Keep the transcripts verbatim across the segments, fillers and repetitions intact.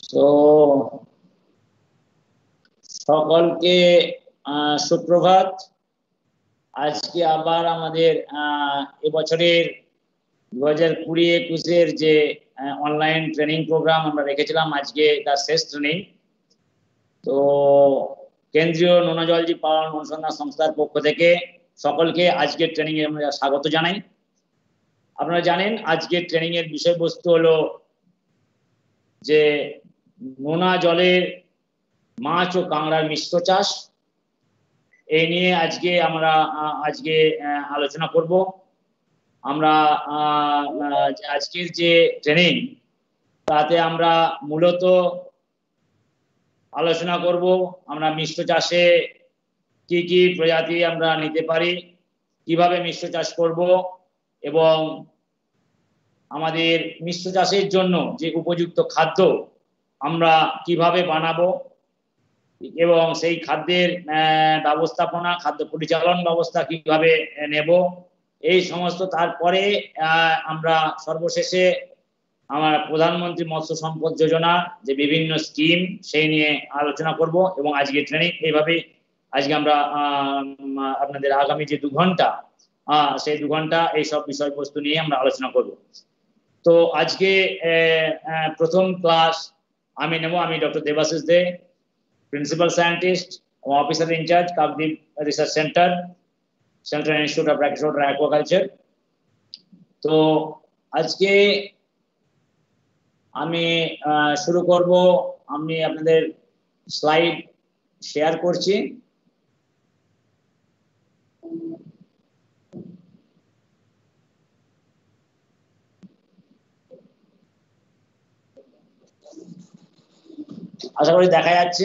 তো সকলকে সুপ্রভাত। আজকে আবার আমাদের এবছরের দু হাজার কুড়ি একুশের যে অনলাইন ট্রেনিং প্রোগ্রাম আমরা রেখেছিলাম, আজকে তার শেষ ট্রেনিং। তো কেন্দ্রীয় নোনা জলজীব পালন অনুসন্ধান সংস্থার পক্ষ থেকে সকলকে আজকের ট্রেনিং এ আমরা স্বাগত জানাই। আপনারা জানেন আজকের ট্রেনিং এর বিষয়বস্তু হলো যে নোনা জলের মাছ ও কাঁকড়ার মিশ্র চাষ। এই নিয়ে আজকে আমরা আজকে আলোচনা করব। আমরা আজকের যে ট্রেনিং তাতে আমরা মূলত আলোচনা করব আমরা মিশ্র চাষে কি কি প্রজাতি আমরা নিতে পারি, কিভাবে মিশ্র চাষ করব, এবং আমাদের মিশ্র চাষের জন্য যে উপযুক্ত খাদ্য আমরা কিভাবে বানাবো এবং সেই খাদ্যের ব্যবস্থাপনা, খাদ্য পরিচালন ব্যবস্থা কিভাবে নেব, এই সমস্ত। তারপরে আমরা সর্বশেষে আমার প্রধানমন্ত্রী মৎস্য সম্পদ যোজনা যে বিভিন্ন স্কিম সেই নিয়ে আলোচনা করব। এবং আজকে ট্রেনিং এইভাবে আজকে আমরা আপনাদের আগামী যে দু ঘন্টা সেই দু ঘন্টা এইসব বিষয়বস্তু নিয়ে আমরা আলোচনা করব। তো আজকে প্রথম ক্লাস আমি নেব। আমি doctor Debashis De, principal scientist এবং officer in charge Kakdwip research centre, central institute of brackish water aquaculture. তো আজকে আমি শুরু করব। আমি আপনাদের স্লাইড শেয়ার করছি। আশা করি দেখা যাচ্ছে।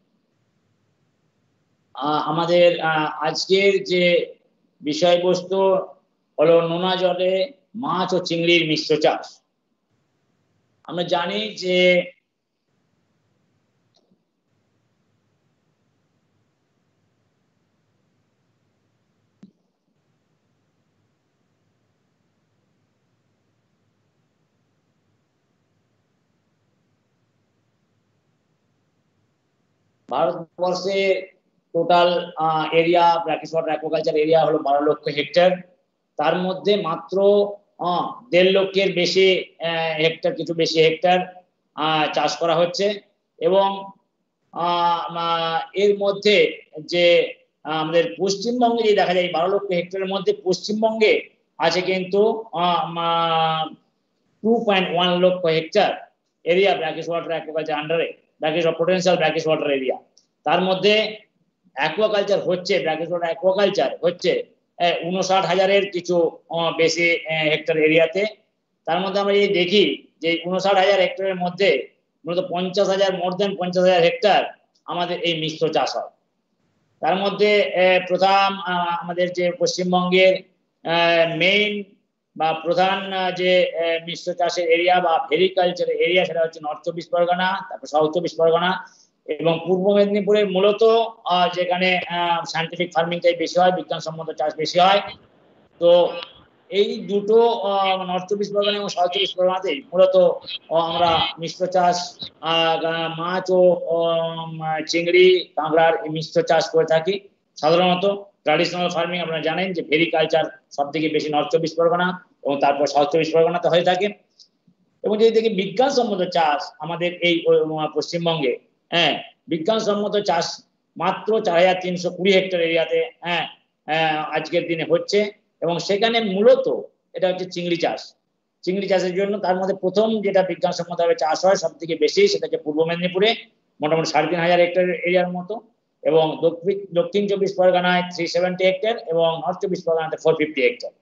আমাদের আজকের যে বিষয়বস্তু হলো নোনা জলে মাছ ও চিংড়ির মিশ্র চাষ। আমরা জানি যে ভারতবর্ষে total area brackish water aquaculture area হলো বারো লক্ষ হেক্টর। তার মধ্যে মাত্র দেড় লক্ষের বেশি হেক্টর, কিছু বেশি হেক্টর চাষ করা হচ্ছে। এবং এর মধ্যে যে আমাদের পশ্চিমবঙ্গে যে দেখা যায় বারো লক্ষ হেক্টরের মধ্যে পশ্চিমবঙ্গে আছে কিন্তু two point one lakh hectare area brackish water aquaculture আন্ডারে, brackish potential brackish water area. তার মধ্যে অ্যাকুয়াকালচার হচ্ছে, ব্র্যাকিশ ওয়াটার অ্যাকুয়াকালচার হচ্ছে উনষাট হাজারের কিছু বেশি হেক্টর এরিয়াতে। তার মধ্যে আমরা যদি দেখি যে উনষাট হাজার হেক্টরের মধ্যে মূলত পঞ্চাশ হাজার মোর দেন পঞ্চাশ হাজার হেক্টর আমাদের এই মিশ্র চাষ হয়। তার মধ্যে প্রধান আমাদের যে পশ্চিমবঙ্গের মেইন বা প্রধান যে মিশ্র চাষের এরিয়া বা ভেরিকালচারের এরিয়া সেটা হচ্ছে নর্থ চব্বিশ পরগনা, তারপর সাউথ চব্বিশ পরগনা এবং পূর্ব মেদিনীপুরের মূলত যেখানে সায়েন্টিফিক ফার্মিংটাই বেশি হয়, বিজ্ঞানসম্মত চাষ বেশি হয়। তো এই দুটো নর্থ চব্বিশ পরগনা এবং সাউথ চব্বিশ পরগনাতেই মূলত আমরা মিশ্র চাষ, মাছ ও চিংড়ি কাঁকড়ার মিশ্র চাষ করে থাকি। সাধারণত ট্র্যাডিশনাল ফার্মিং আপনারা জানেন যে ভেরিকালচার সব থেকে বেশি নর্থ চব্বিশ পরগনা এবং তারপর সাউথ চব্বিশ পরগনাতে হয়ে থাকে। এবং যদি দেখি বিজ্ঞানসম্মত চাষ আমাদের এই পশ্চিমবঙ্গে, হ্যাঁ বিজ্ঞানসম্মত চাষ মাত্র চার হাজার তিনশো কুড়ি হেক্টর এরিয়াতে হ্যাঁ আজকের দিনে হচ্ছে। এবং সেখানে মূলত এটা হচ্ছে চিংড়ি চাষ। চিংড়ি চাষের জন্য তার মধ্যে প্রথম যেটা বিজ্ঞানসম্মতভাবে চাষ হয় সব থেকে বেশি, সেটা হচ্ছে পূর্ব মেদিনীপুরে মোটামুটি সাড়ে তিন হাজার হেক্টর এরিয়ার মতো, এবং দক্ষিণ চব্বিশ পরগনায় থ্রি সেভেন্টি হেক্টর এবং নর্থ চব্বিশ পরগনাতে ফোর ফিফটি হেক্টর।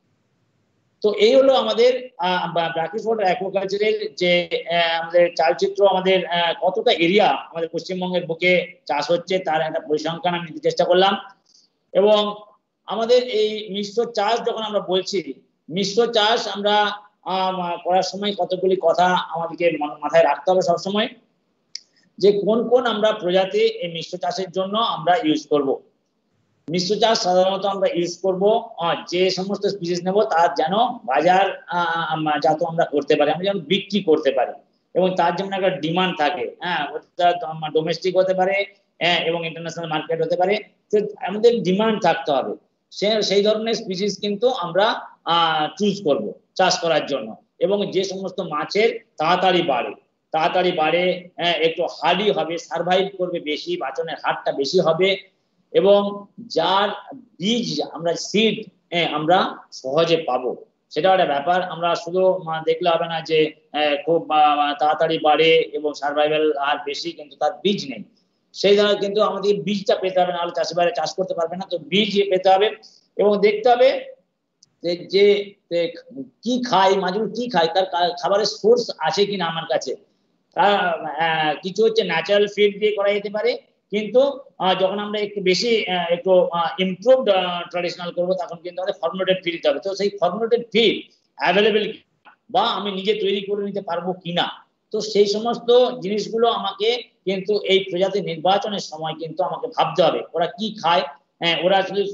তো এই হলো আমাদের ব্র্যাকিশ ওয়াটার অ্যাকুয়াকালচারের যে আমাদের চালচিত্র, আমাদের কতটা এরিয়া আমাদের পশ্চিমবঙ্গের বুকে চাষ হচ্ছে তার একটা পরিসংখ্যান আমি দিতে চেষ্টা করলাম। এবং আমাদের এই মিশ্র চাষ যখন আমরা বলছি, মিশ্র চাষ আমরা করার সময় কতগুলি কথা আমাদেরকে মাথায় রাখতে হবে সবসময়, যে কোন কোন আমরা প্রজাতি এই মিশ্র চাষের জন্য আমরা ইউজ করব। মিশ্র চাষ সাধারণত আমরা ইউজ করব যে সমস্ত স্পিসিস নেব তার যেন বাজার যাতে আমরা করতে পারি, আমরা যেন বিক্রি করতে পারি। এবং তার জন্য একটা ডিমান্ড থাকে। হ্যাঁ, ওটা ডোমেস্টিক হতে পারে হ্যাঁ এবং ইন্টারন্যাশনাল মার্কেট হতে পারে। তো আমাদের ডিমান্ড থাকতে হবে, সে সেই ধরনের স্পিসিস কিন্তু আমরা চুজ করব চাষ করার জন্য। এবং যে সমস্ত মাছের তাড়াতাড়ি বাড়ে তাড়াতাড়ি বাড়ে একটু হার্ডি হবে, সার্ভাইভ করবে বেশি, বাঁচনের হারটা বেশি হবে, এবং যার বীজ আমরা সিড আমরা সহজে পাবো, সেটা একটা ব্যাপার। আমরা শুধু দেখলে হবে না যে খুব তাড়াতাড়ি বাড়ে এবং সার্ভাইভাল আর বেশি কিন্তু তার বীজ নেই, সেই ধরনের কিন্তু আমাদের বীজটা পেতে হবে, নাহলে চাষি ভাইরা চাষ করতে পারবে না। তো বীজ পেতে হবে এবং দেখতে হবে যে কি খায় মাছগুলো, কি খায়, তার খাবারের সোর্স আছে কিনা আমার কাছে। কিছু হচ্ছে ন্যাচারাল ফিড দিয়ে করা যেতে পারে, কিন্তু যখন আমরা একটু বেশি একটু ইমপ্রুভড ট্র্যাডিশনাল করবো তখন কিন্তু আমাদের ফর্মুলেটেড ফিড দিতে হবে। তো সেই ফর্মুলেটেড ফিড অ্যাভেলেবেল বা আমি নিজে তৈরি করে নিতে পারবো কিনা, তো সেই সমস্ত জিনিসগুলো আমাকে কিন্তু এই প্রজাতি নির্বাচনের সময় কিন্তু আমাকে ভাবতে হবে ওরা কি খায়। হ্যাঁ, ওরা যদি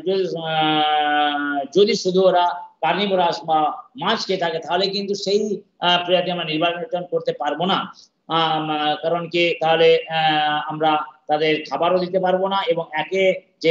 যদি শুধু ওরা কার্নিভোরাস বা মাছ খেয়ে থাকে তাহলে কিন্তু সেই প্রজাতি আমরা নির্বাচন করতে পারবো না, কারণ কি তাহলে আমরা তাদের খাবারও দিতে পারবো না এবং একে যে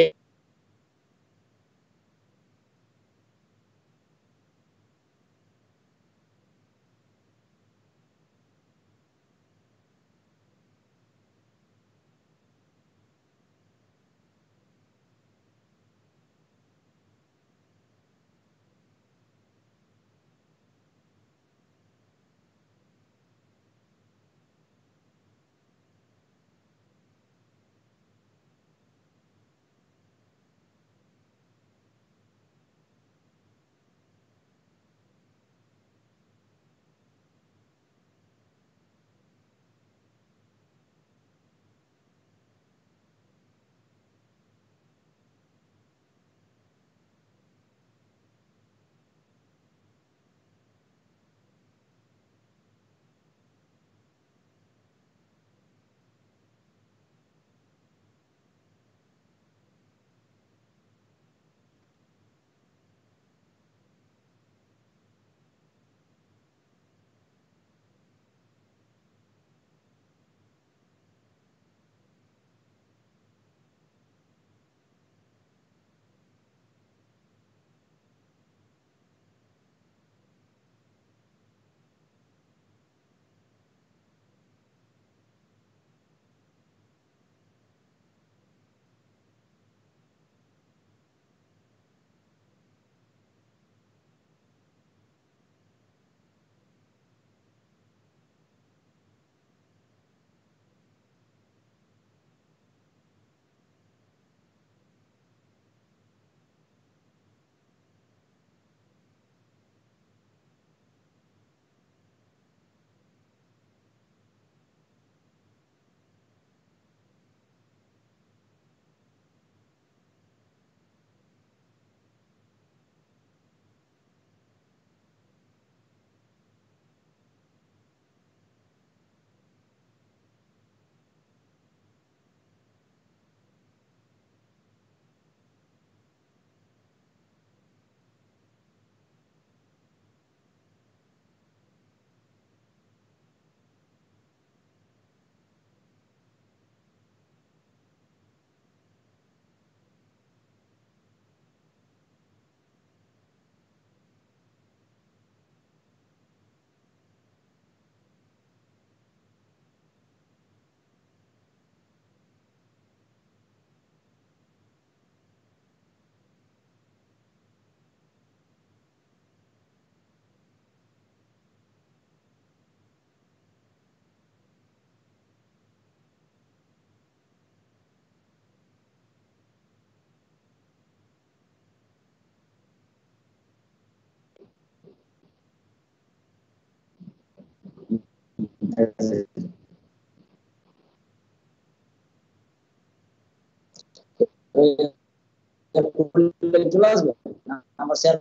চলে আসবে আমার শেয়ার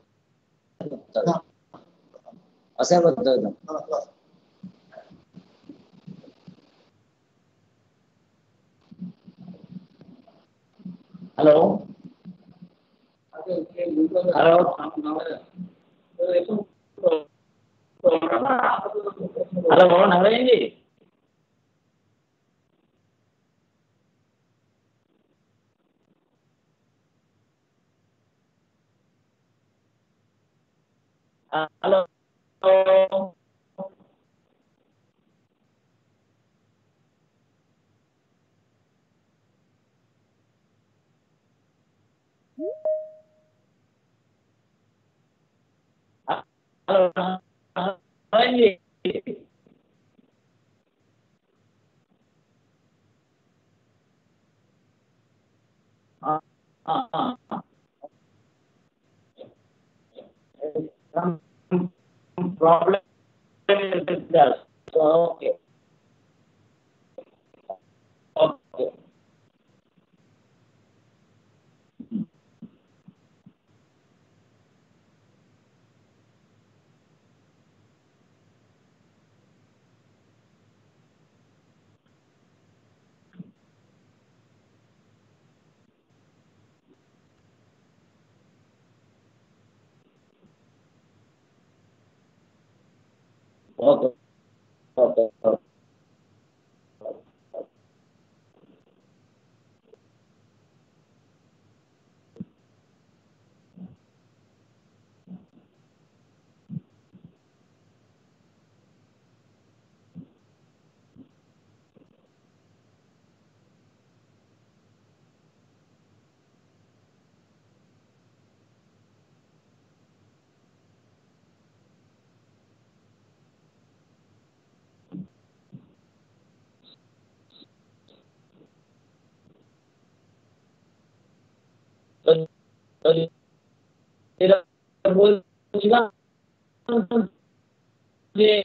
শেয়ার করতে হবে। Hello hello hello Bhavan Narayan ji. Hello hello Narayan ji. हाँ हाँ हाँ problem okay okay okay okay तो तेरा बोल ये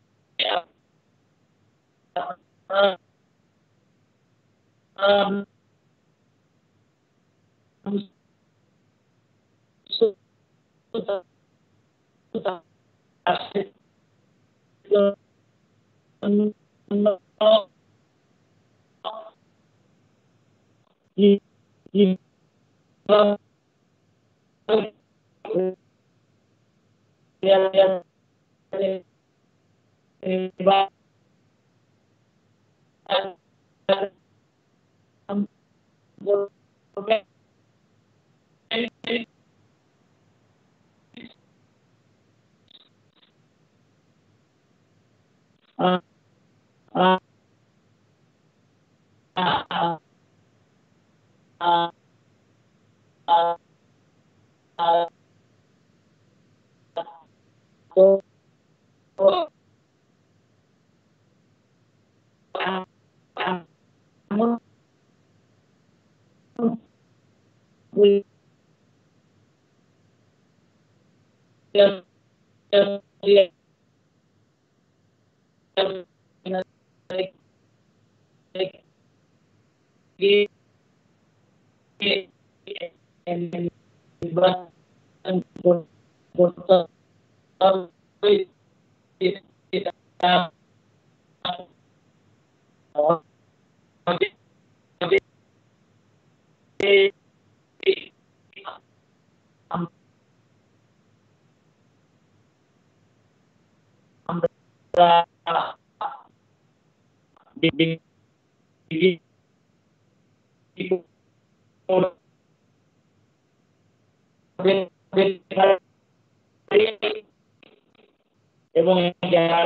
এবং যারা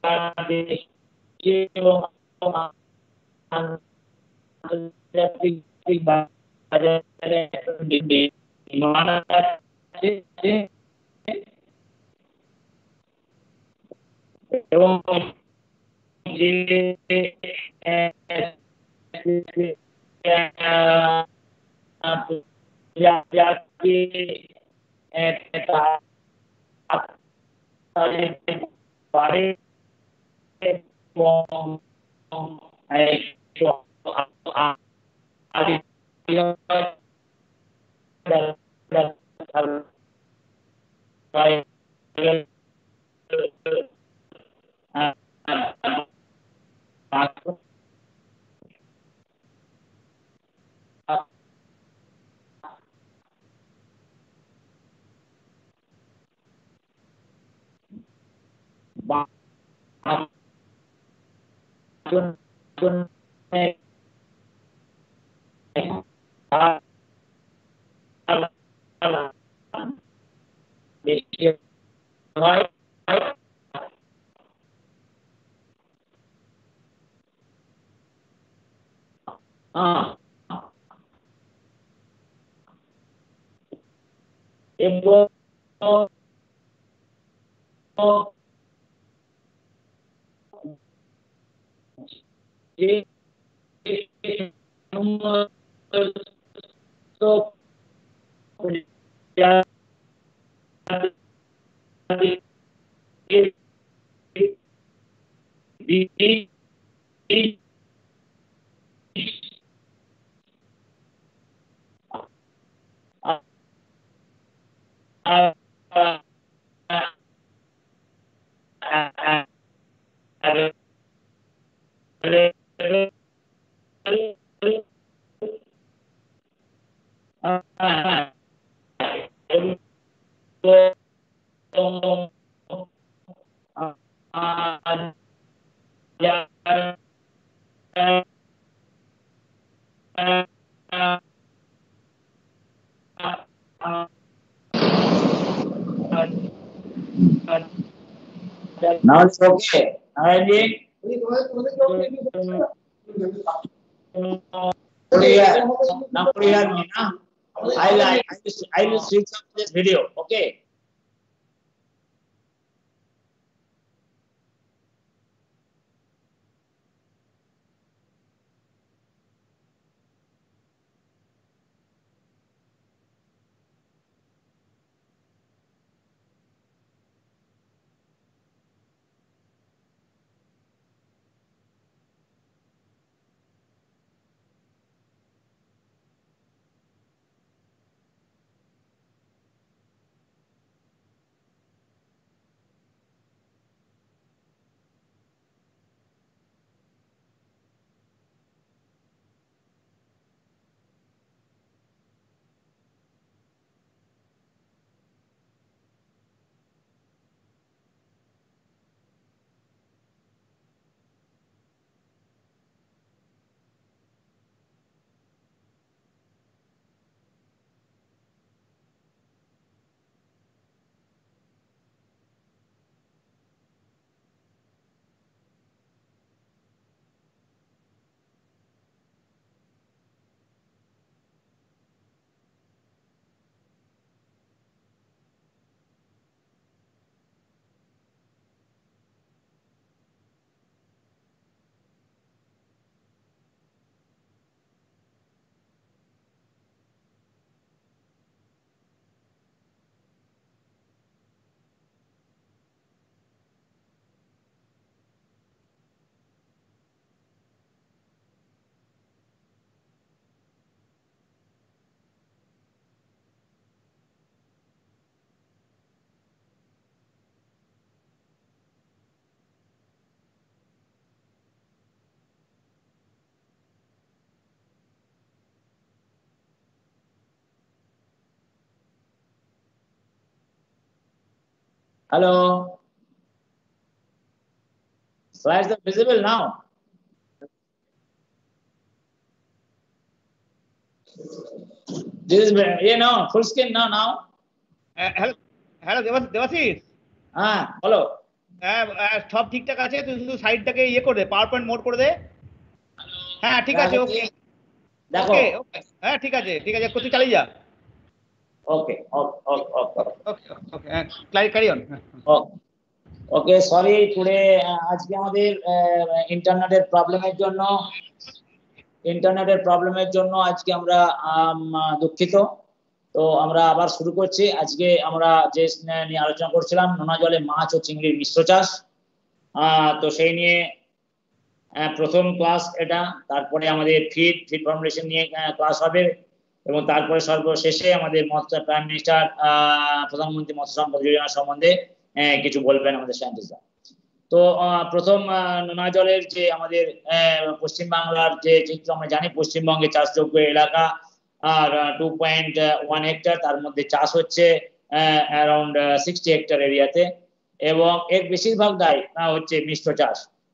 আন্তর্জাতিক বাজারে ডিমান্ড আছে এবং যে পারে Now it's okay. Narayanji? Now clear me, na? I'll, I'll, I'll switch up this video, okay? Hello. Slides are visible now. This is, you know, full screen now. Now. Uh, hello, hello, Devashish. Ah, hello. সব ঠিকঠাক আছে, তুই শুধু সাইডটাকে ইয়ে করে দে, power point mode করে দে। হ্যাঁ ঠিক আছে, ওকে ওকে ওকে হ্যাঁ ঠিক আছে ঠিক আছে, তুই চালিয়ে যা। Okay okay okay okay okay okay carry carry on. Okay sorry, today আজকে আমাদের ইন্টারনেটের প্রবলেমের জন্য ইন্টারনেটের প্রবলেমের জন্য আজকে আমরা দুঃখিত। তো আমরা আবার শুরু করছি। আজকে আমরা যে নিয়ে আলোচনা করছিলাম নোনা জলে মাছ ও চিংড়ির মিশ্র চাষ, তো সেই নিয়ে প্রথম ক্লাস এটা। তারপরে আমাদের ফিড ফিড ফর্মুলেশন নিয়ে ক্লাস হবে এবং তারপরে সর্বশেষে আমাদের মৎস্য প্রাইম মিনিস্টার প্রধানমন্ত্রী মৎস্য সম্পদ যোজনা সম্বন্ধে কিছু বলবেন আমাদের সায়েন্টিস্টরা। তো প্রথম নোনা জলের যে আমাদের পশ্চিম বাংলার যে চিত্র আমরা জানি, পশ্চিমবঙ্গে চাষযোগ্য এলাকা আর টু পয়েন্ট ওয়ান হেক্টর, তার মধ্যে চাষ হচ্ছে অ্যারাউন্ড সিক্সটি হেক্টর এরিয়াতে এবং এর বেশিরভাগটাই হচ্ছে মিশ্র চাষ।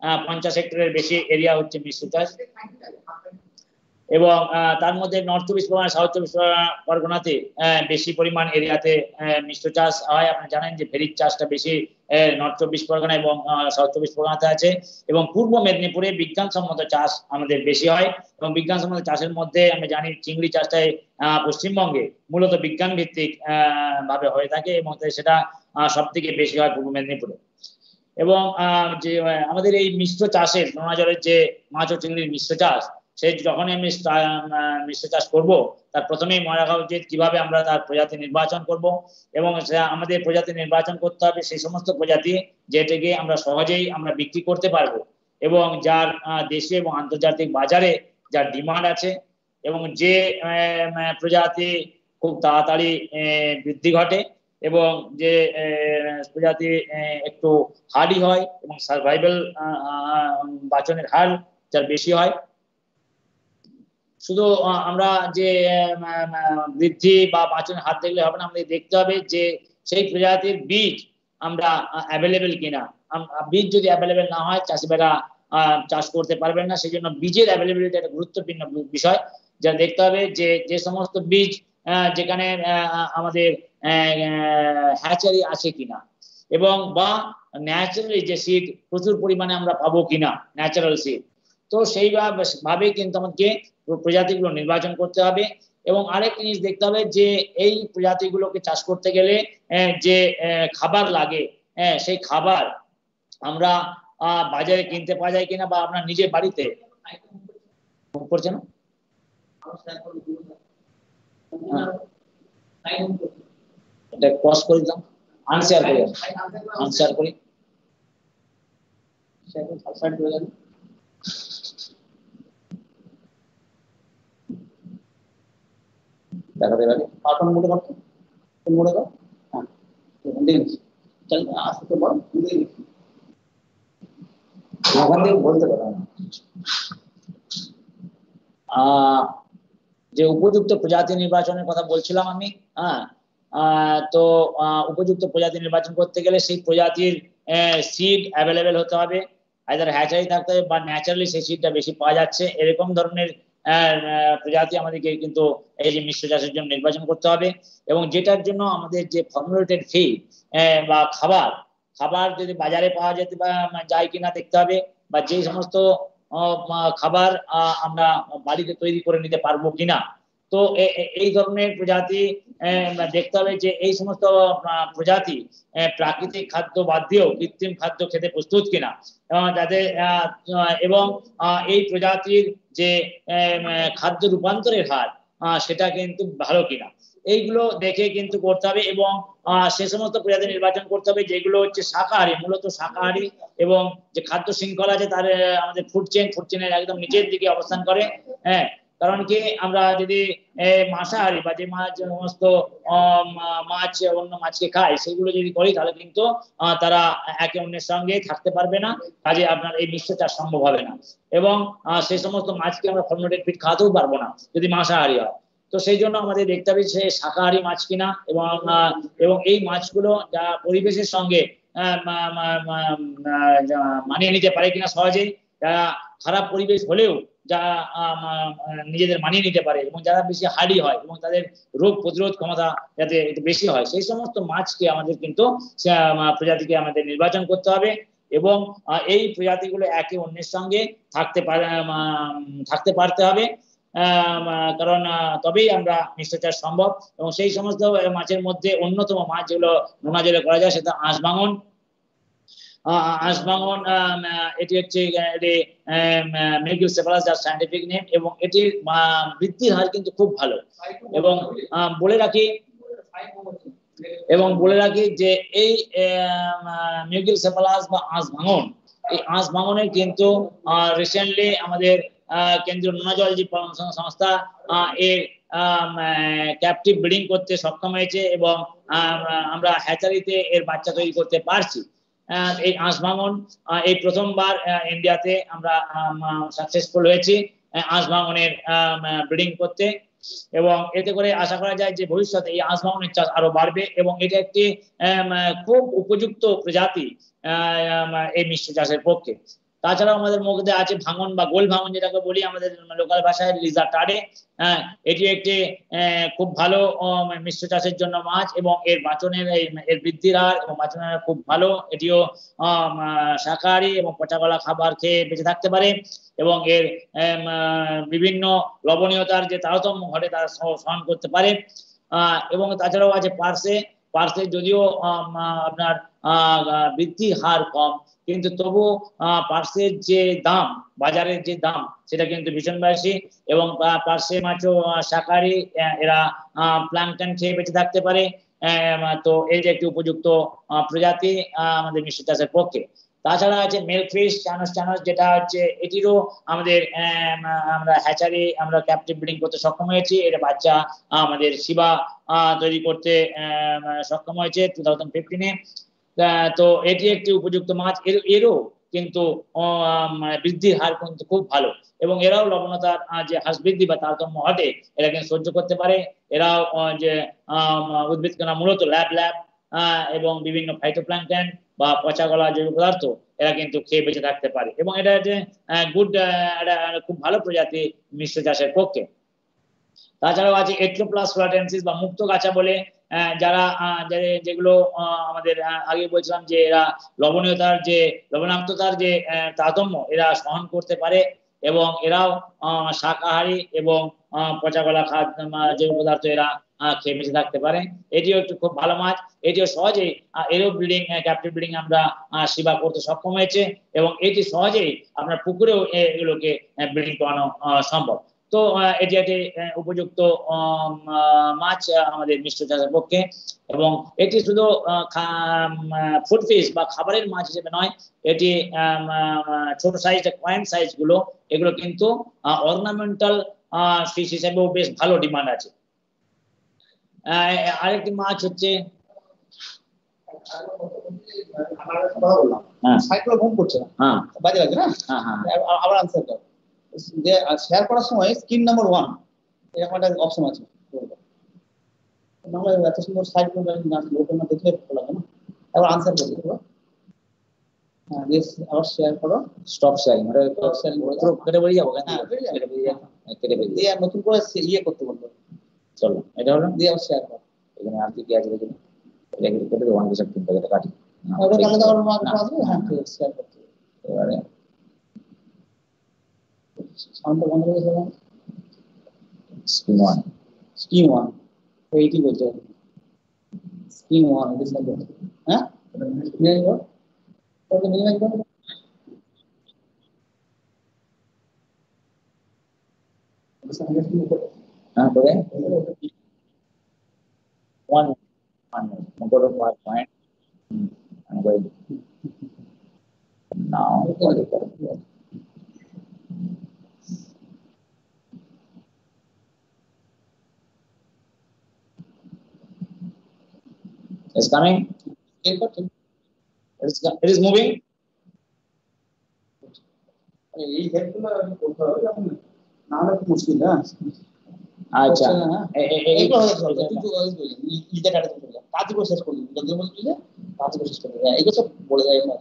পঞ্চাশ হেক্টরের বেশি এরিয়া হচ্ছে মিশ্র চাষ। এবং তার মধ্যে নর্থ চব্বিশ পরগনা, সাউথ চব্বিশ পরগনাতে বেশি পরিমাণ এরিয়াতে মিশ্র চাষ হয়। আপনি জানেন যে ভেরির চাষটা বেশি নর্থ চব্বিশ পরগনা এবং সাউথ চব্বিশ পরগনাতে আছে। এবং পূর্ব মেদিনীপুরে বিজ্ঞানসম্মত চাষ আমাদের বেশি হয়। এবং বিজ্ঞানসম্মত চাষের মধ্যে আমি জানি চিংড়ি চাষটাই পশ্চিমবঙ্গে মূলত বিজ্ঞান ভিত্তিক ভাবে হয়ে থাকে এবং সেটা সব থেকে বেশি হয় পূর্ব মেদিনীপুরে। এবং যে আমাদের এই মিশ্র চাষের নোনা জলের যে মাছ ও চিংড়ির মিশ্র চাষ, সেই যখনই আমি মিশ্র চাষ করব তার প্রথমেই মনে রাখা উচিত কিভাবে আমরা তার প্রজাতি নির্বাচন করব। এবং আমাদের প্রজাতি নির্বাচন করতে হবে সেই সমস্ত প্রজাতি যেটাকে আমরা সহজেই আমরা বিক্রি করতে পারবো এবং যার দেশীয় এবং আন্তর্জাতিক বাজারে যার ডিমান্ড আছে এবং যে প্রজাতি খুব তাড়াতাড়ি বৃদ্ধি ঘটে এবং যে প্রজাতি একটু হার্ডি হয় এবং সার্ভাইভাল বাঁচনের হার যার বেশি হয়। শুধু আমরা যে বৃদ্ধি বা বাঁচনের হার দেখলে হবে না, আমাদের দেখতে হবে যে সেই প্রজাতির বীজ আমরা অ্যাভেলেবেল কিনা। বীজ যদি অ্যাভেলেবেল না হয় চাষিরা চাষ করতে পারবেন না। সেই জন্য বীজের অ্যাভেলেবিলিটি একটা গুরুত্বপূর্ণ বিষয়, যা দেখতে হবে যে যে সমস্ত বীজ যেখানে আমাদের হ্যাচারি আছে কিনা এবং বা ন্যাচারালি যে সিড প্রচুর পরিমাণে আমরা পাবো কিনা, ন্যাচারাল সিড। তো সেইভাবে কিন্তু আমাকে প্রজাতিগুলো নির্বাচন করতে হবে। এবং আরেক জিনিস দেখতে হবে যে এই প্রজাতিগুলোকে চাষ করতে গেলে যে খাবার লাগে সেই খাবার আমরা বাজারে কিনতে পাওয়া যায় কিনা বা আমরা নিজের বাড়িতে করছে না এটা ক্রস করে দিলাম, আনশেয়ার করি আনশেয়ার করি দেখাতে পারি পারফর্ম মোডে করতে কোন মোডে কর হ্যাঁ চল আসতে তো বড় ওখান থেকে বলতে পারো যে উপযুক্ত প্রজাতি নির্বাচনের কথা বলছিলাম আমি। হ্যাঁ, তো উপযুক্ত প্রজাতি নির্বাচন করতে গেলে সেই প্রজাতির সিড অ্যাভেলেবেল হতে হবে, আইদার হ্যাচারি থাকতে হবে বা ন্যাচারালি সেই সিডটা বেশি পাওয়া যাচ্ছে এরকম ধরনের প্রজাতি আমাদেরকে কিন্তু এই যে মিশ্র চাষের জন্য নির্বাচন করতে হবে। এবং যেটার জন্য আমাদের যে ফর্মুলেটেড ফিড বা খাবার খাবার যদি বাজারে পাওয়া যেতে বা যায় কিনা দেখতে হবে, বা যে সমস্ত খাবার আমরা বাড়িতে তৈরি করে নিতে পারবো কিনা। তো এই ধরনের প্রজাতি দেখতে হবে যে এই সমস্ত প্রজাতি প্রাকৃতিক খাদ্য বাদ দিয়েও কৃত্রিম খাদ্য খেতে প্রস্তুত কিনা যাতে এবং এই প্রজাতির যে খাদ্য রূপান্তরের হার সেটা কিন্তু ভালো কিনা এইগুলো দেখে কিন্তু করতে হবে। এবং সে সমস্ত প্রজাতি নির্বাচন করতে হবে যেগুলো হচ্ছে শাকাহারী, মূলত শাকাহারী এবং যে খাদ্য শৃঙ্খলা আছে তার আমাদের ফুড চেইন ফুড চেইনের একদম নিচের দিকে অবস্থান করে। হ্যাঁ, কারণ কি আমরা যদি মাংসাহারী বা যে মাছ সমস্ত মাছ অন্য মাছকে খায় সেগুলো যদি করি তাহলে কিন্তু তারা একে অন্যের সঙ্গে থাকতে পারবে না, কাজে আপনার এই মিশ্র চাষ সম্ভব হবে না। এবং সেই সমস্ত মাছকে আমরা ফর্মুলেটেড ফিড খাওয়াতেও পারবো না যদি মাংসাহারী হয়। তো সেই জন্য আমাদের দেখতে হবে সে শাকাহারী মাছ কিনা এবং এবং এই মাছগুলো যা পরিবেশের সঙ্গে মানিয়ে নিতে পারে কিনা সহজেই, যারা খারাপ পরিবেশ হলেও যারা নিজেদের মানিয়ে নিতে পারে এবং যারা বেশি হার্ডি হয় এবং তাদের রোগ প্রতিরোধ ক্ষমতা যাতে একটু বেশি হয় সেই সমস্ত মাছকে আমাদের কিন্তু প্রজাতিকে আমাদের নির্বাচন করতে হবে। এবং এই প্রজাতিগুলো একে অন্যের সঙ্গে থাকতে পারে থাকতে পারতে হবে, কারণ তবেই আমরা মিশ্র চাষ সম্ভব। এবং সেই সমস্ত মাছের মধ্যে অন্যতম মাছ যেগুলো নোনা জলে করা যায় সেটা আঁশ ভাঙন। আঁশ ভাঙন এটি হচ্ছে মিউকিওসেফালাস যার সায়েন্টিফিক নেম, এবং এটির বৃদ্ধির হার কিন্তু খুব ভালো। এবং বলে রাখি এবং বলে রাখি যে এই মিউকিওসেফালাস বা আঁশ ভাঙন এই আঁশ ভাঙনের কিন্তু রিসেন্টলি আমাদের কেন্দ্রীয় নোনা জল জীব সংস্থা এর ক্যাপটিভ ব্রিডিং করতে সক্ষম হয়েছে এবং আমরা হ্যাচারিতে এর বাচ্চা তৈরি করতে পারছি। এই আঁশ ভাঙন এই প্রথমবার ইন্ডিয়াতে আমরা সাকসেসফুল হয়েছি আঁশ ভাঙনের ব্রিডিং করতে, এবং এতে করে আশা করা যায় যে ভবিষ্যতে এই আঁশ ভাঙনের চাষ আরো বাড়বে এবং এটা একটি খুব উপযুক্ত প্রজাতি এই মিশ্র চাষের পক্ষে। তাছাড়াও আমাদের মধ্যে আছে ভাঙন বা গোল ভাঙন যেটাকে বলি আমাদের লোকাল ভাষায় লিজা টাডে। হ্যাঁ, এটি একটি খুব ভালো মিশ্র চাষের জন্য মাছ এবং এর বাঁচনের এর বৃদ্ধির হার এবং বাঁচনের হার খুব ভালো। এটিও শাকাহারী এবং পচাগলা খাবার খেয়ে বেঁচে থাকতে পারে এবং এর বিভিন্ন লবণীয়তার যে তারতম্য ঘটে তারা সহন করতে পারে। আহ এবং তাছাড়াও আছে পার্সে। পার্সে যদিও আপনার বৃদ্ধির হার কম, কিন্তু তবু পার্সের যে দাম, বাজারের যে দাম, সেটা কিন্তু ভীষণ বেশি এবং পার্সে মাছও শাকাহারী, এরা প্লাঙ্কটন খেয়ে বেঁচে থাকতে পারে। তো এই যে একটি উপযুক্ত প্রজাতি আমাদের মিশ্র চাষের পক্ষে। তাছাড়া আছে মেলফিশ চানস চানস, যেটা হচ্ছে এটিরও আমাদের আমরা হ্যাচারি আমরা ক্যাপটিভ ব্রিডিং করতে সক্ষম হয়েছি। এটা বাচ্চা আমাদের শিবা তৈরি করতে সক্ষম হয়েছে টু থাউজেন্ড ফিফটিনে। তো এটি একটি উপযুক্ত মাছ, এর এরও কিন্তু বৃদ্ধির হার কিন্তু খুব ভালো এবং এরাও লবণতার যে হ্রাস বৃদ্ধি বা তারতম্য ঘটে এরা কিন্তু সহ্য করতে পারে। এরাও যে উদ্ভিদকণা মূলত ল্যাব ল্যাব এবং বিভিন্ন ফাইটোপ্ল্যাঙ্কটন বা পচা গলা জৈব পদার্থ এরা কিন্তু খেয়ে বেঁচে থাকতে পারে এবং এটা যে গুড, এটা খুব ভালো প্রজাতি মিশ্র চাষের পক্ষে। তাছাড়াও আছে এট্রোপ্লাস ফ্লাটেন্সিস বা মুক্ত গাছা বলে, যারা যেগুলো আমাদের আগে বলছিলাম যে এরা লবণীয়তার যে লবণাক্ততার যে তারতম্য এরা সহন করতে পারে এবং এরাও শাকাহারী এবং পচা গলা খাদ্য জৈব পদার্থ এরা খেয়ে বেঁচে থাকতে পারে। এটিও একটু খুব ভালো মাছ। এটিও সহজেই এরও ব্রিডিং ক্যাপটিভ ব্রিডিং আমরা সেবা করতে সক্ষম হয়েছে এবং এটি সহজেই আপনার পুকুরেও এগুলোকে ব্রিডিং করানো সম্ভব। তো এটি একটি উপযুক্ত মাছ আমাদের মিশ্র চাষের পক্ষে এবং এটি শুধু ফুড ফিশ বা খাবারের মাছ হিসেবে নয়, এটি ছোট সাইজ কয়েন সাইজ গুলো এগুলো কিন্তু অর্নামেন্টাল ফিশ হিসেবেও বেশ ভালো ডিমান্ড আছে। আরেকটি মাছ হচ্ছে শেয়ার করার সময় স্ক্রিন নাম্বার ওয়ান এরকম একটা অপশন আছে, এত সুন্দর সাইট লোকের না দেখলে ভালো লাগে না। এবার আনসার করতে হবে, হ্যাঁ আবার শেয়ার করো, স্টপ শেয়ারিং, এটা স্টপ শেয়ারিং কেটে বেরিয়ে যাবো, হ্যাঁ কেটে বেরিয়ে যাবো, কেটে বেরিয়ে দিয়ে নতুন করে ইয়ে করতে বলবো। চলো এটা হলো, দিয়ে আবার শেয়ার করো। এখানে আর কি কি আছে দেখুন, এটা কেটে কেটে ওয়ান ডিসেক্ট তিনটা কেটে কাটি, ওটা কাটলে তো আবার আসবে। হ্যাঁ ঠিক আছে, শেয়ার করতে এবারে সাউন্ডটা বন্ধ করে দিলাম। স্ক্রিন ওয়ান, স্ক্রিন ওয়ান তো এইটি বলতে স্ক্রিন ওয়ান এটা সাইড করতে, হ্যাঁ মিনিমাইজ করো, ওটা মিনিমাইজ করো। হ্যাঁ করে one one one go to five point I'm going now it's coming, it is it is moving. এই হেডগুলো করতে হবে আপনি, না হলে খুব মুশকিল। হ্যাঁ আচ্ছা এইগুলো লিজা কাটে চলে যায়, কাজ করে শেষ করলি যদি বলছি যে কাজ করে শেষ করলি, এগুলো সব বলে যায় না।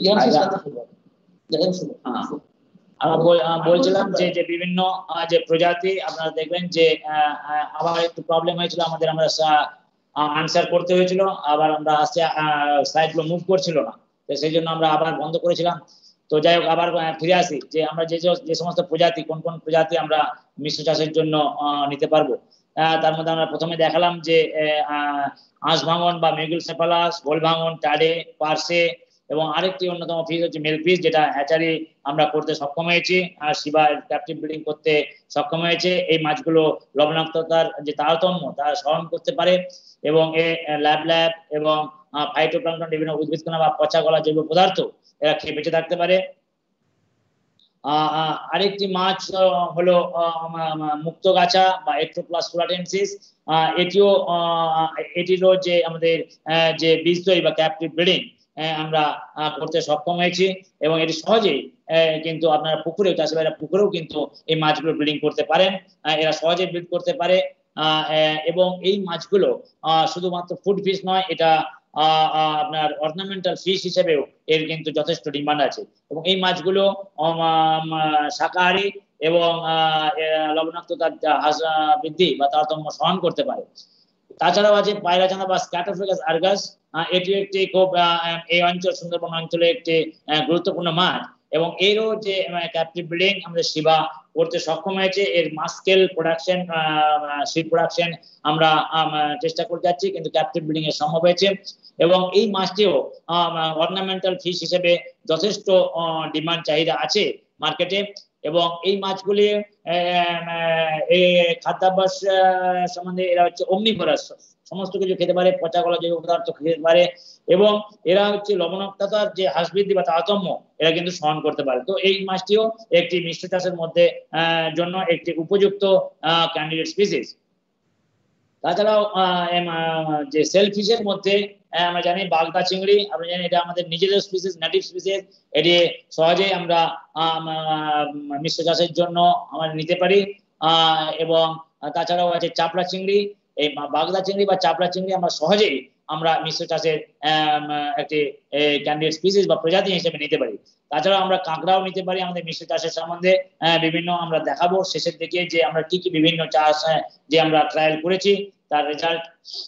আমরা বলছিলাম যে যে বিভিন্ন যে প্রজাতি আপনারা দেখবেন যে আবার একটু প্রবলেম হয়েছিল আমাদের, আমরা আনসার করতে হয়েছিল, আবার আমরা আসতে স্লাইডগুলো মুভ করছিল না, তো সেই জন্য আমরা আবার বন্ধ করেছিলাম। তো যাই হোক আবার ফিরে আসি যে আমরা যে যে সমস্ত প্রজাতি কোন কোন প্রজাতি আমরা মিশ্র চাষের জন্য নিতে পারবো। তার মধ্যে আমরা প্রথমে দেখালাম যে আঁশ ভাঙন বা মেগুলসেফালাস, গোল ভাঙন, টাডে, পার্সে এবং আরেকটি অন্যতম ফিশ হচ্ছে মেল ফিশ, যেটা হ্যাচারি আমরা করতে সক্ষম হয়েছি আর শিবা ক্যাপটিভ ব্রিডিং করতে সক্ষম হয়েছে। এই মাছগুলো লবণাক্ততার যে তারতম্য তা সহন করতে পারে এবং এ ল্যাব ল্যাব এবং ফাইটোপ্ল্যাঙ্কটন বিভিন্ন উদ্ভিদকণা বা পচা গলা জৈব পদার্থ এরা খেয়ে বেঁচে থাকতে পারে। আরেকটি মাছ হলো মুক্তগাছা বা এট্রোপ্লাস ফ্লাটেন্সিস, এটিও এটিরও যে আমাদের যে বীজ তৈরি বা ক্যাপটিভ ব্রিডিং আমরা করতে সক্ষম হয়েছি এবং এটি সহজেই কিন্তু আপনারা পুকুরেও চাষিভাইরা পুকুরেও কিন্তু এই মাছগুলো ব্রিডিং করতে পারেন, এরা সহজেই ব্রিড করতে পারে এবং এই মাছগুলো শুধুমাত্র ফুড ফিশ নয়, এটা আপনার অর্নামেন্টাল ফিশ হিসেবেও এর কিন্তু যথেষ্ট ডিমান্ড আছে এবং এই মাছগুলো শাকাহারী এবং লবণাক্ততার হ্রাস বৃদ্ধি বা তারতম্য সহন করতে পারে। তাছাড়াও আছে পায়রাচাঁদা বা স্ক্যাটোফেগাস আর্গাস, এটি একটি খুব এই অঞ্চল সুন্দরবন অঞ্চলে একটি গুরুত্বপূর্ণ মাছ এবং এরও যে ক্যাপটিভ ব্রিডিং আমাদের শিবা করতে সক্ষম হয়েছে। এর মাস্কেল প্রোডাকশন সিড প্রোডাকশন আমরা চেষ্টা করে যাচ্ছি, কিন্তু ক্যাপটিভ ব্রিডিং এর সম্ভব হয়েছে এবং এই মাছটিও অর্নামেন্টাল ফিশ হিসেবে যথেষ্ট ডিমান্ড চাহিদা আছে মার্কেটে এবং এই মাছগুলি খাদ্যাভ্যাস সম্বন্ধে এরা হচ্ছে অমনিভোরাস, সমস্ত কিছু খেতে পারে, পচা গলা জৈব পদার্থ খেতে পারে এবং এরা হচ্ছে লবণাক্ততার যে হ্রাস বৃদ্ধি বা তারতম্য এরা কিন্তু সহন করতে পারে। তো এই মাছটিও একটি মিশ্র চাষের মধ্যে জন্য একটি উপযুক্ত ক্যান্ডিডেট স্পিসিস। তাছাড়াও যে সেলফিশের মধ্যে আমরা জানি বাগদা চিংড়ি, আমরা জানি এটা আমাদের নিজেদের স্পিসিস, নেটিভ স্পিসিস, এটি সহজেই আমরা মিশ্র চাষের জন্য আমরা নিতে পারি এবং তাছাড়াও আছে চাপড়া চিংড়ি। এই বাগদা চিংড়ি বা চাপড়া চিংড়ি আমরা সহজেই আমরা মিশ্র চাষের একটি ক্যান্ডিডেট স্পিসিস বা প্রজাতি হিসেবে নিতে পারি। তাছাড়াও আমরা কাঁকড়াও নিতে পারি আমাদের মিশ্র চাষের সম্বন্ধে বিভিন্ন আমরা দেখাবো শেষের দিকে যে আমরা কি কি বিভিন্ন চাষ যে আমরা ট্রায়াল করেছি তার রেজাল্ট।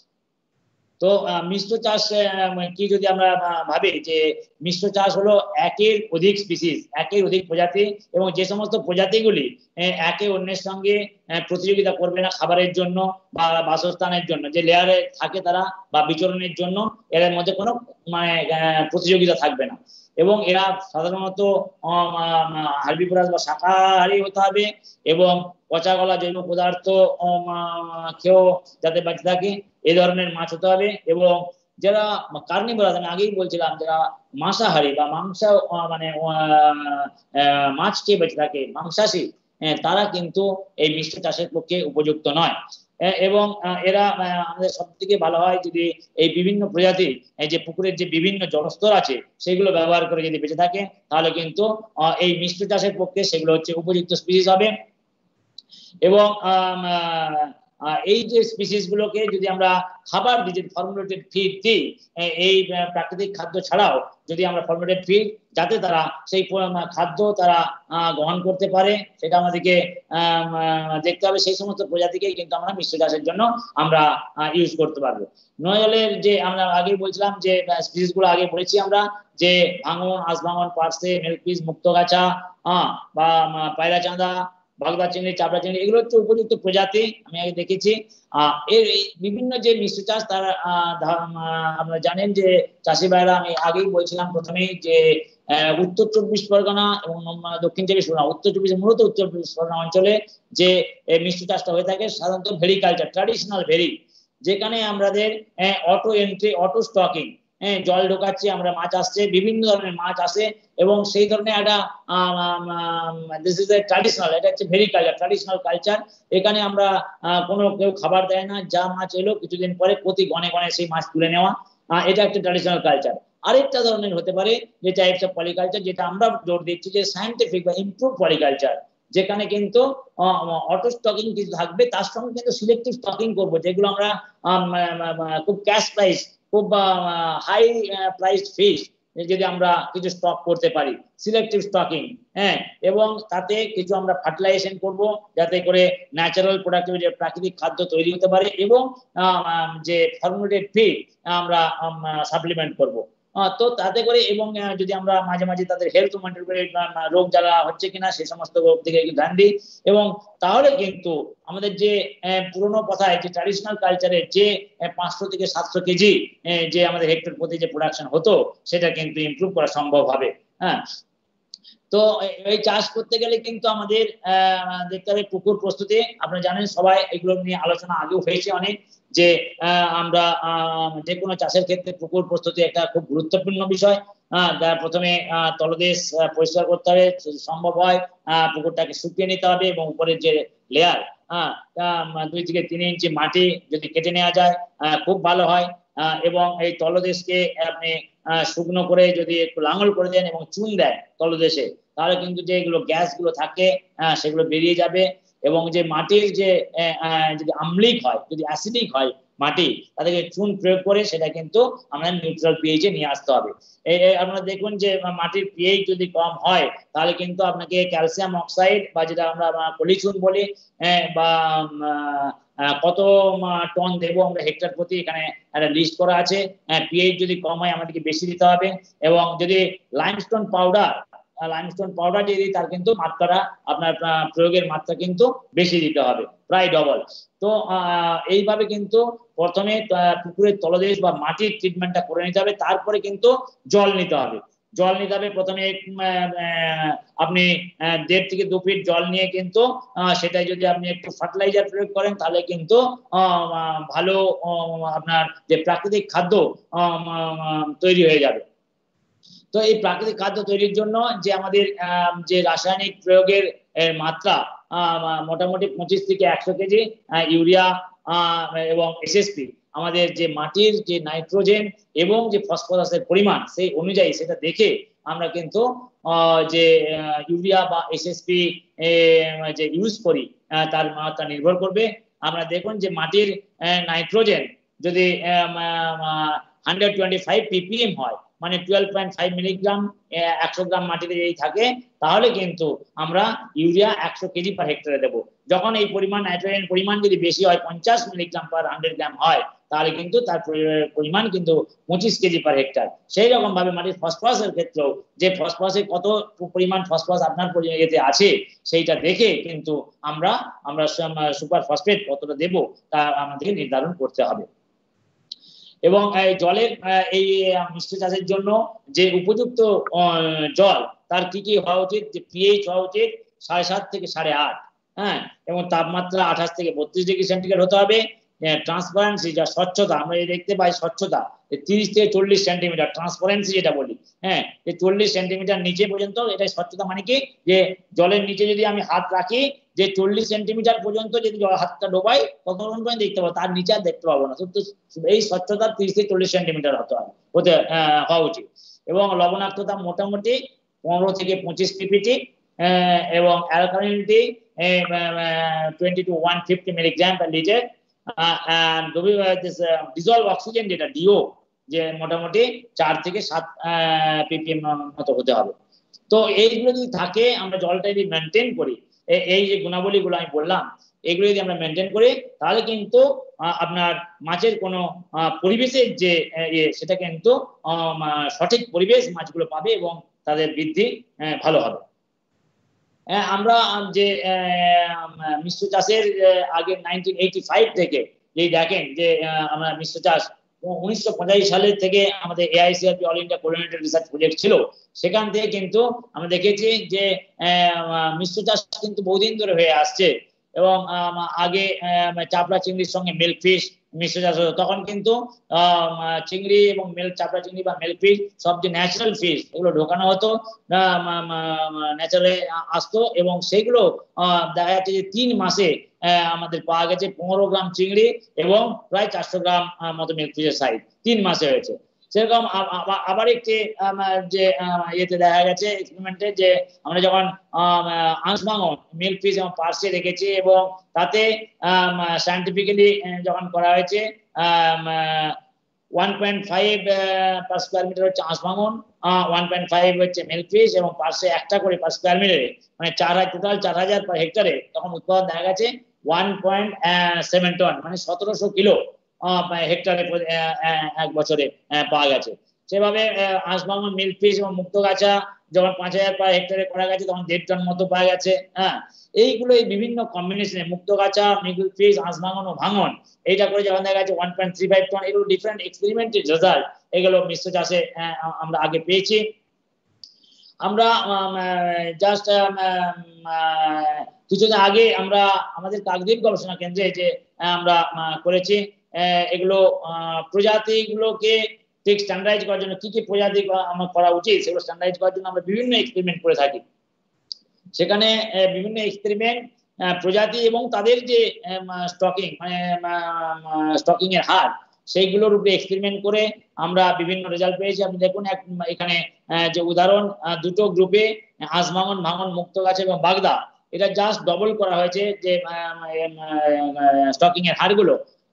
তো মিশ্র চাষ কি যদি আমরা ভাবি যে মিশ্র চাষ হলো একের অধিক স্পিসিস, একের অধিক প্রজাতি এবং যে সমস্ত প্রজাতিগুলি একে অন্যের সঙ্গে প্রতিযোগিতা করবে না খাবারের জন্য বা বাসস্থানের জন্য, যে লেয়ারে থাকে তারা বা বিচরণের জন্য এর মধ্যে কোনো মানে প্রতিযোগিতা থাকবে না এবং এরা সাধারণত হার্বিভোরাস বা শাকাহারী হতে হবে এবং পচা গলা জৈব পদার্থ খেয়েও যাতে বেঁচে থাকে এই ধরনের মাছ হতে হবে এবং যারা কার্নিভোরাস, আমি আগেই বলছিলাম যারা মাংসাহারী বা মাংস মানে মাছ খেয়ে বেঁচে থাকে মাংসাশী, তারা কিন্তু এই মিশ্র চাষের পক্ষে উপযুক্ত নয় এবং এরা আমাদের সব থেকে ভালো হয় যদি এই বিভিন্ন প্রজাতি এই যে পুকুরের যে বিভিন্ন জলস্তর আছে সেগুলো ব্যবহার করে যদি বেঁচে থাকে তাহলে কিন্তু এই মিশ্র চাষের পক্ষে সেগুলো হচ্ছে উপযুক্ত স্পিসিস হবে এবং এই যে স্পিসিস গুলোকে যদি আমরা খাবার দিই, ফর্মুলেটেড ফিড দিই, এই প্রাকৃতিক খাদ্য ছাড়াও যদি আমরা ফর্মুলেটেড ফিড যাতে তারা সেই খাদ্য তারা গ্রহণ করতে পারে সেটা আমাদেরকে দেখতে হবে। সেই সমস্ত প্রজাতিকেই কিন্তু আমরা মিশ্র চাষের জন্য আমরা ইউজ করতে পারবো। নয়জলের যে আমরা আগে বলছিলাম যে স্পিসিস গুলো আগে বলেছি আমরা যে ভাঙন, আঁশভাঙন, পার্সে, মিল্কপিস, মুক্তগাছা বা পায়রাচাঁদা, বাগদা চিংড়ি, চাপড়া চিংড়ি এগুলো হচ্ছে উপযুক্ত প্রজাতি আমি আগে দেখেছি। এর বিভিন্ন যে মিশ্র চাষ তারা আপনারা জানেন যে চাষি ভাইরা, আমি আগেই বলছিলাম প্রথমেই যে উত্তর চব্বিশ পরগনা এবং দক্ষিণ চব্বিশ পরগনা, উত্তর চব্বিশ মূলত উত্তর চব্বিশ পরগনা অঞ্চলে যে মিশ্র চাষটা হয়ে থাকে সাধারণত ভেরি কালচার, ট্র্যাডিশনাল ভেরি, যেখানে আমাদের অটো এন্ট্রি, অটো স্টকিং, হ্যাঁ জল ঢোকাচ্ছি আমরা, মাছ আসছে, বিভিন্ন ধরনের মাছ আসে এবং সেই ধরনের একটা দিস ইজ এ ট্র্যাডিশনাল, এটা হচ্ছে ভেরি কালচার, ট্র্যাডিশনাল কালচার। এখানে আমরা কোনো কেউ খাবার দেয় না, যা মাছ এলো কিছুদিন পরে প্রতি গণে গণে সেই মাছ তুলে নেওয়া, এটা একটা ট্র্যাডিশনাল কালচার। আরেকটা ধরনের হতে পারে যে টাইপস অফ পলিকালচার, যেটা আমরা জোর দিচ্ছি যে সায়েন্টিফিক বা ইমপ্রুভ পলিকালচার, যেখানে কিন্তু অটো স্টকিং কিছু থাকবে, তার সঙ্গে কিন্তু সিলেক্টিভ স্টকিং করবো, যেগুলো আমরা খুব ক্যাশ প্রাইস, খুব হাই প্রাইসড ফিশ যদি আমরা কিছু স্টক করতে পারি, সিলেক্টিভ স্টকিং, হ্যাঁ, এবং তাতে কিছু আমরা ফার্টিলাইজেশন করব যাতে করে ন্যাচারাল প্রোডাক্টিভিটি, প্রাকৃতিক খাদ্য তৈরি হতে পারে এবং যে ফর্মুলেটেড ফিড আমরা সাপ্লিমেন্ট করব। তো তাতে করে এবং যদি আমরা মাঝে মাঝে তাদের হেলথ মনিটর করে রোগ জ্বালা হচ্ছে কিনা সেই সমস্ত রোগ দিকে ধ্যান দিই এবং তাহলে কিন্তু আমাদের যে পুরনো কথায় যে ট্র্যাডিশনাল কালচারের যে পাঁচশো থেকে সাতশো কেজি যে আমাদের হেক্টর প্রতি যে প্রোডাকশন হতো সেটা কিন্তু ইমপ্রুভ করা সম্ভব হবে। হ্যাঁ, তো এই চাষ করতে গেলে কিন্তু আমাদের দেখতে হবে পুকুর প্রস্তুতি। আপনারা জানেন সবাই, এগুলো নিয়ে আলোচনা আগেও হয়েছে অনেক, যে আমরা যে কোনো চাষের ক্ষেত্রে পুকুর প্রস্তুতি একটা খুব গুরুত্বপূর্ণ বিষয়। যার প্রথমে তলদেশ পরিষ্কার করতে হবে, সম্ভব হয় পুকুরটাকে শুকিয়ে নিতে হবে এবং উপরের যে লেয়ার হ্যাঁ দুই থেকে তিন ইঞ্চি মাটি যদি কেটে নেওয়া যায় খুব ভালো হয় এবং এই তলদেশকে আপনি শুকনো করে যদি একটু লাঙল করে দেন এবং চুন দেন তলদেশে, তাহলে কিন্তু যেগুলো গ্যাস গুলো থাকে সেগুলো বেরিয়ে যাবে এবং যে মাটির যে যদি আম্লিক হয়, যদি অ্যাসিডিক হয় মাটি তাদেরকে চুন প্রয়োগ করে সেটা কিন্তু আমরা নিউট্রাল পিএইচে নিয়ে আসতে হবে। এই আপনারা দেখুন যে মাটির পিএইচ যদি কম হয় তাহলে কিন্তু আপনাকে ক্যালসিয়াম অক্সাইড বা যেটা আমরা পলিচুন বলি বা কত টন দেবো আমরা হেক্টর প্রতি, এখানে একটা লিস্ট করা আছে। পিএইচ যদি কম হয় আমাদেরকে বেশি দিতে হবে, এবং যদি লাইমস্টোন পাউডার লাইমস্টোন পাউডার যদি তার কিন্তু মাত্রাটা আপনার প্রয়োগের মাত্রা কিন্তু বেশি দিতে হবে, প্রায় ডবল। তো এইভাবে কিন্তু প্রথমে পুকুরের তলদেশ বা মাটির ট্রিটমেন্টটা করে নিতে হবে, তারপরে কিন্তু জল নিতে হবে। জল নিতে হবে প্রথমে আপনি দেড় থেকে দু ফিট জল নিয়ে কিন্তু সেটাই যদি আপনি একটু ফার্টিলাইজার প্রয়োগ করেন তাহলে কিন্তু ভালো আপনার যে প্রাকৃতিক খাদ্য তৈরি হয়ে যাবে। তো এই প্রাকৃতিক খাদ্য তৈরির জন্য যে আমাদের যে রাসায়নিক প্রয়োগের মাত্রা মোটামুটি পঁচিশ থেকে একশো কেজি ইউরিয়া এবং এসএসপি, আমাদের যে মাটির যে নাইট্রোজেন এবং যে ফসফরাসের পরিমাণ সেই অনুযায়ী সেটা দেখে আমরা কিন্তু যে ইউরিয়া বা এসএসপি যে ইউজ করি তার মাত্রা নির্ভর করবে। আমরা দেখুন যে মাটির নাইট্রোজেন যদি হান্ড্রেড টোয়েন্টি ফাইভ পিপিএম হয়, মানে টুয়েলভ পয়েন্ট ফাইভ মিলিগ্রাম একশো গ্রাম মাটিতে যদি থাকে, তাহলে কিন্তু আমরা ইউরিয়া একশো কেজি পার হেক্টরে দেবো। যখন এই পরিমাণ নাইট্রোজেন পরিমাণ যদি বেশি হয়, পঞ্চাশ মিলিগ্রাম পার হান্ড্রেড গ্রাম হয়, তাহলে কিন্তু তার পরিমাণ কিন্তু পঁচিশ কেজি পার হেক্টর। সেই রকম ভাবে মাটির ফসফরাসের ক্ষেত্রেও যে ফসফরাসে কত পরিমাণ ফসফরাস আপনার এতে আছে সেইটা দেখে কিন্তু আমরা আমরা সুপার ফসফেট কতটা দেবো তা আমাদেরকে নির্ধারণ করতে হবে। এবং জলের এই মিশ্র চাষের জন্য যে উপযুক্ত জল তার কি কি হওয়া উচিত, যে পিএইচ হওয়া উচিত সাড়ে সাত থেকে সাড়ে আট, হ্যাঁ, এবং তাপমাত্রা আঠাশ থেকে বত্রিশ ডিগ্রি সেন্টিগ্রেড হতে হবে। ট্রান্সপারেন্সি যা স্বচ্ছতা আমরা দেখতে পাই, স্বচ্ছতা তিরিশ থেকে চল্লিশ সেন্টিমিটার, ট্রান্সপারেন্সি যেটা বলি, হ্যাঁ, যে চল্লিশ সেন্টিমিটার নিচে পর্যন্ত এটাই স্বচ্ছতা। মানে কি, যে জলের নিচে যদি আমি হাত রাখি, যে চল্লিশ সেন্টিমিটার পর্যন্ত যদি হাতটা ডোবাই ততক্ষণ পর্যন্ত দেখতে পাবো, তার নিচে আর দেখতে পাবো না। তো এই স্বচ্ছতা তিরিশ থেকে চল্লিশ সেন্টিমিটার হতে হবে, হতে হওয়া উচিত। এবং লবণাক্ততা মোটামুটি পনেরো থেকে পঁচিশ পিপিটি, এবং alkalinity twenty two one fifty milligram per litre, dissolve oxygen যেটা ডিও যে মোটামুটি চার থেকে সাত পিপিএম মতো হতে হবে। তো এইগুলো যদি থাকে, আমরা জলটা যদি মেনটেন করি, এই যে গুণাবলীগুলো আমি বললাম এগুলো যদি আমরা মেনটেন করি, তাহলে কিন্তু আপনার মাছের কোনো পরিবেশের যে ইয়ে সেটা কিন্তু সঠিক পরিবেশ মাছগুলো পাবে এবং তাদের বৃদ্ধি ভালো হবে। আমরা যে মিশ্র চাষের আগে নাইনটিন এইটি ফাইভ থেকে যেই দেখেন যে আমরা মিশ্র চাষ উনিশশো পঁচাশি সালের থেকে আমাদের AICRP all India coordinated research project ছিল, সেখান থেকে কিন্তু আমরা দেখেছি যে মিশ্র চাষ কিন্তু বহুদিন ধরে হয়ে আসছে। এবং আগে চাপড়া চিংড়ির সঙ্গে মিল্ক ফিশ মিশ্র চাষ হতো, তখন কিন্তু চিংড়ি এবং মিল্ক চাপড়া চিংড়ি বা মিল্ক ফিশ সব যে ন্যাচারাল ফিশ এগুলো ঢোকানো হতো, ন্যাচারালে আসতো, এবং সেগুলো দেখা যাচ্ছে যে তিন মাসে আমাদের পাওয়া গেছে পনেরো গ্রাম চিংড়ি এবং প্রায় চারশো গ্রাম মতো মিল্ক ফিশের সাইজ তিন মাসে হয়েছে। সেরকম আবার একটি যে ইয়েতে দেখা গেছে এক্সপেরিমেন্টে, যে আমরা যখন আঁশভাঙন মিল্ক ফিশ এবং পার্সে রেখেছি এবং তাতে সায়েন্টিফিক্যালি যখন করা হয়েছে one point five per square metre হচ্ছে আঁশভাঙন, ওয়ান পয়েন্ট ফাইভ হচ্ছে মিল্ক ফিশ এবং পার্সে একটা করে পার স্কোয়ার মিটারে, মানে চার হাজার টোটাল চার হাজার পার হেক্টরে, তখন উৎপাদন দেখা গেছে ওয়ান পয়েন্ট সেভেন টন, মানে সতেরোশো কিলো হেক্টরে এক বছরে পাওয়া গেছে। সেভাবে আঁশভাঙন মিল্ক ফিশ এবং মুক্তগাছা যখন পাঁচ হাজার পার হেক্টরে করা গেছে তখন দেড় টন মতো পাওয়া গেছে। হ্যাঁ, এইগুলো এই বিভিন্ন কম্বিনেশনে মুক্তগাছা, মিল্ক ফিশ, আঁশভাঙন ও ভাঙন এইটা করে যখন দেখা গেছে one point three five ton, এগুলো ডিফারেন্ট এক্সপেরিমেন্টের রেজাল্ট, এগুলো মিশ্র চাষে আমরা আগে পেয়েছি। আমরা জাস্ট কিছুদিন আগে আমরা আমাদের কাকদ্বীপ গবেষণা কেন্দ্রে যে আমরা করেছি, এগুলো প্রজাতিগুলোকে ঠিক স্ট্যান্ডার্ডাইজ করার জন্য কি কি প্রজাতি আমার করা উচিত সেগুলো স্ট্যান্ডার্ডাইজ করার জন্য আমরা বিভিন্ন এক্সপেরিমেন্ট করে থাকি। সেখানে বিভিন্ন এক্সপেরিমেন্ট প্রজাতি এবং তাদের যে স্টকিং মানে স্টকিং এর হার সেইগুলোর উপরে এক্সপেরিমেন্ট করে আমরা বিভিন্ন রেজাল্ট পেয়েছি। আপনি দেখুন এখানে যে উদাহরণ, দুটো গ্রুপে আঁশভাঙন, ভাঙন, মুক্তগাছা এবং বাগদা, এটা জাস্ট ডবল করা হয়েছে যে স্টকিং এর হারগুলো।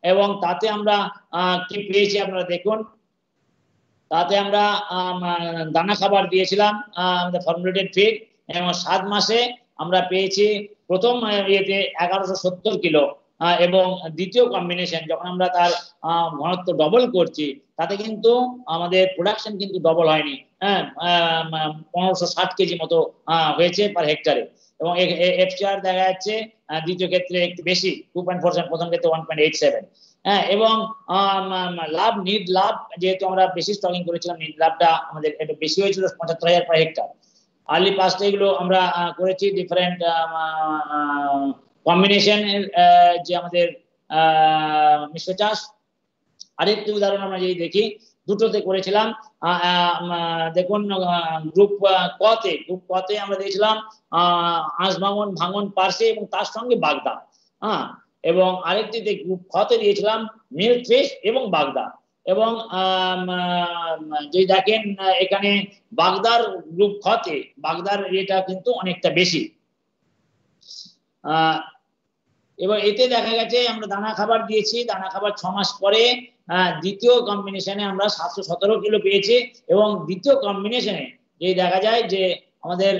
এবং তাতে আমরা কি পেয়েছি আপনারা দেখুন। তাতে আমরা দানা খাবার দিয়েছিলাম আমাদের ফর্মুলেটেড ফিড, এবং সাত মাসে আমরা পেয়েছি প্রথম ইয়েতে এগারোশো সত্তর কিলো, এবং দ্বিতীয় কম্বিনেশন যখন আমরা তার ঘনত্ব ডবল করছি তাতে কিন্তু আমাদের প্রোডাকশন কিন্তু ডবল হয়নি, হ্যাঁ পনেরোশো ষাট কেজি মতো হয়েছে পার হেক্টরে, এবং এফসিআর দেখা যাচ্ছে দ্বিতীয় ক্ষেত্রে একটু বেশি টু পয়েন্ট ফোর সেভেন, প্রথম ক্ষেত্রে ওয়ান পয়েন্ট এইট সেভেন। হ্যাঁ, এবং লাভ নিট লাভ যেহেতু আমরা বেশি স্টকিং করেছিলাম, নিট লাভটা আমাদের একটু বেশি হয়েছিল পঁচাত্তর হাজার পার হেক্টর। আর্লি পাস্টে এগুলো আমরা করেছি ডিফারেন্ট কম্বিনেশন যে আমাদের মিশ্র চাষ। আরেকটি উদাহরণ আমরা যদি দেখি, দুটোতে করেছিলাম। দেখুন গ্রুপ কতে গ্রুপ কতে আমরা দিয়েছিলাম আঁশ ভাঙন, ভাঙন পার্সে এবং তার সঙ্গে বাগদা, হ্যাঁ, এবং আরেকটিতে গ্রুপ খতে দিয়েছিলাম মিল্ক ফিশ এবং বাগদা। এবং যদি দেখেন এখানে বাগদার গ্রুপ খতে বাগদার এটা কিন্তু অনেকটা বেশি। আহ এবার এতে দেখা গেছে আমরা দানা খাবার দিয়েছি, দানা খাবার ছ মাস পরে দ্বিতীয় কম্বিনেশনে আমরা সাতশো সতেরো কিলো পেয়েছি, এবং দ্বিতীয় কম্বিনেশনে যে দেখা যায় যে আমাদের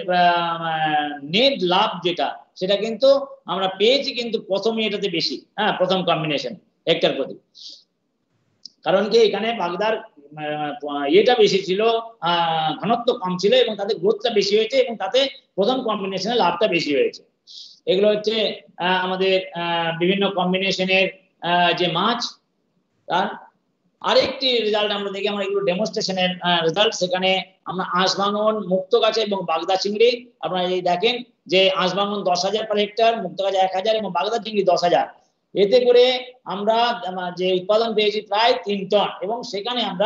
নেট লাভ যেটা সেটা কিন্তু আমরা পেয়েছি কিন্তু প্রথমে এটাতে বেশি, হ্যাঁ প্রথম কম্বিনেশন হেক্টর প্রতি। কারণ কি এখানে বাগদার ইয়েটা বেশি ছিল, ঘনত্ব কম ছিল এবং তাদের গ্রোথটা বেশি হয়েছে, এবং তাতে প্রথম কম্বিনেশনে লাভটা বেশি হয়েছে। এগুলো হচ্ছে আমাদের বিভিন্ন কম্বিনেশনের যে মাছ। তার আরেকটি রেজাল্ট আমরা দেখি, আমরা এগুলো ডেমনস্ট্রেশনের রেজাল্ট। সেখানে আমরা আঁশ ভাঙন, মুক্ত গাছে এবং বাগদা চিংড়ি আপনারা এই দেখেন যে আঁশ ভাঙন দশ হাজার পার হেক্টর, মুক্ত গাছে এক হাজার এবং বাগদা চিংড়ি দশ হাজার। এতে করে আমরা যে উৎপাদন পেয়েছি প্রায় তিন টন, এবং সেখানে আমরা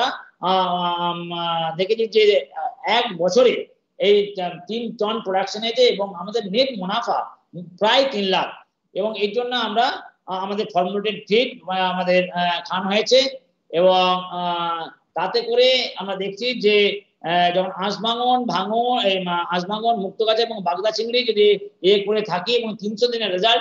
দেখেছি যে এক বছরে এই তিন টন প্রোডাকশন হয়েছে এবং আমাদের নেট মুনাফা প্রায় তিন লাখ। এবং এই জন্য আমরা আমাদের ফর্মুলেটেড ফিড আমাদের খাওয়ানো হয়েছে, এবং তাতে করে আমরা দেখছি যে যখন আঁশ ভাঙন ভাঙন আঁশ ভাঙন, মুক্ত গাছ এবং বাগদা চিংড়ি যদি এ করে থাকি এবং তিনশো দিনের রেজাল্ট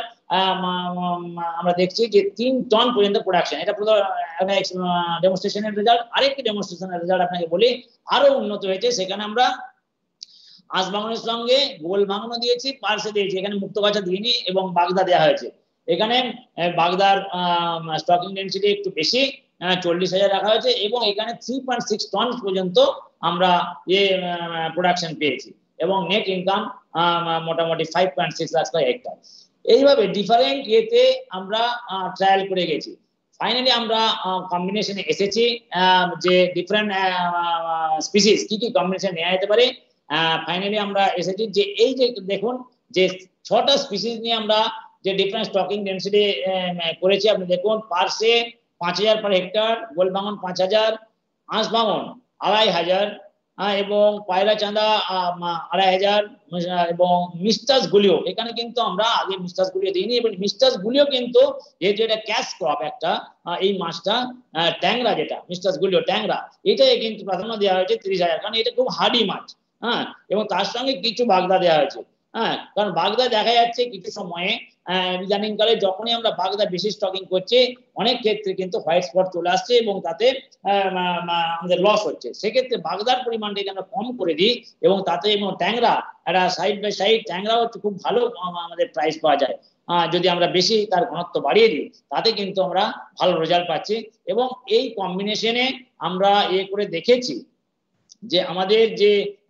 আমরা দেখছি যে তিন টন পর্যন্ত প্রোডাকশন। এটা পুরো ডেমনস্ট্রেশনের রেজাল্ট। আরেকটি ডেমনস্ট্রেশনের রেজাল্ট আপনাকে বলি আরো উন্নত হয়েছে। সেখানে আমরা আঁশ ভাঙনের সঙ্গে গোল ভাঙনও দিয়েছি, পার্সে দিয়েছি, এখানে মুক্ত গাছা দিইনি এবং বাগদা দেওয়া হয়েছে। এখানে বাগদার স্টকিং ডেন্সিটি একটু বেশি, চল্লিশ হাজার রাখা হয়েছে, এবং এখানে থ্রি পয়েন্ট সিক্স টন পর্যন্ত আমরা এ প্রোডাকশন পেয়েছি, এবং নেট ইনকাম মোটামুটি five point six lakh per hectare. এইভাবে ডিফারেন্ট ইয়েতে আমরা ট্রায়াল করে গেছি। ফাইনালি আমরা কম্বিনেশনে এসেছি যে ডিফারেন্ট স্পিসিস কি কি কম্বিনেশন নেওয়া যেতে পারে। ফাইনালি আমরা এসেছি যে এই যে দেখুন যে ছটা স্পিসিস নিয়ে আমরা যে ডিফারেন্ট স্টকিং ডেন্সিটি করেছি। আপনি দেখুন পার্সে পাঁচ হাজার পার হেক্টর, গোল ভাঙন পাঁচ হাজার, আঁশ ভাঙন আড়াই হাজার, এবং পায়রা চাঁদা আড়াই হাজার, এবং মিস্টাস গুলিও এখানে কিন্তু আমরা আগে মিস্টাস গুলিও দিইনি, এবং মিস্টাস গুলিও কিন্তু যেহেতু এটা ক্যাশ ক্রপ একটা, এই মাছটা ট্যাংরা যেটা মিস্টাস গুলিও ট্যাংরা, এটাই কিন্তু প্রাধান্য দেওয়া হয়েছে তিরিশ হাজার, কারণ এটা খুব হার্ডি মাছ। হ্যাঁ, এবং তার সঙ্গে কিছু বাগদা দেওয়া হয়েছে। হ্যাঁ, কারণ বাগদা দেখা যাচ্ছে কিছু সময়ে ইদানিং কালে যখনই আমরা বাগদা বেশি স্টকিং করছি অনেক ক্ষেত্রে কিন্তু হোয়াইট স্পট চলে আসছে এবং তাতে আমাদের লস হচ্ছে। সেক্ষেত্রে বাগদার পরিমাণটাকে আমরা কম করে দিই, এবং তাতে এবং ট্যাংরা একটা সাইড বাই সাইড ট্যাংরা হচ্ছে খুব ভালো আমাদের প্রাইস পাওয়া যায়। যদি আমরা বেশি তার ঘনত্ব বাড়িয়ে দিই তাতে কিন্তু আমরা ভালো রেজাল্ট পাচ্ছি। এবং এই কম্বিনেশনে আমরা এ করে দেখেছি যে আমাদের যে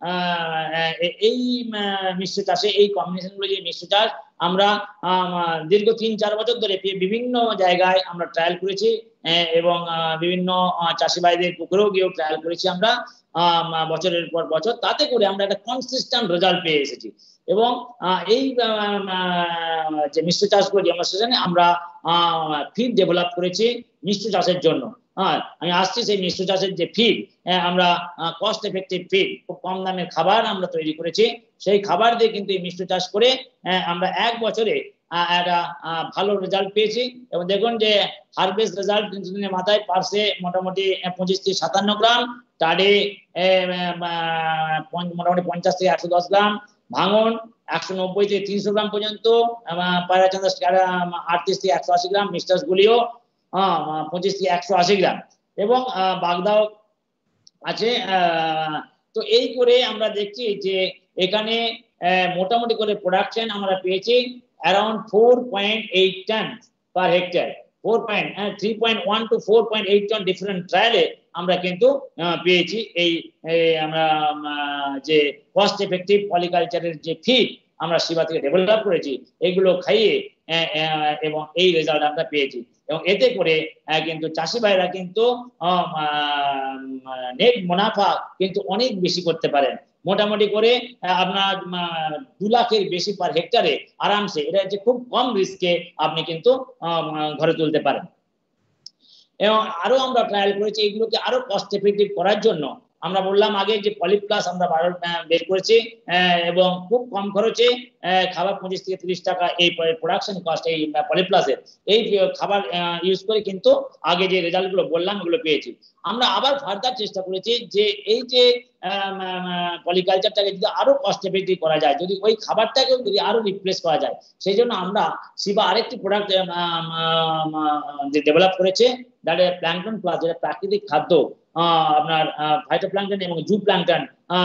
এই মিশ্র চাষে এই কম্বিনেশনগুলো যে মিশ্র চাষ আমরা দীর্ঘ তিন চার বছর ধরে বিভিন্ন জায়গায় আমরা ট্রায়াল করেছি, এবং বিভিন্ন চাষি ভাইদের পুকুরেও গিয়েও ট্রায়াল করেছি আমরা বছরের পর বছর। তাতে করে আমরা একটা কনসিস্টেন্ট রেজাল্ট পেয়ে এসেছি। এবং এই যে মিশ্র চাষগুলো ডেমনস্ট্রেশনে আমরা ফিড ডেভেলপ করেছি মিশ্র চাষের জন্য। হ্যাঁ, আমি আসছি সেই মিশ্র চাষের যে ফিড, আমরা কস্ট এফেক্টিভ ফিড, খুব কম দামের খাবার আমরা তৈরি করেছি। সেই খাবার দিয়ে কিন্তু এই মিশ্র চাষ করে আমরা এক বছরে একটা ভালো রেজাল্ট পেয়েছি। এবং দেখুন যে হারভেস্ট রেজাল্ট তিনশো দিনের মাথায় পার্সে মোটামুটি পঁচিশ থেকে সাতান্ন গ্রাম, টাডে মোটামুটি পঞ্চাশ থেকে একশো দশ গ্রাম, ভাঙন একশো নব্বই থেকে তিনশো গ্রাম পর্যন্ত, পায়রা চাঁদা আটত্রিশ থেকে একশো আশি গ্রাম, মিস্টাস গুলিও পঁচিশ থেকে একশো আশি গ্রাম এবং বাগদাও আছে। তো এই করে আমরা দেখছি যে এখানে মোটামুটি করে প্রোডাকশন আমরা পেয়েছি around four point eight ton per hectare, four point three point one two four point eight ton different ট্রায়ালে আমরা কিন্তু পেয়েছি। এই আমরা যে কস্ট এফেক্টিভ পলিকালচারের যে ফিড আমরা শিবা থেকে ডেভেলপ করেছি এগুলো খাইয়ে এবং এই রেজাল্ট আমরা পেয়েছি এবং এতে করে কিন্তু চাষি ভাইরা কিন্তু নেট মুনাফা কিন্তু অনেক বেশি করতে পারেন, মোটামুটি করে আপনার দু লাখের বেশি পার হেক্টরে আরামসে, এটা হচ্ছে খুব কম রিস্কে আপনি কিন্তু ঘরে তুলতে পারেন। এবং আরো আমরা ট্রায়াল করেছি এগুলোকে আরো কস্ট এফেক্টিভ করার জন্য। আমরা বললাম আগে যে পলিপ্লাস আমরা বের করেছি এবং খুব কম খরচে খাবার পঁচিশ থেকে তিরিশ টাকা এই প্রোডাকশন কস্ট এই পলিপ্লাসের এই খাবার ইউজ করে কিন্তু আগে যে রেজাল্ট গুলো বললাম এগুলো পেয়েছি। আমরা আবার ফার্দার চেষ্টা করেছি যে এই যে পলিকালচারটাকে যদি আরো কস্ট এফেক্টিভ করা যায়, যদি ওই খাবারটাকেও যদি আরো রিপ্লেস করা যায়, সেই জন্য আমরা শিবা আরেকটি প্রোডাক্ট যে ডেভেলপ করেছে দ্যাট ইজ প্ল্যাঙ্কটন প্লাস, যেটা প্রাকৃতিক খাদ্য আপনার ফাইটোপ্ল্যাঙ্কটন এবং জু প্ল্যাঙ্কটন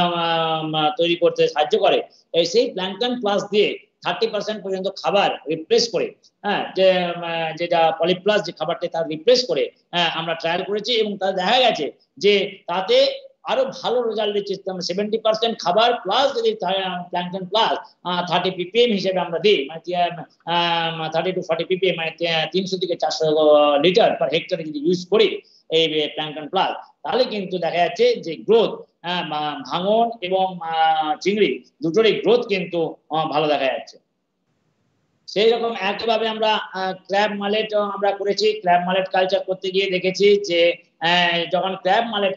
তৈরি করতে সাহায্য করে। এই সেই প্ল্যাঙ্কটন প্লাস দিয়ে থার্টি পার্সেন্ট পর্যন্ত খাবার রিপ্লেস করে, হ্যাঁ যে যেটা পলিপ্লাস যে খাবারটা তার রিপ্লেস করে হ্যাঁ আমরা ট্রায়াল করেছি এবং তা দেখা গেছে যে তাতে আরো ভালো রেজাল্ট দিচ্ছে। সেভেন্টি পার্সেন্ট খাবার প্লাস যদি প্ল্যাঙ্কটন প্লাস থার্টি পিপিএম হিসেবে আমরা দিই, মানে থার্টি টু ফর্টি পিপিএম মানে তিনশো থেকে চারশো লিটার পার হেক্টরে যদি ইউজ করি এই প্ল্যাঙ্কটন প্লাস, তাহলে কিন্তু দেখা যাচ্ছে যে গ্রোথ ভাঙন এবং চিংড়ি দুটোরই গ্রোথ কিন্তু ভালো দেখা যাচ্ছে। সেই রকম একইভাবে আমরা ক্র্যাব মালেট আমরা করেছি। ক্র্যাব মালেট কালচার করতে গিয়ে দেখেছি যে যখন ক্র্যাব মালেট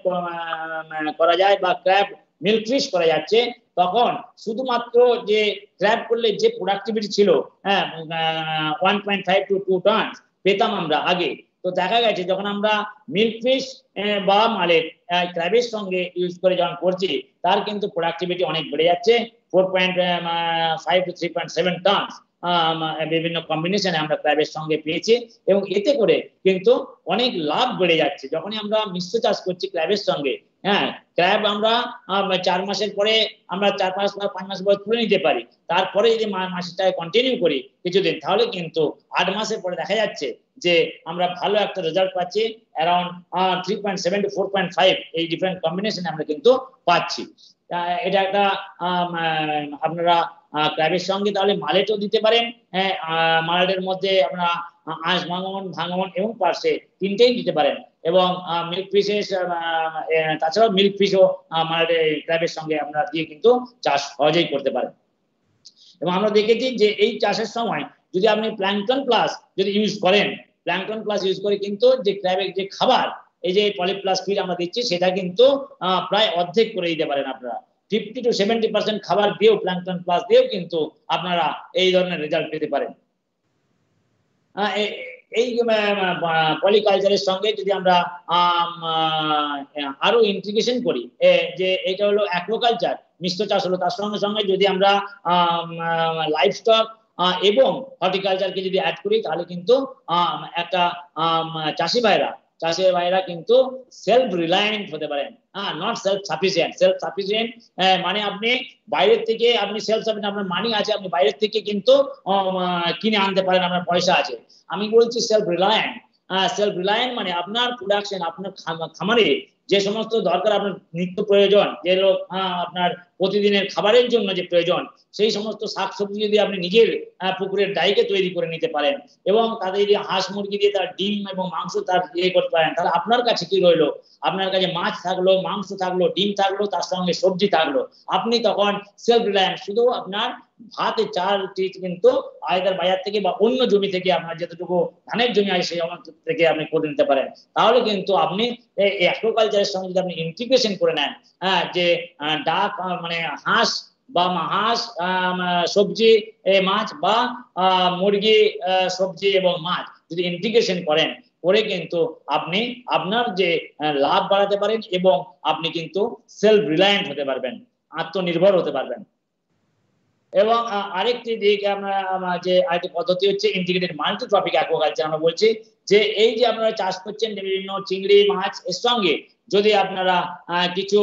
করা যায় বা ক্র্যাব মিল্ক ফিশ করা যাচ্ছে, তখন শুধুমাত্র যে ক্র্যাব করলে যে প্রোডাক্টিভিটি ছিল হ্যাঁ one point five two two ton পেতাম আমরা আগে, তো দেখা গেছে যখন আমরা মিল্ক ফিশ বা মালেট ক্র্যাবের সঙ্গে ইউজ করে যখন করছি তার কিন্তু প্রোডাক্টিভিটি অনেক বেড়ে যাচ্ছে, four point five two three point seven ton বিভিন্ন কম্বিনেশনে আমরা ক্র্যাবের সঙ্গে পেয়েছি এবং এতে করে কিন্তু অনেক লাভ বেড়ে যাচ্ছে। যখনই আমরা মিশ্র চাষ করছি ক্র্যাবের সঙ্গে, হ্যাঁ ক্র্যাব আমরা চার মাসের পরে আমরা চার পাঁচ মাস পাঁচ মাস পরে তুলে নিতে পারি, তারপরে যদি মাসেরটাকে কন্টিনিউ করি কিছুদিন, তাহলে কিন্তু আট মাসের পরে দেখা যাচ্ছে যে আমরা ভালো একটা রেজাল্ট পাচ্ছি, around three point seven two four point five এই ডিফারেন্ট কম্বিনেশনে আমরা কিন্তু পাচ্ছি। এটা একটা আপনারা ক্র্যাবের সঙ্গে তাহলে মালেটও দিতে পারেন, হ্যাঁ মালেটের মধ্যে আমরা আঁশ ভাঙন ভাঙন এবং পার্সে তিনটেই দিতে পারেন এবং মিল্ক ফিশের তাছাড়াও মিল্ক ফিশও মালেটের ক্র্যাবের সঙ্গে আমরা দিয়ে কিন্তু চাষ সহজেই করতে পারেন। এবং আমরা দেখেছি যে এই চাষের সময় যদি আপনি প্ল্যাঙ্কটন প্লাস যদি ইউজ করেন, প্ল্যাঙ্কটন প্লাস ইউজ করে কিন্তু যে ক্র্যাবের যে খাবার এই যে পলিপ্লাস ফিড আমরা দিচ্ছি সেটা কিন্তু প্রায় অর্ধেক করে দিতে পারেন আপনারা। ফিফটি টু সেভেন্টি পার্সেন্ট খাবার দিয়েও প্ল্যাঙ্কটন প্লাস দিয়েও কিন্তু আপনারা এই ধরনের রেজাল্ট পেতে পারেন। এই পলিকালচারের সঙ্গে যদি আমরা আরো ইন্টিগ্রেশন করি, যে এটা হলো অ্যাকোয়াকালচার মিশ্র চাষ হলো, তার সঙ্গে সঙ্গে যদি আমরা লাইভস্টক এবং হর্টিকালচারকে যদি অ্যাড করি, তাহলে কিন্তু একটা চাষি ভাইরা চাষি ভাইরা কিন্তু সেলফ রিলায়েন্ট হতে পারেন, হ্যাঁ not self sufficient. Self sufficient মানে আপনি বাইরের থেকে আপনি সেলফ সাফিসিয়েন্ট, আপনার মানি আছে, আপনি বাইরের থেকে কিন্তু কিনে আনতে পারেন, আপনার পয়সা আছে। আমি বলছি সেলফ রিলায়েন্ট। সেলফ রিলায়েন্ট মানে আপনার প্রোডাকশন, আপনার খামারে যে সমস্ত দরকার আপনার নিত্য প্রয়োজন, যে লোক আপনার প্রতিদিনের খাবারের জন্য যে প্রয়োজন, সেই সমস্ত শাকসবজি যদি আপনি নিজের পুকুরের ডাইকে তৈরি করে নিতে পারেন এবং তাদের যদি হাঁস মুরগি দিয়ে তার ডিম এবং মাংস তার ইয়ে করতে পারেন, তাহলে আপনার কাছে কি রইলো? আপনার কাছে মাছ থাকলো, মাংস থাকলো, ডিম থাকলো, তার সঙ্গে সবজি থাকলো। আপনি তখন সেলফ রিলায়েন্ট, শুধু আপনার ভাতে চাল কিন্তু আয়দার বাজার থেকে বা অন্য জমি থেকে আপনার যতটুকু ধানের জমি আছে সেই থেকে আপনি করে নিতে পারেন। তাহলে কিন্তু আপনি অ্যাকোয়াকালচারের সঙ্গে যদি আপনি ইন্টিগ্রেশন করে নেন, হ্যাঁ যে ডাক মানে হাঁস বা হাঁস সবজি মাছ বা মুরগি সবজি এবং মাছ যদি ইন্টিগ্রেশন করেন, করে কিন্তু আপনি আপনার যে লাভ বাড়াতে পারেন এবং আপনি কিন্তু সেলফ রিলায়েন্ট হতে পারবেন, আত্মনির্ভর হতে পারবেন। এবং আরেকটি দিক আমরা যে আরেকটি পদ্ধতি হচ্ছে ইন্টিগ্রেটেড মাল্টিট্রপিক অ্যাকোয়াকালচার। আমরা বলছি যে এই যে আপনারা চাষ করছেন বিভিন্ন চিংড়ি মাছ, এর সঙ্গে যদি আপনারা কিছু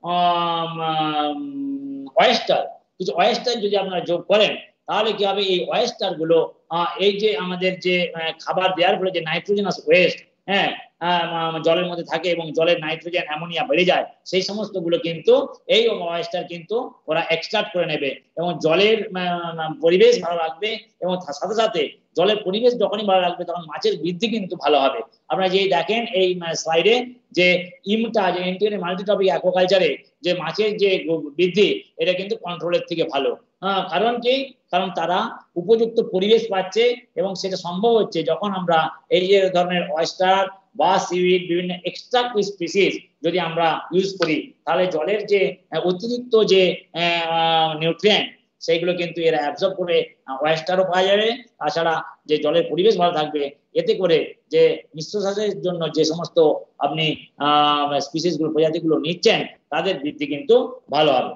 ওয়েস্টার কিছু ওয়েস্টার যদি আপনারা যোগ করেন, তাহলে কি হবে, এই ওয়েস্টার গুলো এই যে আমাদের যে খাবার দেওয়ার ফলে যে নাইট্রোজেনাস ওয়েস্ট হ্যাঁ জলের মধ্যে থাকে এবং জলের নাইট্রোজেন অ্যামোনিয়া বেড়ে যায়, সেই সমস্ত গুলো কিন্তু এই ওয়েস্টার কিন্তু ওরা এক্সট্রাক্ট করে নেবে এবং জলের পরিবেশ ভালো রাখবে এবং সাথে সাথে জলের পরিবেশ যখনই ভালো রাখবে তখন মাছের বৃদ্ধি কিন্তু ভালো হবে। আপনারা যে দেখেন এই স্লাইডে যে ইমটা যে ইন্টিগ্রেটেড মাল্টিট্রপিক অ্যাকোয়াকালচারে যে মাছের যে বৃদ্ধি, এটা কিন্তু কন্ট্রোলের থেকে ভালো। হ্যাঁ, কারণ কি, কারণ তারা উপযুক্ত পরিবেশ পাচ্ছে এবং সেটা সম্ভব হচ্ছে যখন আমরা এই যে ধরনের ওয়েস্টার বা সিউইড বিভিন্ন এক্সট্রাক্টিভ স্পিসিস যদি আমরা ইউজ করি, তাহলে জলের যে অতিরিক্ত যে নিউট্রিয়েন্ট সেইগুলো কিন্তু এরা অ্যাবজর্ব করে ওয়েস্টারও পাওয়া যাবে, তাছাড়া যে জলের পরিবেশ ভালো থাকবে, এতে করে যে মিশ্র চাষের জন্য যে সমস্ত আপনি স্পিসিসগুলো প্রজাতিগুলো নিচ্ছেন তাদের বৃদ্ধি কিন্তু ভালো হবে।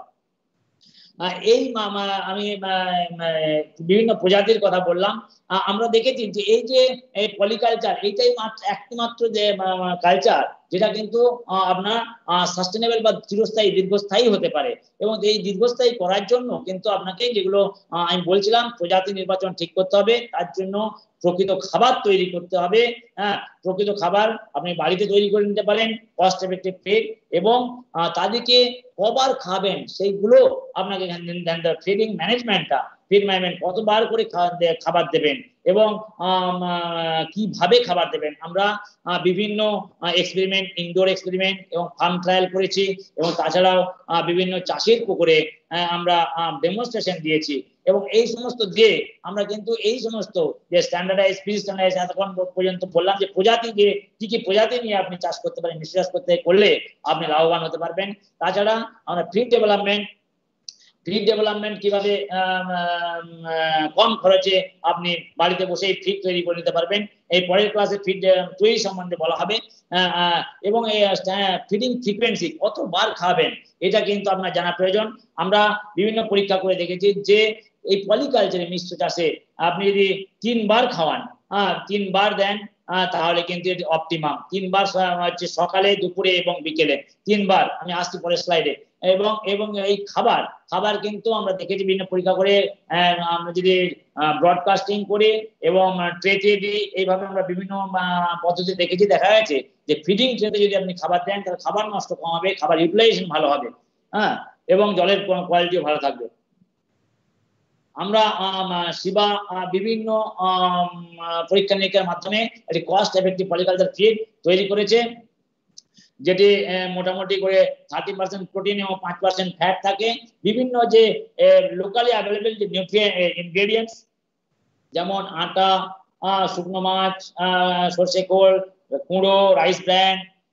এই আমি বিভিন্ন প্রজাতির কথা বললাম। আমরা দেখেছি যে এই যে পলিকালচার এইটাই মাত্র একটি মাত্র যে কালচার যেটা কিন্তু আপনার সাস্টেনেবল বা চিরস্থায়ী দীর্ঘস্থায়ী হতে পারে, এবং এই দীর্ঘস্থায়ী করার জন্য কিন্তু আপনাকে যেগুলো আমি বলছিলাম প্রজাতি নির্বাচন ঠিক করতে হবে, তার জন্য প্রকৃত খাবার তৈরি করতে হবে। হ্যাঁ, প্রকৃত খাবার আপনি বাড়িতে তৈরি করে নিতে পারেন, কস্ট এফেক্টিভ ফিড, এবং তাদেরকে কবার খাবেন সেইগুলো আপনাকে ফিডিং ম্যানেজমেন্টটা ফিড ম্যানেজমেন্ট কতবার করে খাবার দেবেন এবং কিভাবে খাবার দেবেন। আমরা বিভিন্ন এক্সপেরিমেন্ট, ইনডোর এক্সপেরিমেন্ট এবং ফার্ম ট্রায়াল করেছি, এবং তাছাড়াও বিভিন্ন চাষের পুকুরে আমরা ডেমনস্ট্রেশন দিয়েছি, এবং এই সমস্ত দিয়ে আমরা কিন্তু এই সমস্ত যে স্ট্যান্ডার্ডাইজ ফিশ স্ট্যান্ডার্ডাইজ এতক্ষণ পর্যন্ত বললাম যে প্রজাতি যে কি কি প্রজাতি নিয়ে আপনি চাষ করতে পারেন, মিশ্র চাষ করতে করলে আপনি লাভবান হতে পারবেন। তাছাড়া আমরা ফিড ডেভেলপমেন্ট ফিড ডেভেলপমেন্ট কিভাবে কম খরচে আপনি বাড়িতে বসেই ফিড তৈরি করে নিতে পারবেন, এই পরের ক্লাসে ফিড তৈরি সম্বন্ধে বলা হবে। এবং এই ফিডিং ফ্রিকোয়েন্সি কতবার খাবেন এটা কিন্তু আপনার জানা প্রয়োজন। আমরা বিভিন্ন পরীক্ষা করে দেখেছি যে এই পলিকালচারে মিশ্র চাষে আপনি যদি তিনবার খাওয়ান, হ্যাঁ তিনবার দেন, তাহলে কিন্তু এটি অপটিমাম। তিনবার হচ্ছে সকালে, দুপুরে এবং বিকেলে তিনবার। আমি আসছি পরের স্লাইডে। এবং এবং এই খাবার খাবার কিন্তু আমরা দেখেছি বিভিন্ন পরীক্ষা করে, আমরা যদি ব্রডকাস্টিং করি এবং ট্রেতে দিই, এইভাবে আমরা বিভিন্ন পদ্ধতি দেখেছি, দেখা গেছে যে ফিডিং ট্রেতে যদি আপনি খাবার দেন তাহলে খাবার নষ্ট কম হবে, খাবার ইউটিলাইজেশন ভালো হবে, হ্যাঁ, এবং জলের কোয়ালিটিও ভালো থাকবে। আমরা শিবা বিভিন্ন পরীক্ষা নিরীক্ষার মাধ্যমে একটি কস্ট এফেক্টিভ পলিকালচার ফিড তৈরি করেছে, যেটি মোটামুটি করে থার্টি পার্সেন্ট প্রোটিন এবং পাঁচ পার্সেন্ট ফ্যাট থাকে। বিভিন্ন যে লোকালি অ্যাভেলেবেল যে নিউট্রিয়েন্ট ইনগ্রেডিয়েন্টস, যেমন আটা, শুকনো মাছ, সর্ষে খোল, কুঁড়ো, রাইস ব্র্যান,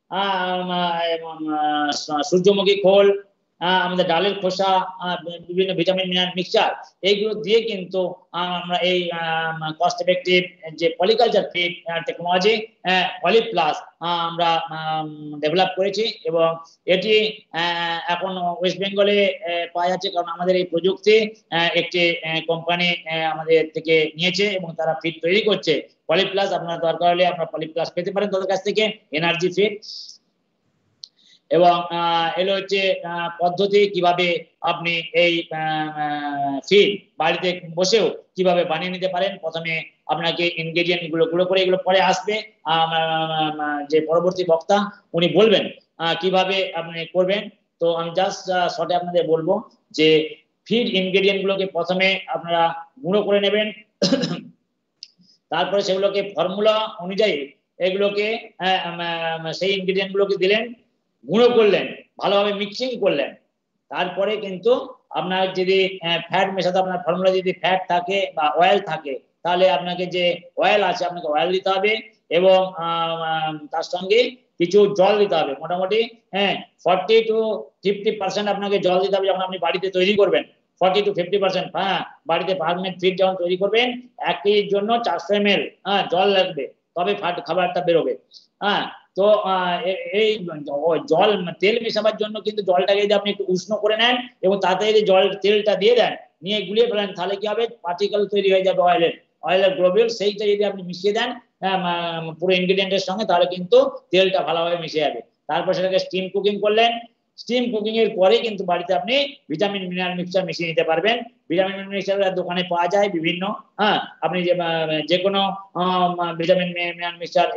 সূর্যমুখী খোল, আমাদের ডালের খোসা, বিভিন্ন ভিটামিন মিনারেল মিক্সচার, এইগুলো দিয়ে কিন্তু আমরা এই কস্ট এফেক্টিভ যে polyculture feed technology poly plus আমরা ডেভেলপ করেছি, এবং এটি এখন ওয়েস্ট বেঙ্গলে পাওয়া যাচ্ছে, কারণ আমাদের এই প্রযুক্তি একটি কোম্পানি আমাদের থেকে নিয়েছে এবং তারা ফিড তৈরি করছে। পলি প্লাস আপনার দরকার হলে আপনার পলি প্লাস পেতে পারেন তাদের কাছ থেকে, এনার্জি ফিড। এবং এলো হচ্ছে পদ্ধতি কিভাবে আপনি এই ফিড বাড়িতে বসেও কিভাবে বানিয়ে নিতে পারেন। প্রথমে আপনাকে ইনগ্রেডিয়েন্ট গুলো গুলো করে, এগুলো পরে আসবে, যে পরবর্তী বক্তা উনি বলবেন কিভাবে আপনি করবেন। তো আমি জাস্ট শর্টে আপনাদের বলবো যে ফিড ইনগ্রেডিয়েন্ট গুলোকে প্রথমে আপনারা গুঁড়ো করে নেবেন, তারপরে সেগুলোকে ফর্মুলা অনুযায়ী এগুলোকে সেই ইনগ্রেডিয়েন্ট গুলোকে দিলেন, গুঁড়ো করলেন, ভালোভাবে মিক্সিং করলেন। তারপরে কিন্তু আপনার যদি ফ্যাট মেশাতে আপনার ফর্মুলা যদি ফ্যাট থাকে বা অয়েল থাকে, তাহলে আপনাকে যে অয়েল আছে আপনাকে অয়েল দিতে হবে, এবং তার সঙ্গে কিছু জল দিতে হবে। মোটামুটি হ্যাঁ ফর্টি টু ফিফটি পার্সেন্ট আপনাকে জল দিতে হবে যখন আপনি বাড়িতে তৈরি করবেন। ফর্টি টু ফিফটি পার্সেন্ট হ্যাঁ বাড়িতে পারমানেন্ট ফিড যখন তৈরি করবেন, এক কেজির জন্য চারশো এম এল হ্যাঁ জল লাগবে, তবে খাবারটা বেরোবে। হ্যাঁ, তো এই জল তেল মেশাবার জন্য কিন্তু জলটাকে যদি আপনি একটু উষ্ণ করে নেন এবং তাতে যদি জল তেলটা দিয়ে দেন, নিয়ে গুলিয়ে ফেলেন, তাহলে কি হবে, পার্টিকেল তৈরি হয়ে যাবে অয়েলের, অয়েলের গ্লোবিউল, সেইটা যদি আপনি মিশিয়ে দেন পুরো ইনগ্রেডিয়েন্টের সঙ্গে, তাহলে কিন্তু তেলটা ভালোভাবে মিশে যাবে। তারপর সেটাকে স্টিম কুকিং করলেন, স্টিম কুকিং এর পরে কিন্তু বাড়িতে আপনি ভিটামিন মিনারেল মিক্সচার মিশিয়ে নিতে পারবেন। ভিটামিন মিক্সচার দোকানে পাওয়া যায় বিভিন্ন, হ্যাঁ আপনি যে যে কোনো ভিটামিন মিনারেল মিক্সচার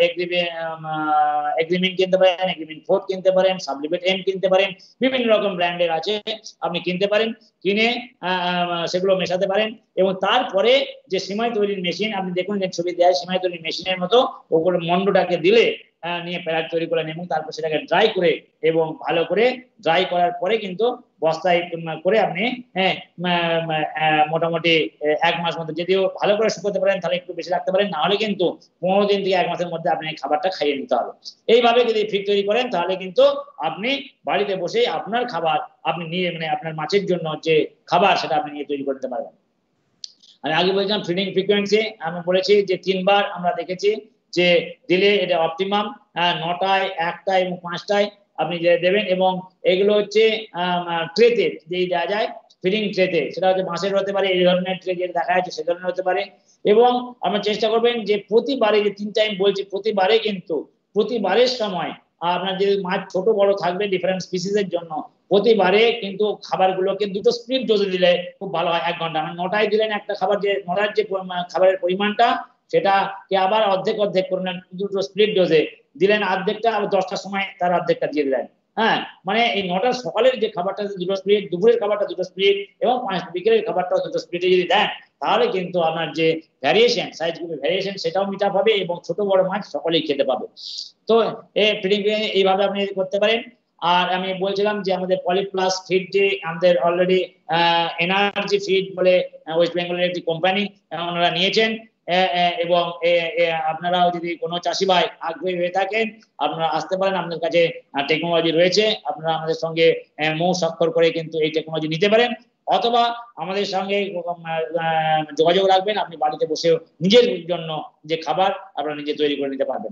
এগ্রিমিন কিনতে পারেন, এগ্রিমিন ফোর্থ কিনতে পারেন, সাবলিমেট এম কিনতে পারেন, বিভিন্ন রকম ব্র্যান্ডের আছে, আপনি কিনতে পারেন, কিনে সেগুলো মেশাতে পারেন। এবং তারপরে যে সিমাই তৈরির মেশিন, আপনি দেখুন যে ছবি দেয় সিমাই তৈরির মেশিনের মতো ওপরে মন্ডটাকে দিলে নিয়ে প্যারাট তৈরি করে নেবেন, তারপর সেটাকে ড্রাই করে এবং ভালো করে ড্রাই করার পরে কিন্তু বস্তায় করে আপনি হ্যাঁ মোটামুটি এক মাস মতো, যদিও ভালো করে শুকোতে পারেন তাহলে একটু বেশি রাখতে পারেন, না হলে কিন্তু পনেরো দিন থেকে এক মাসের মধ্যে আপনি খাবারটা খাইয়ে নিতে হবে। এইভাবে যদি ফিড তৈরি করেন তাহলে কিন্তু আপনি বাড়িতে বসেই আপনার খাবার আপনি নিয়ে মানে আপনার মাছের জন্য যে খাবার সেটা আপনি নিয়ে তৈরি করতে পারবেন। আমি আগে বলছিলাম ফিডিং ফ্রিকোয়েন্সি, আমি বলেছি যে তিনবার আমরা দেখেছি যে দিলে এটা অপটিমাম, নটায়, একটায় এবং পাঁচটায় আপনি যে দেবেন। এবং এগুলো হচ্ছে ট্রেতে যেই দেওয়া যায়, ফিডিং ট্রেতে, সেটা হচ্ছে বাঁশের হতে পারে, এই ধরনের ট্রে যে দেখা যাচ্ছে সে ধরনের হতে পারে। এবং আপনার চেষ্টা করবেন যে প্রতিবারে, যে তিন টাইম বলছি, প্রতিবারে কিন্তু প্রতিবারের সময় আপনার যে মাছ ছোট বড় থাকবে ডিফারেন্ট স্পিসিসের জন্য, প্রতিবারে কিন্তু খাবারগুলোকে দুটো স্প্লিট ডোজে দিলে খুব ভালো হয়। এক ঘন্টা মানে নটায় দিলেন একটা খাবার, যে নটার যে খাবারের পরিমাণটা সেটাকে আবার অর্ধেক অর্ধেক করলেন, দুটো স্প্লিট ডোজে দিলেন, অর্ধেকটা আবার দশটার সময় তার অর্ধেকটা দিয়ে দিলেন। হ্যাঁ মানে এই নটার সকালের যে খাবারটা দুটো স্প্লিট, দুপুরের খাবারটা দুটো স্প্লিট এবং পাঁচ বিকেলের খাবারটা দুটো স্প্লিটে যদি দেন, তাহলে কিন্তু আপনার যে ভ্যারিয়েশন, সাইজ গ্রুপের ভ্যারিয়েশন সেটাও মিট আপ হবে এবং ছোট বড় মাছ সকলেই খেতে পাবে। তো এই ফিডিং এইভাবে আপনি করতে পারেন। আর আমি বলছিলাম যে আমাদের পলিপ্লাস ফিড, যে আমাদের অলরেডি এনার্জি ফিড বলে ওয়েস্ট বেঙ্গলের একটি কোম্পানি ওনারা নিয়েছেন, এবং আপনারাও যদি কোনো চাষি ভাই আগ্রহী হয়ে থাকেন আপনারা আসতে পারেন, আপনাদের কাছে টেকনোলজি রয়েছে, আপনারা আমাদের সঙ্গে মৌ স্বাক্ষর করে কিন্তু এই টেকনোলজি নিতে পারেন, অথবা আমাদের সঙ্গে যোগাযোগ রাখবেন, আপনি বাড়িতে বসে নিজের জন্য যে খাবার আপনারা নিজে তৈরি করে নিতে পারবেন।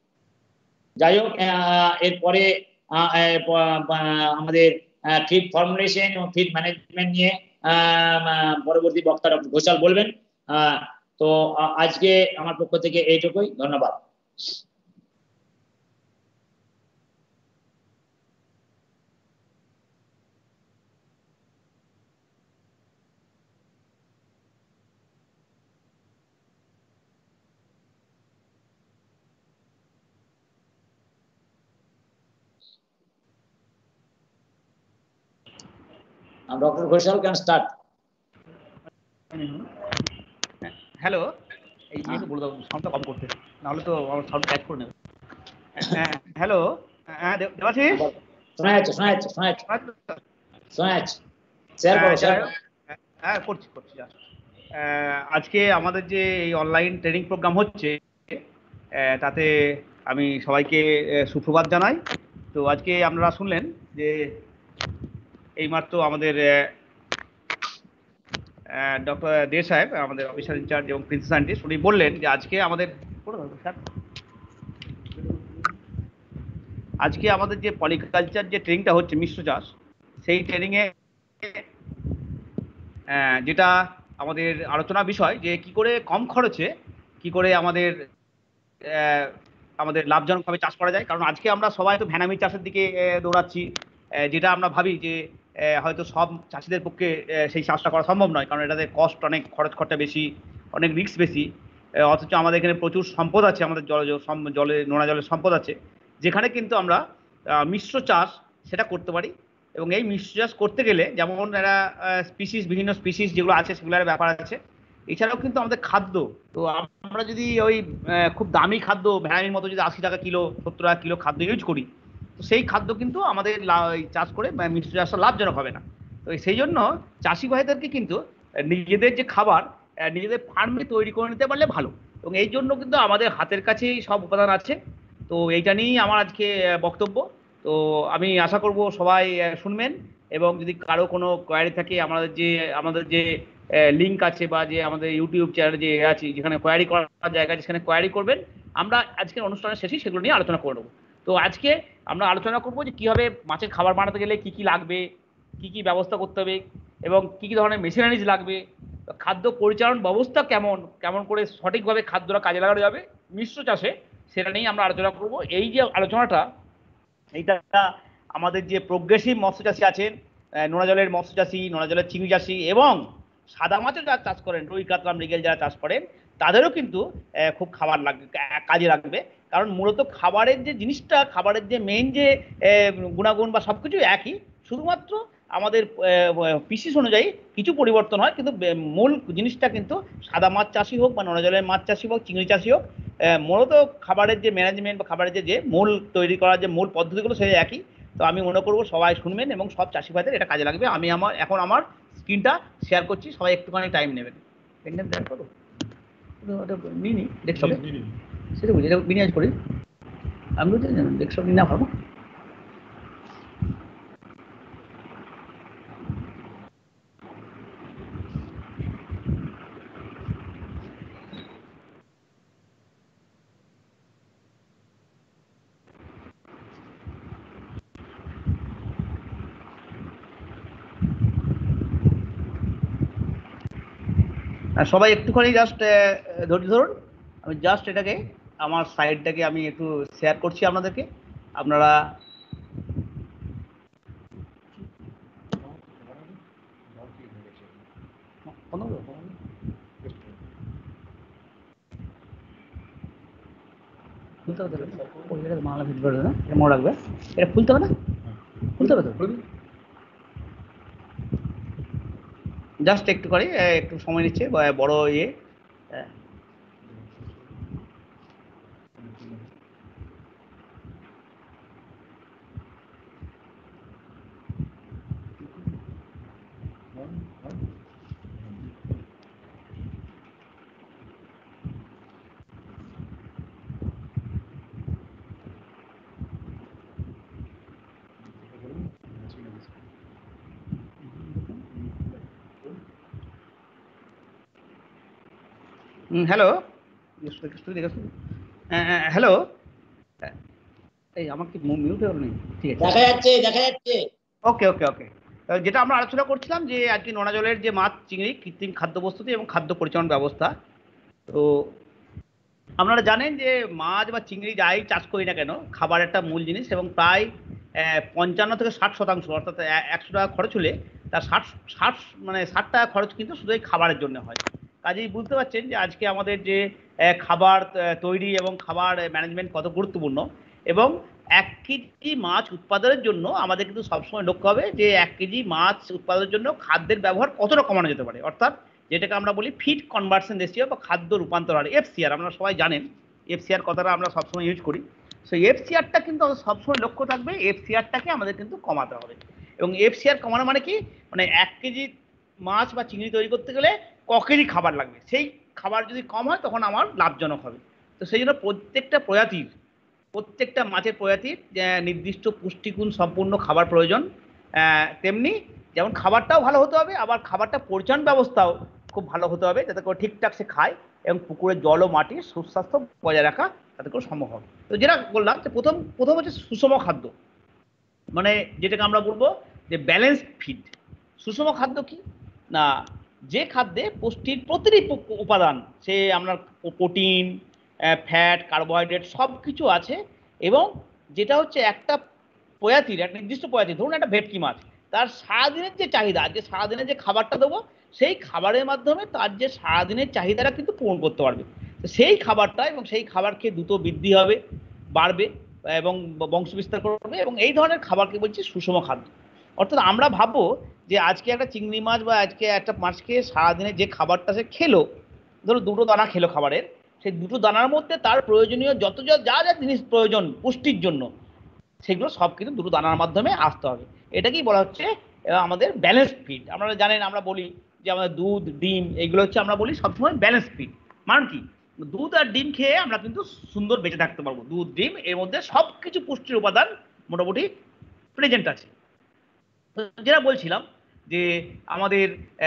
যাই হোক, এরপরে আমাদের ফিড ফর্মুলেশন এবং ফিড ম্যানেজমেন্ট নিয়ে পরবর্তী বক্তা ডক্টর ঘোষাল বলবেন। তো আজকে আমার পক্ষ থেকে এইটুকুই, ধন্যবাদ। Doctor Ghoshal can start. Hello, এই ইয়ে বলে দাও, সাউন্ডটা কম করতে, নাহলে তো আমার সাউন্ড ট্যাগ করে নেবে। হ্যালো, হ্যাঁ দেবাশিস, শোনা যাচ্ছে শোনা যাচ্ছে শোনা যাচ্ছে শোনা যাচ্ছে শেয়ার করো শেয়ার করো। হ্যাঁ করছি করছি। আজকে আমাদের যে এই অনলাইন ট্রেনিং প্রোগ্রাম হচ্ছে, তাতে আমি সবাইকে সুপ্রভাত জানাই। তো আজকে আপনারা শুনলেন যে এইমাত্র আমাদের ডক্টর দে সাহেব, আমাদের অফিসার ইনচার্জ এবং প্রিন্সিপাল সায়েন্টিস্ট, উনি বললেন যে আজকে আমাদের আজকে আমাদের যে পলিকালচার যে ট্রেনিংটা হচ্ছে মিশ্র চাষ, সেই ট্রেনিংয়ে যেটা আমাদের আলোচনা বিষয় যে কি করে কম খরচে কি করে আমাদের আমাদের লাভজনকভাবে চাষ করা যায়। কারণ আজকে আমরা সবাই তো ভ্যানামি চাষের দিকে দৌড়াচ্ছি, যেটা আমরা ভাবি যে হয়তো সব চাষিদের পক্ষে সেই চাষটা করা সম্ভব নয়, কারণ এটাতে কস্ট অনেক, খরচ খরচা বেশি, অনেক রিস্ক বেশি। অথচ আমাদের এখানে প্রচুর সম্পদ আছে, আমাদের জল জলে নোনা জলের সম্পদ আছে, যেখানে কিন্তু আমরা মিশ্র চাষ সেটা করতে পারি। এবং এই মিশ্র চাষ করতে গেলে যেমন এরা স্পিসিস, বিভিন্ন স্পিসিস যেগুলো আছে সেগুলোর ব্যাপার আছে, এছাড়াও কিন্তু আমাদের খাদ্য, তো আমরা যদি ওই খুব দামি খাদ্য ভ্যানামির মতো যদি আশি টাকা কিলো, সত্তর টাকা কিলো খাদ্য ইউজ করি, তো সেই খাদ্য কিন্তু আমাদের চাষ করে মিশ্র চাষটা লাভজনক হবে না। তো সেই জন্য চাষি ভাইদেরকে কিন্তু নিজেদের যে খাবার নিজেদের ফার্মে তৈরি করে নিতে পারলে ভালো, এবং এই জন্য কিন্তু আমাদের হাতের কাছেই সব উপাদান আছে। তো এইটা নিয়েই আমার আজকে বক্তব্য। তো আমি আশা করব সবাই শুনবেন, এবং যদি কারো কোনো কোয়ারি থাকে, আমাদের যে আমাদের যে লিঙ্ক আছে বা যে আমাদের ইউটিউব চ্যানেল যে আছে যেখানে কোয়ারি করার জায়গা আছে সেখানে কোয়ারি করবেন। আমরা আজকের অনুষ্ঠানের শেষে সেগুলো নিয়ে আলোচনা করে নেবো। তো আজকে আমরা আলোচনা করবো যে কীভাবে মাছের খাবার বানাতে গেলে কি কি লাগবে, কি কি ব্যবস্থা করতে হবে, এবং কী কী ধরনের মেশিনারিজ লাগবে, খাদ্য পরিচালন ব্যবস্থা কেমন, কেমন করে সঠিকভাবে খাদ্যটা কাজে লাগানো যাবে মিশ্র চাষে, সেটা নিয়েই আমরা আলোচনা করব। এই যে আলোচনাটা, এইটা আমাদের যে প্রোগ্রেসিভ মৎস্য চাষী আছেন, নোনা জলের মৎস্য চাষী, নোনা জলের চিংড়ি চাষী এবং সাদা মাছের যারা চাষ করেন, রুই কাতলা মৃগেল যারা চাষ করেন, তাদেরও কিন্তু খুব খাবার লাগবে, কাজে লাগবে। কারণ মূলত খাবারের যে জিনিসটা, খাবারের যে মেইন যে গুণাগুণ বা সব কিছু একই, শুধুমাত্র আমাদের পিসিস অনুযায়ী কিছু পরিবর্তন হয়, কিন্তু মূল জিনিসটা কিন্তু সাদা মাছ চাষি হোক বা নোনা জলের মাছ চাষি হোক, চিংড়ি চাষি হোক, মূলত খাবারের যে ম্যানেজমেন্ট বা খাবারের যে যে মূল তৈরি করার যে মূল পদ্ধতিগুলো সেটা একই। তো আমি মনে করবো সবাই শুনবেন এবং সব চাষি ভাইদের এটা কাজে লাগবে। আমি আমার এখন আমার স্ক্রিনটা শেয়ার করছি, সবাই একটুখানি টাইম নেবেন। করো নিই ডেস্কটপে, সেটা বুঝি, এটা মিনিমাইজ করি আমি, ডেস্কটপ নিয়ে না ভাবো। সবাই একটুখানি জাস্ট ধৈর্য ধরুন, আমি জাস্ট এটাকে আমার সাইডটাকে আমি একটু শেয়ার করছি আপনাদেরকে। আপনারা খুলতে হবে, বাংলা ভিডিও না এটা মনে রাখবে, এটা খুলতে হবে না, খুলতে হবে তো, জাস্ট একটু করে একটু সময় নিচ্ছে বড় ইয়ে। হ্যালো হ্যালো, এই আমার কি মিউট হলো নেই? ঠিক আছে, দেখা যাচ্ছে দেখা যাচ্ছে ওকে ওকে ওকে। যেটা আমরা আলোচনা করছিলাম যে আর কি নোনা জলের যে মাছ চিংড়ি কৃত্রিম খাদ্য প্রস্তুতি এবং খাদ্য পরিচালন ব্যবস্থা। তো আপনারা জানেন যে মাছ বা চিংড়ি যাই চাষ করি না কেন, খাবার একটা মূল জিনিস এবং প্রায় পঞ্চান্ন থেকে ষাট শতাংশ, অর্থাৎ একশো টাকা খরচ হলে তার ষাট ষাট মানে ষাট টাকা খরচ কিন্তু শুধু এই খাবারের জন্য হয়। কাজেই বুঝতে পারছেন যে আজকে আমাদের যে খাবার তৈরি এবং খাবার ম্যানেজমেন্ট কত গুরুত্বপূর্ণ। এবং এক কেজি মাছ উৎপাদনের জন্য আমাদের কিন্তু সবসময় লক্ষ্য হবে যে এক কেজি মাছ উৎপাদনের জন্য খাদ্যের ব্যবহার কতটা কমানো যেতে পারে, অর্থাৎ যেটাকে আমরা বলি ফিড কনভার্সন রেশিও বা খাদ্য রূপান্তর হার, এফসিআর। আপনারা সবাই জানেন এফসিআর কথাটা আমরা সবসময় ইউজ করি। সো এফসিআরটা কিন্তু সবসময় লক্ষ্য থাকবে, এফসিআরটাকে আমাদের কিন্তু কমাতে হবে। এবং এফসিআর কমানো মানে কি, মানে এক কেজি মাছ বা চিংড়ি তৈরি করতে গেলে ক কেজি খাবার লাগবে, সেই খাবার যদি কম হয় তখন আমার লাভজনক হবে। তো সেই জন্য প্রত্যেকটা প্রজাতির প্রত্যেকটা মাছের প্রজাতির নির্দিষ্ট পুষ্টিগুণ সম্পূর্ণ খাবার প্রয়োজন। তেমনি যেমন খাবারটাও ভালো হতে হবে, আবার খাবারটা পরিচালন ব্যবস্থাও খুব ভালো হতে হবে, যাতে করে ঠিকঠাক সে খায় এবং পুকুরের জল ও মাটির সুস্বাস্থ্য বজায় রাখা যাতে করে সম্ভব হবে। তো যেটা বললাম যে প্রথম প্রথম হচ্ছে সুষম খাদ্য, মানে যেটাকে আমরা বলবো যে ব্যালেন্স ফিড। সুষম খাদ্য কি না, যে খাদ্যে পুষ্টির প্রতিটি উপাদান, সে আপনার প্রোটিন, ফ্যাট, কার্বোহাইড্রেট সব কিছু আছে, এবং যেটা হচ্ছে একটা প্রজাতির, একটা নির্দিষ্ট প্রজাতি, ধরুন একটা ভেটকি মাছ, তার সারাদিনের যে চাহিদা, যে সারাদিনের যে খাবারটা দেবো সেই খাবারের মাধ্যমে তার যে সারাদিনের চাহিদাটা কিন্তু পূরণ করতে পারবে। তো সেই খাবারটা এবং সেই খাবার খেয়ে দ্রুত বৃদ্ধি হবে, বাড়বে এবং বংশ বিস্তার করবে, এবং এই ধরনের খাবারকে বলছি সুষম খাদ্য। অর্থাৎ আমরা ভাববো যে আজকে একটা চিংড়ি মাছ বা আজকে একটা মাছ খেয়ে সারাদিনে যে খাবারটা সে খেলো, ধরো দুটো দানা খেলো খাবারের, সেই দুটো দানার মধ্যে তার প্রয়োজনীয় যত যা যা যা জিনিস প্রয়োজন পুষ্টির জন্য, সেগুলো সব কিন্তু দুটো দানার মাধ্যমে আসতে হবে। এটাকেই বলা হচ্ছে আমাদের ব্যালেন্স ফিড। আপনারা জানেন আমরা বলি যে আমাদের দুধ, ডিম, এইগুলো হচ্ছে আমরা বলি সবসময় ব্যালেন্স ফিড। মানে কি, দুধ আর ডিম খেয়ে আমরা কিন্তু সুন্দর বেঁচে থাকতে পারবো। দুধ, ডিম, এর মধ্যে সব কিছু পুষ্টির উপাদান মোটামুটি প্রেজেন্ট আছে। যেটা বলছিলাম যে আমাদের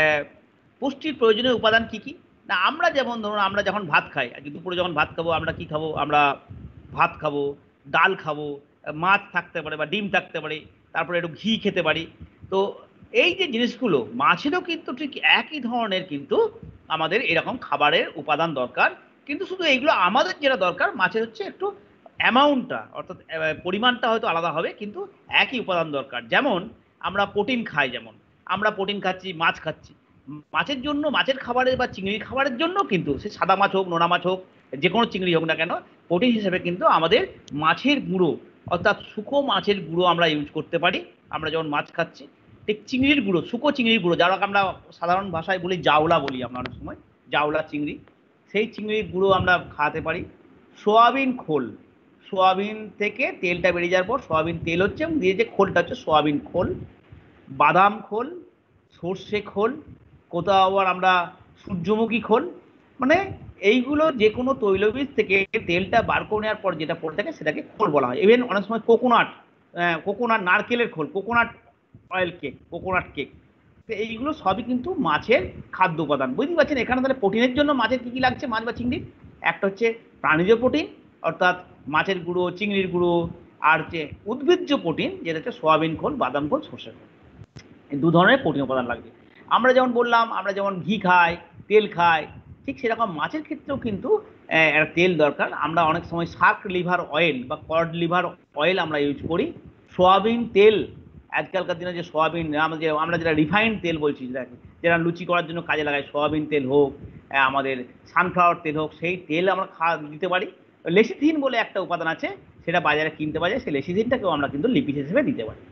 পুষ্টির প্রয়োজনীয় উপাদান কি কি না, আমরা যেমন ধরুন আমরা যখন ভাত খাই, আজকে দুপুরে যখন ভাত খাবো আমরা কি খাবো, আমরা ভাত খাবো, ডাল খাবো, মাছ থাকতে পারে বা ডিম থাকতে পারে, তারপরে একটু ঘি খেতে পারি। তো এই যে জিনিসগুলো মাছেরও কিন্তু ঠিক একই ধরনের কিন্তু আমাদের এরকম খাবারের উপাদান দরকার, কিন্তু শুধু এইগুলো আমাদের যেটা দরকার মাছের হচ্ছে একটু অ্যামাউন্টটা অর্থাৎ পরিমাণটা হয়তো আলাদা হবে, কিন্তু একই উপাদান দরকার। যেমন আমরা প্রোটিন খাই, যেমন আমরা প্রোটিন খাচ্ছি, মাছ খাচ্ছি, মাছের জন্য মাছের খাবারের বা চিংড়ির খাবারের জন্য কিন্তু সে সাদা মাছ হোক, নোনা মাছ হোক, যে কোনো চিংড়ি হোক না কেন, প্রোটিন হিসেবে কিন্তু আমাদের মাছের গুঁড়ো অর্থাৎ শুকো মাছের গুঁড়ো আমরা ইউজ করতে পারি। আমরা যখন মাছ খাচ্ছি ঠিক চিংড়ির গুঁড়ো, শুকো চিংড়ির গুঁড়ো, যারা আমরা সাধারণ ভাষায় বলি জাউলা বলি আমরা অনেক সময়, জাউলা চিংড়ি, সেই চিংড়ির গুঁড়ো আমরা খাওয়াতে পারি। সোয়াবিন খোল, সোয়াবিন থেকে তেলটা বেরিয়ে যাওয়ার পর সোয়াবিন তেল হচ্ছে এবং দিয়ে যে খোলটা হচ্ছে সোয়াবিন খোল, বাদাম খোল, সর্ষে খোল, কোথাও আবার আমরা সূর্যমুখী খোল, মানে এইগুলো যে কোনো তৈলবীজ থেকে তেলটা বার করে নেওয়ার পর যেটা পড়ে থাকে সেটাকে খোল বলা হয়। ইভেন অনেক সময় কোকোনাট, কোকোনাট নারকেলের খোল, coconut oil cake, coconut cake, তো এইগুলো সবই কিন্তু মাছের খাদ্য উপাদান। বুঝতে পারছেন এখানে তাহলে প্রোটিনের জন্য মাছের কী কী লাগছে, মাছ বা চিংড়ির? একটা হচ্ছে প্রাণীজ প্রোটিন অর্থাৎ মাছের গুঁড়ো, চিংড়ির গুঁড়ো, আর যে উদ্ভিজ্জ প্রোটিন যেটা হচ্ছে সোয়াবিন খোল, বাদাম খোল, সর্ষে খোল, এই দু ধরনের প্রোটিন উপাদান লাগবে। আমরা যেমন বললাম আমরা যেমন ঘি খাই, তেল খাই, ঠিক সেরকম মাছের ক্ষেত্রেও কিন্তু একটা তেল দরকার। আমরা অনেক সময় শাক লিভার অয়েল বা কড লিভার অয়েল আমরা ইউজ করি। সোয়াবিন তেল, আজকালকার দিনে যে সোয়াবিন আমাদের আমরা যেটা রিফাইন্ড তেল বলছি, যেটাকে যেটা লুচি করার জন্য কাজে লাগাই, সোয়াবিন তেল হোক, আমাদের সানফ্লাওয়ার তেল হোক, সেই তেল আমরা খাওয়া দিতে পারি। লেসিথিন বলে একটা উপাদান আছে, সেটা বাজারে কিনতে পাওয়া যায়, সেই লেসিথিনটাকেও আমরা কিন্তু লিপিড হিসেবে দিতে পারি।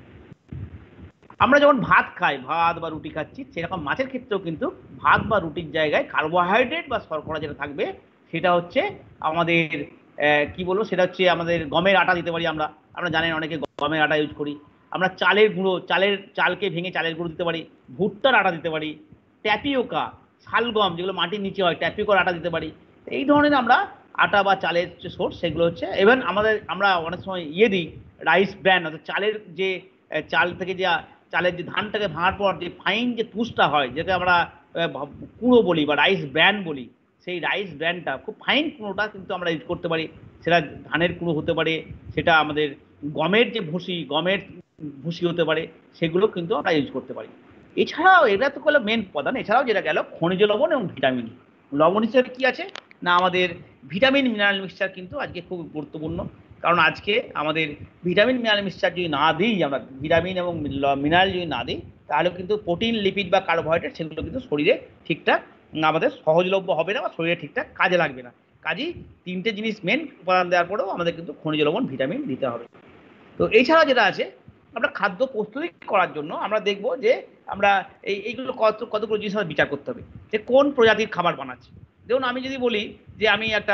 আমরা যখন ভাত খাই, ভাত বা রুটি খাচ্ছি, সেরকম মাছের ক্ষেত্রেও কিন্তু ভাত বা রুটির জায়গায় কার্বোহাইড্রেট বা শর্করা যেটা থাকবে সেটা হচ্ছে আমাদের কি বলবো, সেটা হচ্ছে আমাদের গমের আটা দিতে পারি। আমরা আমরা জানেন অনেকে গমের আটা ইউজ করি। আমরা চালের গুঁড়ো, চালের চালকে ভেঙে চালের গুঁড়ো দিতে পারি, ভুট্টার আটা দিতে পারি, ট্যাপিওকা, শালগম যেগুলো মাটির নিচে হয়, ট্যাপিওকার আটা দিতে পারি। এই ধরনের আমরা আটা বা চালের যে সোর্স সেগুলো হচ্ছে। ইভেন আমাদের আমরা অনেক সময় ইয়ে দিই, রাইস ব্র্যান অর্থাৎ চালের যে চাল থেকে যে চালের যে ধানটাকে ভাঙার পর যে ফাইন যে তুষটা হয়, যেটা আমরা কুঁড়ো বলি বা রাইস ব্র্যান বলি, সেই রাইস ব্র্যানটা খুব ফাইন কুঁড়োটা কিন্তু আমরা ইউজ করতে পারি। সেটা ধানের কুঁড়ো হতে পারে, সেটা আমাদের গমের যে ভুসি, গমের ভুসি হতে পারে, সেগুলো কিন্তু আমরা ইউজ করতে পারি। এছাড়াও এটা তো হলো মেন উপাদান। এছাড়াও যেটা গেল খনিজ লবণ এবং ভিটামিন। লবণ হিসেবে কি আছে না, আমাদের ভিটামিন মিনারেল মিক্সচার কিন্তু আজকে খুব গুরুত্বপূর্ণ, কারণ আজকে আমাদের ভিটামিন মিনারেল মিক্সচার যদি না দিই, আমরা ভিটামিন এবং মিনারেল যদি না দিই, তাহলে কিন্তু প্রোটিন, লিপিড বা কার্বোহাইড্রেট সেগুলো কিন্তু শরীরে ঠিকঠাক আমাদের সহজলভ্য হবে না বা শরীরে ঠিকঠাক কাজে লাগবে না। কাজেই তিনটে জিনিস মেন উপাদান দেওয়ার পরেও আমাদের কিন্তু খনিজ লবণ, ভিটামিন দিতে হবে। তো এছাড়া যেটা আছে, আমরা খাদ্য প্রস্তুতি করার জন্য আমরা দেখব যে আমরা এই এইগুলো কত কতগুলো জিনিস আমরা বিচার করতে হবে যে কোন প্রজাতির খাবার বানাচ্ছি। দেখুন আমি যদি বলি যে আমি একটা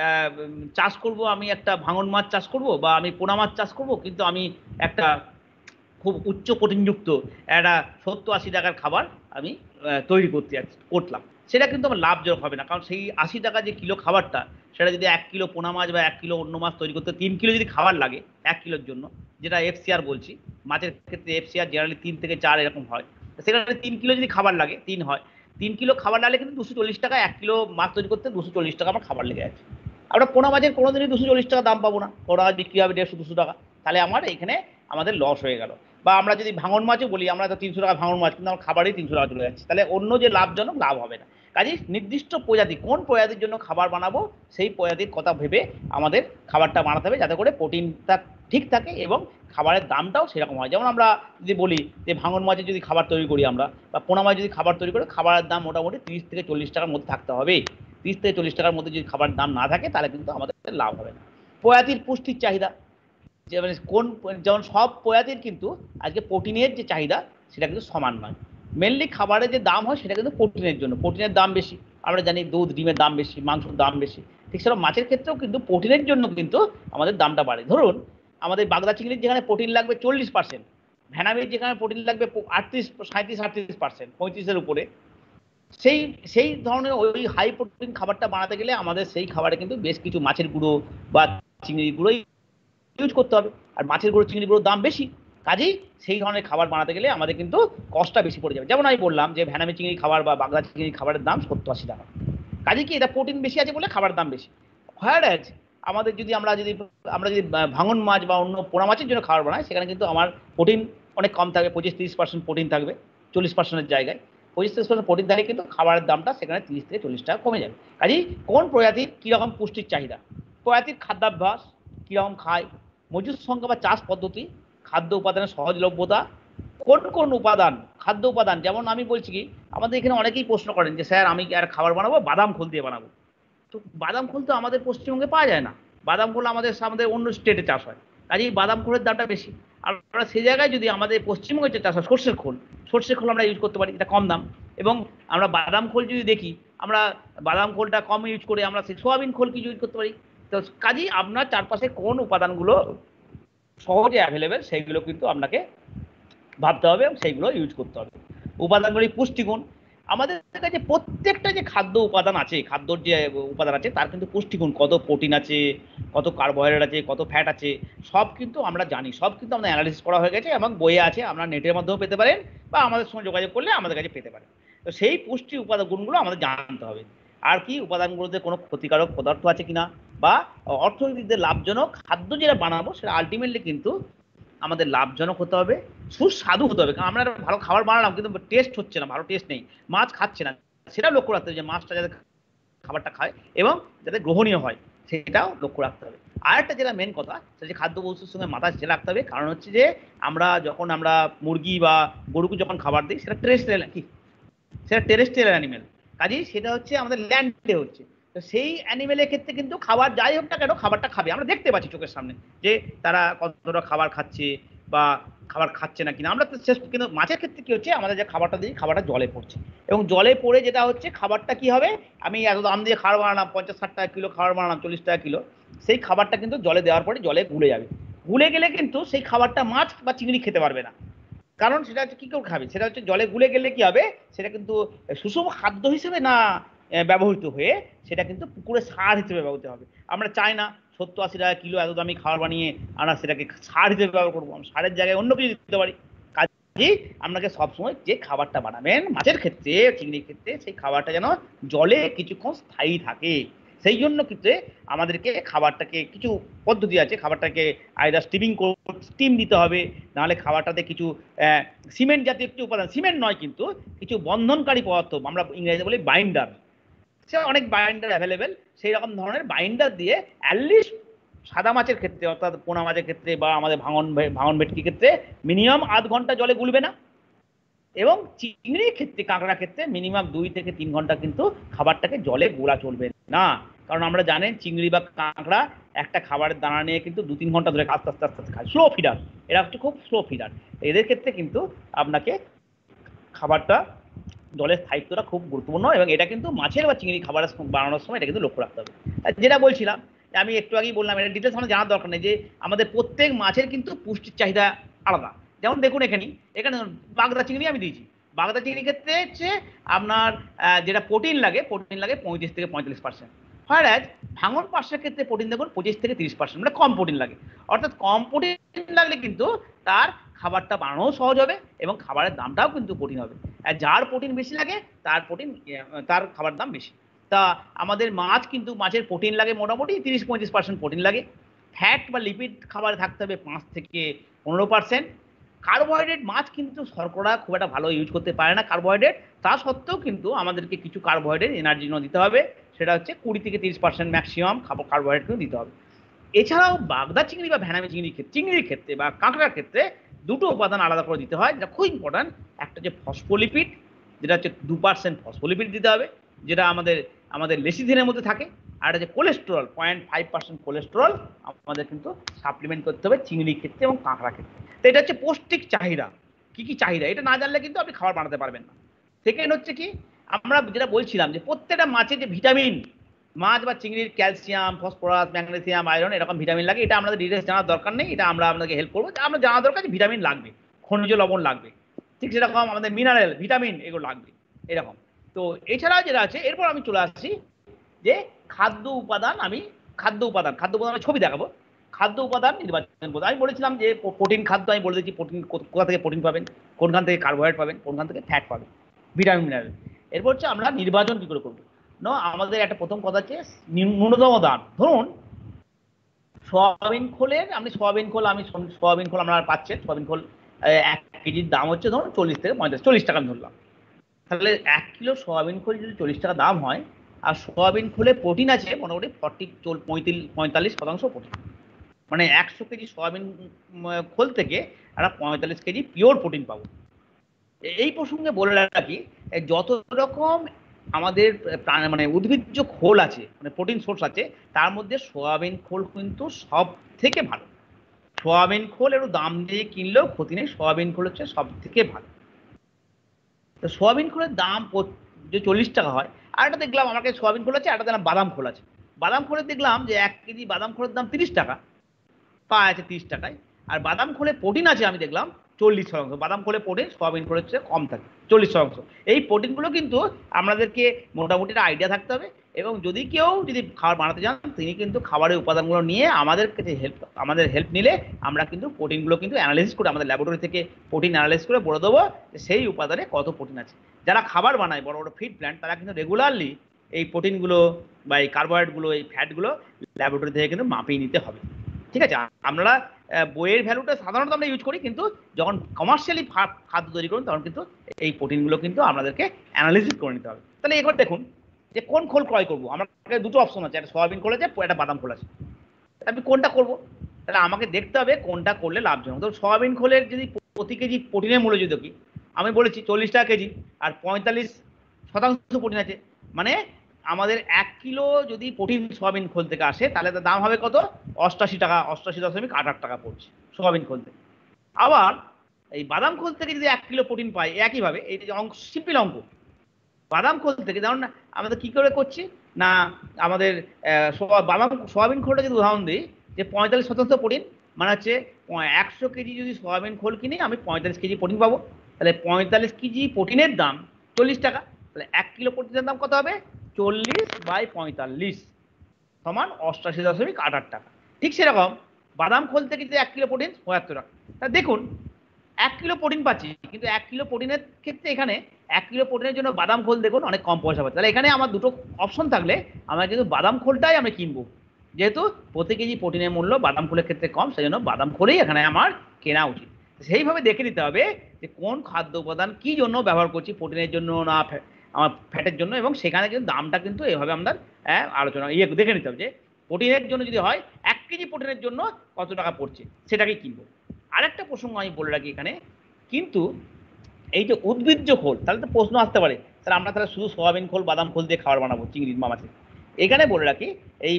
চাষ করব, আমি একটা ভাঙন মাছ চাষ করব বা আমি পোনা মাছ চাষ করব, কিন্তু আমি একটা খুব উচ্চ প্রোটিনযুক্ত একটা সত্তর আশি টাকার খাবার আমি তৈরি করতে যাচ্ছি, করলাম, সেটা কিন্তু আমার লাভজনক হবে না। কারণ সেই আশি টাকা যে কিলো খাবারটা, সেটা যদি এক কিলো পোনা মাছ বা এক কিলো অন্য মাছ তৈরি করতে তিন কিলো যদি খাবার লাগে এক কিলোর জন্য, যেটা এফসিআর বলছি, মাছের ক্ষেত্রে এফসিআর জেনারেলি তিন থেকে চার এরকম হয়, সেখানে তিন কিলো যদি খাবার লাগে, তিন হয়, তিন কিলো খাবার লাগলে কিন্তু দুশো চল্লিশ টাকা, এক কিলো মাছ তৈরি করতে দুশো চল্লিশ টাকা আমার খাবার লেগে যাচ্ছে। আমরা পোনা মাছের কোনোদিনই দুশো চল্লিশ টাকা দাম পাবো না, পোনা মাছ বিক্রি হবে দেড়শো দুশো টাকা, তাহলে আমার এখানে আমাদের লস হয়ে গেল। বা আমরা যদি ভাঙন মাছও বলি, আমরা তো তিনশো টাকা ভাঙন মাছ, কিন্তু আমার খাবারই তিনশো টাকা চলে যাচ্ছে, তাহলে অন্য যে লাভজনক, লাভ হবে না। কাজেই নির্দিষ্ট প্রজাতি, কোন প্রজাতির জন্য খাবার বানাবো সেই প্রজাতির কথা ভেবে আমাদের খাবারটা বানাতে হবে, যাতে করে প্রোটিনটা ঠিক থাকে এবং খাবারের দামটাও সেরকম হয়। যেমন আমরা যদি বলি যে ভাঙন মাছের যদি খাবার তৈরি করি আমরা, বা পোনা মাছ যদি খাবার তৈরি করি, খাবারের দাম মোটামুটি তিরিশ থেকে চল্লিশ টাকার মধ্যে থাকতে হবে। তিরিশ থেকে চল্লিশ টাকার মধ্যে যদি খাবারের দাম না থাকে, তাহলে কিন্তু আমাদের লাভ হবে না। প্রজাতির পুষ্টির চাহিদা, যে মানে কোন, যেমন সব প্রজাতির কিন্তু আজকে প্রোটিনের যে চাহিদা সেটা কিন্তু সমান নয়। মেনলি খাবারের যে দাম হয় সেটা কিন্তু প্রোটিনের জন্য, প্রোটিনের দাম বেশি। আমরা জানি দুধ, ডিমের দাম বেশি, মাংসের দাম বেশি, ঠিক সেরকম মাছের ক্ষেত্রেও কিন্তু প্রোটিনের জন্য কিন্তু আমাদের দামটা বাড়ে। ধরুন আমাদের বাগদা চিংড়ির যেখানে প্রোটিন লাগবে চল্লিশ পার্সেন্ট, ভেনামির যেখানে প্রোটিন লাগবে আটত্রিশ সাঁত্রিশ আটত্রিশ পার্সেন্ট, পঁয়ত্রিশের উপরে, সেই সেই ধরনের ওই হাই প্রোটিন খাবারটা বানাতে গেলে আমাদের সেই খাবারে কিন্তু বেশ কিছু মাছের গুঁড়ো বা চিংড়ির গুঁড়ো ইউজ করতে হবে, আর মাছের গুঁড়ো, চিংড়ি গুঁড়োর দাম বেশি। কাজেই সেই ধরনের খাবার বানাতে গেলে আমাদের কিন্তু কষ্টটা বেশি পড়ে যাবে। যেমন আমি বললাম যে ভ্যানামি চিংড়ি খাবার বা বাগদা চিংড়ি খাবারের দাম সত্তর আশি টাকা, কাজে কি এটা প্রোটিন বেশি আছে বলে খাবারের দাম বেশি। হোয়ার এজ আমাদের যদি আমরা যদি আমরা যদি ভাঙন মাছ বা অন্য পোনা মাছের জন্য খাবার বানাই, সেখানে কিন্তু আমার প্রোটিন অনেক কম থাকবে, পঁচিশ তিরিশ পার্সেন্ট প্রোটিন থাকবে, চল্লিশ পার্সেন্টের জায়গায় পঁচিশ তিরিশ পার্সেন্ট প্রোটিন থাকে, কিন্তু খাবারের দামটা সেখানে তিরিশ থেকে চল্লিশ টাকা কমে যাবে। কাজেই কোন প্রজাতির কীরকম পুষ্টির চাহিদা, প্রজাতির খাদ্যাভ্যাস কীরকম খায়, মজুদ সংখ্যা বা চাষ পদ্ধতি, খাদ্য উপাদানের সহজলভ্যতা, কোন কোন উপাদান খাদ্য উপাদান, যেমন আমি বলছি কি আমাদের এখানে অনেকেই প্রশ্ন করেন যে স্যার আমি আর খাবার বানাবো বাদাম খোল দিয়ে বানাবো, তো বাদাম খোল তো আমাদের পশ্চিমবঙ্গে পাওয়া যায় না, বাদাম খোল আমাদের আমাদের অন্য স্টেটে চাষ হয়, কাজেই বাদাম খোলের দামটা বেশি। আর আমরা সেই জায়গায় যদি আমাদের পশ্চিমবঙ্গে যে চাষ হয় সর্ষের খোল, সর্ষের খোল আমরা ইউজ করতে পারি, এটা কম দাম। এবং আমরা বাদাম খোল যদি দেখি, আমরা বাদাম খোলটা কম ইউজ করে আমরা সেই সোয়াবিন খোল কি ইউজ করতে পারি। তো কাজেই আপনার চারপাশে কোন উপাদানগুলো সহজে অ্যাভেলেবেল সেইগুলো কিন্তু আপনাকে ভাবতে হবে এবং সেইগুলো ইউজ করতে হবে। উপাদানগুলি পুষ্টিগুণ, আমাদের কাছে প্রত্যেকটা যে খাদ্য উপাদান আছে, খাদ্যর যে উপাদান আছে তার কিন্তু পুষ্টিগুণ, কত প্রোটিন আছে, কত কার্বোহাইড্রেট আছে, কত ফ্যাট আছে, সব কিন্তু আমরা জানি, সব কিন্তু আমাদের অ্যানালিসিস করা হয়ে গেছে এবং বইয়ে আছে, আমরা নেটের মাধ্যমেও পেতে পারেন বা আমাদের সঙ্গে যোগাযোগ করলে আমাদের কাছে পেতে পারেন। তো সেই পুষ্টি উপাদান গুণগুলো আমাদের জানতে হবে। আর কি উপাদানগুলোতে কোনো ক্ষতিকারক পদার্থ আছে কিনা, বা অর্থনীতিতে লাভজনক খাদ্য যেটা বানাবো সেটা আলটিমেটলি কিন্তু আমাদের লাভজনক হতে হবে, সুস্বাদু হতে হবে। কারণ আমরা ভালো খাবার বানালাম কিন্তু টেস্ট হচ্ছে না, ভালো টেস্ট নেই, মাছ খাচ্ছে না, সেটাও লক্ষ্য রাখতে হবে যে মাছটা যাতে খাবারটা খায় এবং যাতে গ্রহণীয় হয় সেটাও লক্ষ্য রাখতে হবে। আর একটা যেটা মেন কথা সেটা যে খাদ্য বস্তুর সঙ্গে মাথায় সেটা রাখতে হবে, কারণ হচ্ছে যে আমরা যখন আমরা মুরগি বা গরুকে যখন খাবার দিই সেটা টেরেস্ট্রিয়াল কি সেটা টেরেস্ট্রিয়াল অ্যানিমেল, কাজেই সেটা হচ্ছে আমাদের ল্যান্ডে হচ্ছে। তো সেই অ্যানিমেলের ক্ষেত্রে কিন্তু খাবার যাই হোক না কেন খাবারটা খাবে, আমরা দেখতে পাচ্ছি চোখের সামনে যে তারা কতটা খাবার খাচ্ছে বা খাবার খাচ্ছে না কিনা। আমরা তো শেষ কিন্তু মাছের ক্ষেত্রে কি হচ্ছে, আমাদের যে খাবারটা দিই খাবারটা জলে পড়ছে এবং জলে পড়ে যেটা হচ্ছে খাবারটা কি হবে, আমি এত দাম দিয়ে খাবার বানালাম পঞ্চাশ ষাট টাকা কিলো খাবার বানালাম চল্লিশ টাকা কিলো, সেই খাবারটা কিন্তু জলে দেওয়ার পরে জলে গুলে যাবে, গুলে গেলে কিন্তু সেই খাবারটা মাছ বা চিংড়ি খেতে পারবে না। কারণ সেটা হচ্ছে কি করে খাবে, সেটা হচ্ছে জলে গুলে গেলে কি হবে, সেটা কিন্তু সুষম খাদ্য হিসেবে না ব্যবহৃত হয়ে সেটা কিন্তু পুকুরে সার হিসেবে ব্যবহৃত হবে। আমরা চাই না সত্তর আশি টাকা কিলো এত দামি খাবার বানিয়ে আমরা সেটাকে সার হিসেবে ব্যবহার করবো, আমরা সারের জায়গায় অন্য কিছু দিতে পারি। কাজেই আপনাকে সবসময় যে খাবারটা বানাবেন মাছের ক্ষেত্রে চিংড়ির ক্ষেত্রে সেই খাবারটা যেন জলে কিছুক্ষণ স্থায়ী থাকে, সেই জন্য কিন্তু আমাদেরকে খাবারটাকে কিছু পদ্ধতি আছে, খাবারটাকে আইদার স্টিমিং স্টিম দিতে হবে, নাহলে খাবারটাতে কিছু সিমেন্ট জাতীয় কিছু উপাদান, সিমেন্ট নয় কিন্তু কিছু বন্ধনকারী পদার্থ, আমরা ইংরেজিতে বলি বাইন্ডার, সে অনেক বাইন্ডার অ্যাভেলেবেল, সেই রকম ধরনের বাইন্ডার দিয়ে অ্যাটলিস্ট সাদা মাছের ক্ষেত্রে অর্থাৎ পোনা মাছের ক্ষেত্রে বা আমাদের ভাঙন ভাঙন ভেটকির ক্ষেত্রে মিনিমাম আধ ঘন্টা জলে গুলবে না, এবং চিংড়ির ক্ষেত্রে কাঁকড়ার ক্ষেত্রে মিনিমাম দুই থেকে তিন ঘন্টা কিন্তু খাবারটাকে জলে গোলা চলবে না। কারণ আমরা জানেন চিংড়ি বা কাঁকড়া একটা খাবারের দানা নিয়ে কিন্তু দু তিন ঘন্টা ধরে আস্তে আস্তে আস্তে আস্তে খায়, স্লো ফিডার, এরা হচ্ছে খুব স্লো ফিডার। এদের ক্ষেত্রে কিন্তু আপনাকে খাবারটা জলের স্থায়িত্বটা খুব গুরুত্বপূর্ণ, এবং এটা কিন্তু মাছের বা চিংড়ি খাবার বানানোর সময় এটা কিন্তু লক্ষ্য রাখতে হবে। যেটা বলছিলাম আমি একটু আগেই বললাম, এটা ডিটেলস আমাদের জানার দরকার নেই যে আমাদের প্রত্যেক মাছের কিন্তু পুষ্টির চাহিদা আলাদা। যেমন দেখুন এখানে এখানে বাগদা চিংড়ি আমি দিয়েছি, বাগদা চিংড়ির ক্ষেত্রে হচ্ছে আপনার যেটা প্রোটিন লাগে প্রোটিন লাগে পঁয়ত্রিশ থেকে পঁয়তাল্লিশ পার্সেন্ট, হয় আজ ভাঙন পার্শ্বের ক্ষেত্রে প্রোটিন দেখুন পঁচিশ থেকে তিরিশ পার্সেন্ট, মানে কম প্রোটিন লাগে। অর্থাৎ কম প্রোটিন লাগলে কিন্তু তার খাবারটা বানানোও সহজ হবে এবং খাবারের দামটাও কিন্তু প্রোটিন হবে। আর যার প্রোটিন বেশি লাগে তার প্রোটিন তার খাবার দাম বেশি। তা আমাদের মাছ কিন্তু মাছের প্রোটিন লাগে মোটামুটি তিরিশ পঁয়ত্রিশ পার্সেন্ট প্রোটিন লাগে, ফ্যাট বা লিপিড খাবারে থাকতে হবে পাঁচ থেকে পনেরো পার্সেন্ট। কার্বোহাইড্রেট মাছ কিন্তু শর্করা খুব একটা ভালো ইউজ করতে পারে না কার্বোহাইড্রেট, তা সত্ত্বেও কিন্তু আমাদেরকে কিছু কার্বোহাইড্রেট এনার্জি জন্য দিতে হবে, সেটা হচ্ছে কুড়ি থেকে তিরিশ পার্সেন্ট ম্যাক্সিমাম কার্বোহাইড্রেট কিন্তু দিতে হবে। এছাড়াও বাগদা চিংড়ি বা ভ্যানামি চিংড়ির ক্ষেত্রে চিংড়ির ক্ষেত্রে বা কাঁকড়ার ক্ষেত্রে দুটো উপাদান আলাদা করে দিতে হয়, যেটা খুব ইম্পর্ট্যান্ট। একটা হচ্ছে ফসফোলিপিড, যেটা হচ্ছে দু পার্সেন্ট ফসফোলিপিড দিতে হবে, যেটা আমাদের আমাদের লেসিথিনের মধ্যে থাকে। আর এটা যে cholesterol point five percent cholesterol আমাদের কিন্তু সাপ্লিমেন্ট করতে হবে চিংড়ির ক্ষেত্রে এবং কাঁকড়ার ক্ষেত্রে। তো এটা হচ্ছে পৌষ্টিক চাহিদা, কি কি চাহিদা এটা না জানলে কিন্তু আপনি খাবার বানাতে পারবেন না। সেকেন্ড হচ্ছে কি আমরা যেটা বলছিলাম যে প্রত্যেকটা মাছের যে ভিটামিন, মাছ বা চিংড়ির ক্যালসিয়াম ফসফরাস ম্যাগনেসিয়াম আয়রন এরকম ভিটামিন লাগে, এটা আমাদের ডিটেলস জানার দরকার নেই, এটা আমরা আপনাকে হেল্প করবো। আমরা জানা দরকার যে ভিটামিন লাগবে, খনিজ লবণ লাগবে, ঠিক সেরকম আমাদের মিনারেল ভিটামিন এগুলো লাগবে এরকম। তো এছাড়াও যেটা আছে এরপর আমি চলে আসছি যে খাদ্য উপাদান, আমি খাদ্য উপাদান খাদ্য উপাদানের ছবি দেখাবো। খাদ্য উপাদান নির্বাচন করতে আমি বলেছিলাম যে প্রোটিন খাদ্য, আমি বলে দিচ্ছি প্রোটিন কোথা থেকে প্রোটিন পাবেন, কোনখান থেকে কার্বোহাইড্রেট পাবেন, কোনখান থেকে ফ্যাট পাবেন, ভিটামিন মিনারেল। এরপর হচ্ছে আমরা নির্বাচন কি করে করবো না, আমাদের একটা প্রথম কথা হচ্ছে ন্যূনতম দান। ধরুন সোয়াবিন খোলের, আপনি সোয়াবিন খোল আমি সোয়াবিন খোল আমরা পাচ্ছেন, সোয়াবিন খোল এক কেজির দাম হচ্ছে ধরুন চল্লিশ থেকে পঁয়তাল্লিশ চল্লিশ টাকা আমি ধরলাম, তাহলে এক কিলো সোয়াবিন খোল যদি চল্লিশ টাকা দাম হয়, আর সোয়াবিন খোলে প্রোটিন আছে মোটামুটি ফর্টি পঁয়ত্রিশ পঁয়তাল্লিশ শতাংশ প্রোটিন, মানে একশো কেজি সোয়াবিন খোল থেকে আমরা পঁয়তাল্লিশ কেজি পিওর প্রোটিন পাবো। এই প্রসঙ্গে বলে রাখি, যত রকম আমাদের মানে উদ্ভিজ্জ খোল আছে, মানে প্রোটিন সোর্স আছে, তার মধ্যে সোয়াবিন খোল কিন্তু সব থেকে ভালো। সোয়াবিন খোল একটু দাম দিয়ে কিনলেও ক্ষতি নেই, সোয়াবিন খোল হচ্ছে সব থেকে ভালো। তো সোয়াবিন খোলের দাম যে চল্লিশ টাকা হয়, আর একটা দেখলাম আমার কাছে সোয়াবিন খোল আছে, একটা দেখলাম বাদাম খোল আছে। বাদাম খোলের দেখলাম যে এক কেজি বাদাম খোলের দাম তিরিশ টাকা, পাওয়া আছে তিরিশ টাকায়। আর বাদাম খোলে প্রোটিন আছে আমি দেখলাম চল্লিশ শতাংশ। বাদাম খোলে প্রোটিন সোয়াবিন খোলের চেয়ে কম থাকে, চল্লিশ শতাংশ। এই প্রোটিনগুলো কিন্তু আমাদেরকে মোটামুটি একটা আইডিয়া থাকতে হবে, এবং যদি কেউ যদি খাবার বানাতে চান তিনি কিন্তু খাবারের উপাদানগুলো নিয়ে আমাদের কাছে হেল্প আমাদের হেল্প নিলে আমরা কিন্তু প্রোটিনগুলো কিন্তু অ্যানালাইসিস করে আমাদের ল্যাবরেটরি থেকে প্রোটিন অ্যানালাইসিস করে বলে দেবো যে সেই উপাদানে কত প্রোটিন আছে। যারা খাবার বানায় বড় বড় ফিড প্ল্যান্ট, তারা কিন্তু রেগুলারলি এই প্রোটিনগুলো বা এই কার্বোহাইড্রেটগুলো, এই ফ্যাটগুলো ল্যাবরেটরি থেকে কিন্তু মাপিয়ে নিতে হবে। ঠিক আছে, আমরা বইয়ের ভ্যালুটা সাধারণত আমরা ইউজ করি, কিন্তু যখন কমার্শিয়ালি খাদ্য তৈরি করুন তখন কিন্তু এই প্রোটিনগুলো কিন্তু আমাদেরকে অ্যানালাইসিস করে নিতে হবে। তাহলে এবার দেখুন যে কোন খোল ক্রয় করবো। আমার দুটো অপশন আছে, একটা সোয়াবিন খোল আছে, একটা বাদাম খোল আছে। আমি কোনটা করব? তাহলে আমাকে দেখতে হবে কোনটা করলে লাভজনক। তো সোয়াবিন খোলের যদি প্রতি কেজি প্রোটিনের মূল্য যদি দেখি, আমি বলেছি চল্লিশ টাকা কেজি, আর পঁয়তাল্লিশ শতাংশ প্রোটিন আছে, মানে আমাদের এক কিলো যদি প্রোটিন সোয়াবিন খোল থেকে আসে তাহলে তার দাম হবে কত? অষ্টাশি টাকা, অষ্টাশি দশমিক আট আট টাকা পড়ছে সোয়াবিন খোল থেকে। আবার এই বাদাম খোল থেকে যদি এক কিলো প্রোটিন পাই, একইভাবে এই যে অঙ্ক, সিম্পল অঙ্ক, বাদাম খোল থেকে যেমন আমাদের কি করে করছি না, আমাদের বাদাম সোয়াবিন খোলটা যদি উদাহরণ দিই যে পঁয়তাল্লিশ শতাংশ প্রোটিন, মানে হচ্ছে একশো কেজি যদি সোয়াবিন খোল কিনি আমি পঁয়তাল্লিশ কেজি প্রোটিন পাবো। তাহলে পঁয়তাল্লিশ কেজি প্রোটিনের দাম চল্লিশ টাকা, তাহলে এক কিলো প্রোটিনের দাম কত হবে? চল্লিশ বাই পঁয়তাল্লিশ সমান অষ্টাশি দশমিক আট আট টাকা। ঠিক সেরকম বাদাম খোল থেকে যদি এক কিলো প্রোটিন পঁয়াত্তর টাকা। তা দেখুন এক কিলো প্রোটিন পাচ্ছি, কিন্তু এক কিলো প্রোটিনের ক্ষেত্রে এখানে এক কিলো প্রোটিনের জন্য বাদাম খোল দেখুন অনেক কম পয়সা পাচ্ছে। তাহলে এখানে আমার দুটো অপশন থাকলে আমরা কিন্তু বাদাম খোলটাই আমরা কিনবো, যেহেতু প্রতি কেজি প্রোটিনের মূল্য বাদাম খোলের ক্ষেত্রে কম, সেই জন্য বাদাম খোলেই এখানে আমার কেনা উচিত। সেইভাবে দেখে নিতে হবে যে কোন খাদ্য উপাদান কি জন্য ব্যবহার করছি, প্রোটিনের জন্য না আমার ফ্যাটের জন্য, এবং সেখানে কিন্তু দামটা কিন্তু এইভাবে আমরা আলোচনা ইয়ে দেখে নিতে হবে যে প্রোটিনের জন্য যদি হয় এক কেজি প্রোটিনের জন্য কত টাকা পড়ছে, সেটাকে কিনবো। আরেকটা প্রসঙ্গ আমি বলে রাখি এখানে, কিন্তু এই যে উদ্ভিজ্জ খোল, তাহলে তো প্রশ্ন আসতে পারে তাহলে আমরা তাহলে শুধু সোয়াবিন খোল বাদাম খোল দিয়ে খাবার বানাবো চিংড়ির মামাছে। এখানে বলে রাখি এই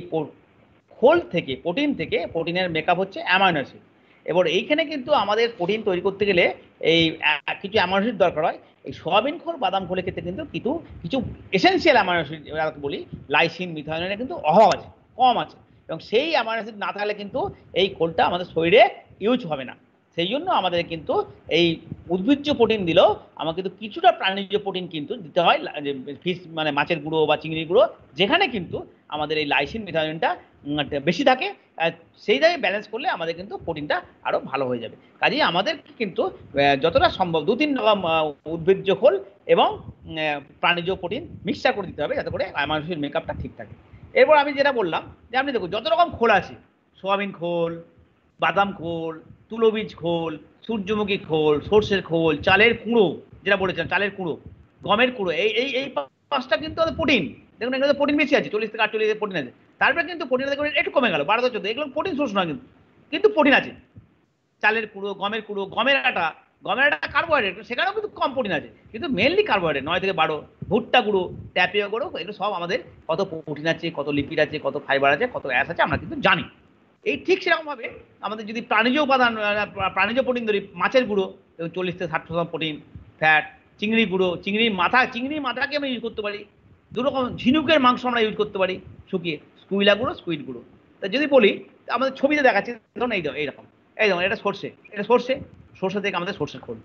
খোল থেকে প্রোটিন থেকে প্রোটিনের মেকআপ হচ্ছে অ্যামাইনো অ্যাসিড। এবার এইখানে কিন্তু আমাদের প্রোটিন তৈরি করতে গেলে এই কিছু অ্যামাইনো অ্যাসিড দরকার হয়। এই সোয়াবিন খোল বাদাম খোলের ক্ষেত্রে কিন্তু কিছু কিছু এসেন্সিয়াল অ্যামাইনো অ্যাসিড বলি, লাইসিন, মিথাইনের কিন্তু অভাব আছে, কম আছে, এবং সেই অ্যামাইনো অ্যাসিড না থাকলে কিন্তু এই খোলটা আমাদের শরীরে ইউজ হবে না। সেই জন্য আমাদের কিন্তু এই উদ্ভিজ্জ প্রোটিন দিলেও আমাকে কিন্তু কিছুটা প্রাণীজ প্রোটিন কিন্তু দিতে হয়, ফিশ মানে মাছের গুঁড়ো বা চিংড়ির গুঁড়ো, যেখানে কিন্তু আমাদের এই লাইসিন মিথাইনটা বেশি থাকে, সেই জায়গায় ব্যালেন্স করলে আমাদের কিন্তু প্রোটিনটা আরও ভালো হয়ে যাবে। কাজেই আমাদের কিন্তু যতটা সম্ভব দু তিন রকম উদ্ভিজ্জ খোল এবং প্রাণীজ প্রোটিন মিক্সচার করে দিতে হবে, যাতে করে অ্যামাইনো অ্যাসিড মেকআপটা ঠিক থাকে। এরপর আমি যেটা বললাম যে আপনি দেখুন যত রকম খোল আছে, সোয়াবিন খোল, বাদাম খোল, তুলোবীজ খোল, সূর্যমুখী খোল, সর্ষের খোল, চালের কুঁড়ো যেটা বলেছেন, চালের কুঁড়ো, গমের কুঁড়ো, এই এই এই পাঁচটা কিন্তু প্রোটিন, দেখুন এগুলো প্রোটিন বেশি আছে, চল্লিশ থেকে আটচল্লিশ প্রোটিন আছে। তারপরে কিন্তু প্রোটিন একটু কমে গেল বারো চোদ্দ, এগুলো প্রোটিন সোর্স নয়, কিন্তু কিন্তু প্রোটিন আছে। চালের কুঁড়ো, গমের কুঁড়ো, গমের আটা, গমের আটা কার্বোহাইড্রেট, সেখানেও কিন্তু কম প্রোটিন আছে, কিন্তু মেনলি কার্বোহাইড্রেট নয় থেকে বারো। ভুট্টা গুঁড়ো, ট্যাপিও গুঁড়ো, এগুলো সব আমাদের কত প্রোটিন আছে, কত লিপিড আছে, কত ফাইবার আছে, কত অ্যাস আছে আমরা কিন্তু জানি। এই ঠিক সেরকমভাবে আমাদের যদি প্রাণীজ উপাদান, প্রাণীজ প্রোটিন ধরি, মাছের গুঁড়ো এবং চল্লিশ থেকে ষাট শতাংশ প্রোটিন, ফ্যাট, চিংড়ি গুঁড়ো, চিংড়ির মাথা, চিংড়ির মাথাকে আমরা ইউজ করতে পারি, দু রকম ঝিনুকের মাংস আমরা ইউজ করতে পারি শুকিয়ে, স্কুইলা গুঁড়ো, স্কুইড গুঁড়ো। তা যদি বলি আমাদের ছবিতে দেখাচ্ছে, ধরুন এই এইরকম, এই দেখুন এটা সর্ষে, এটা সর্ষে, সর্ষে থেকে আমাদের সর্ষের খোল,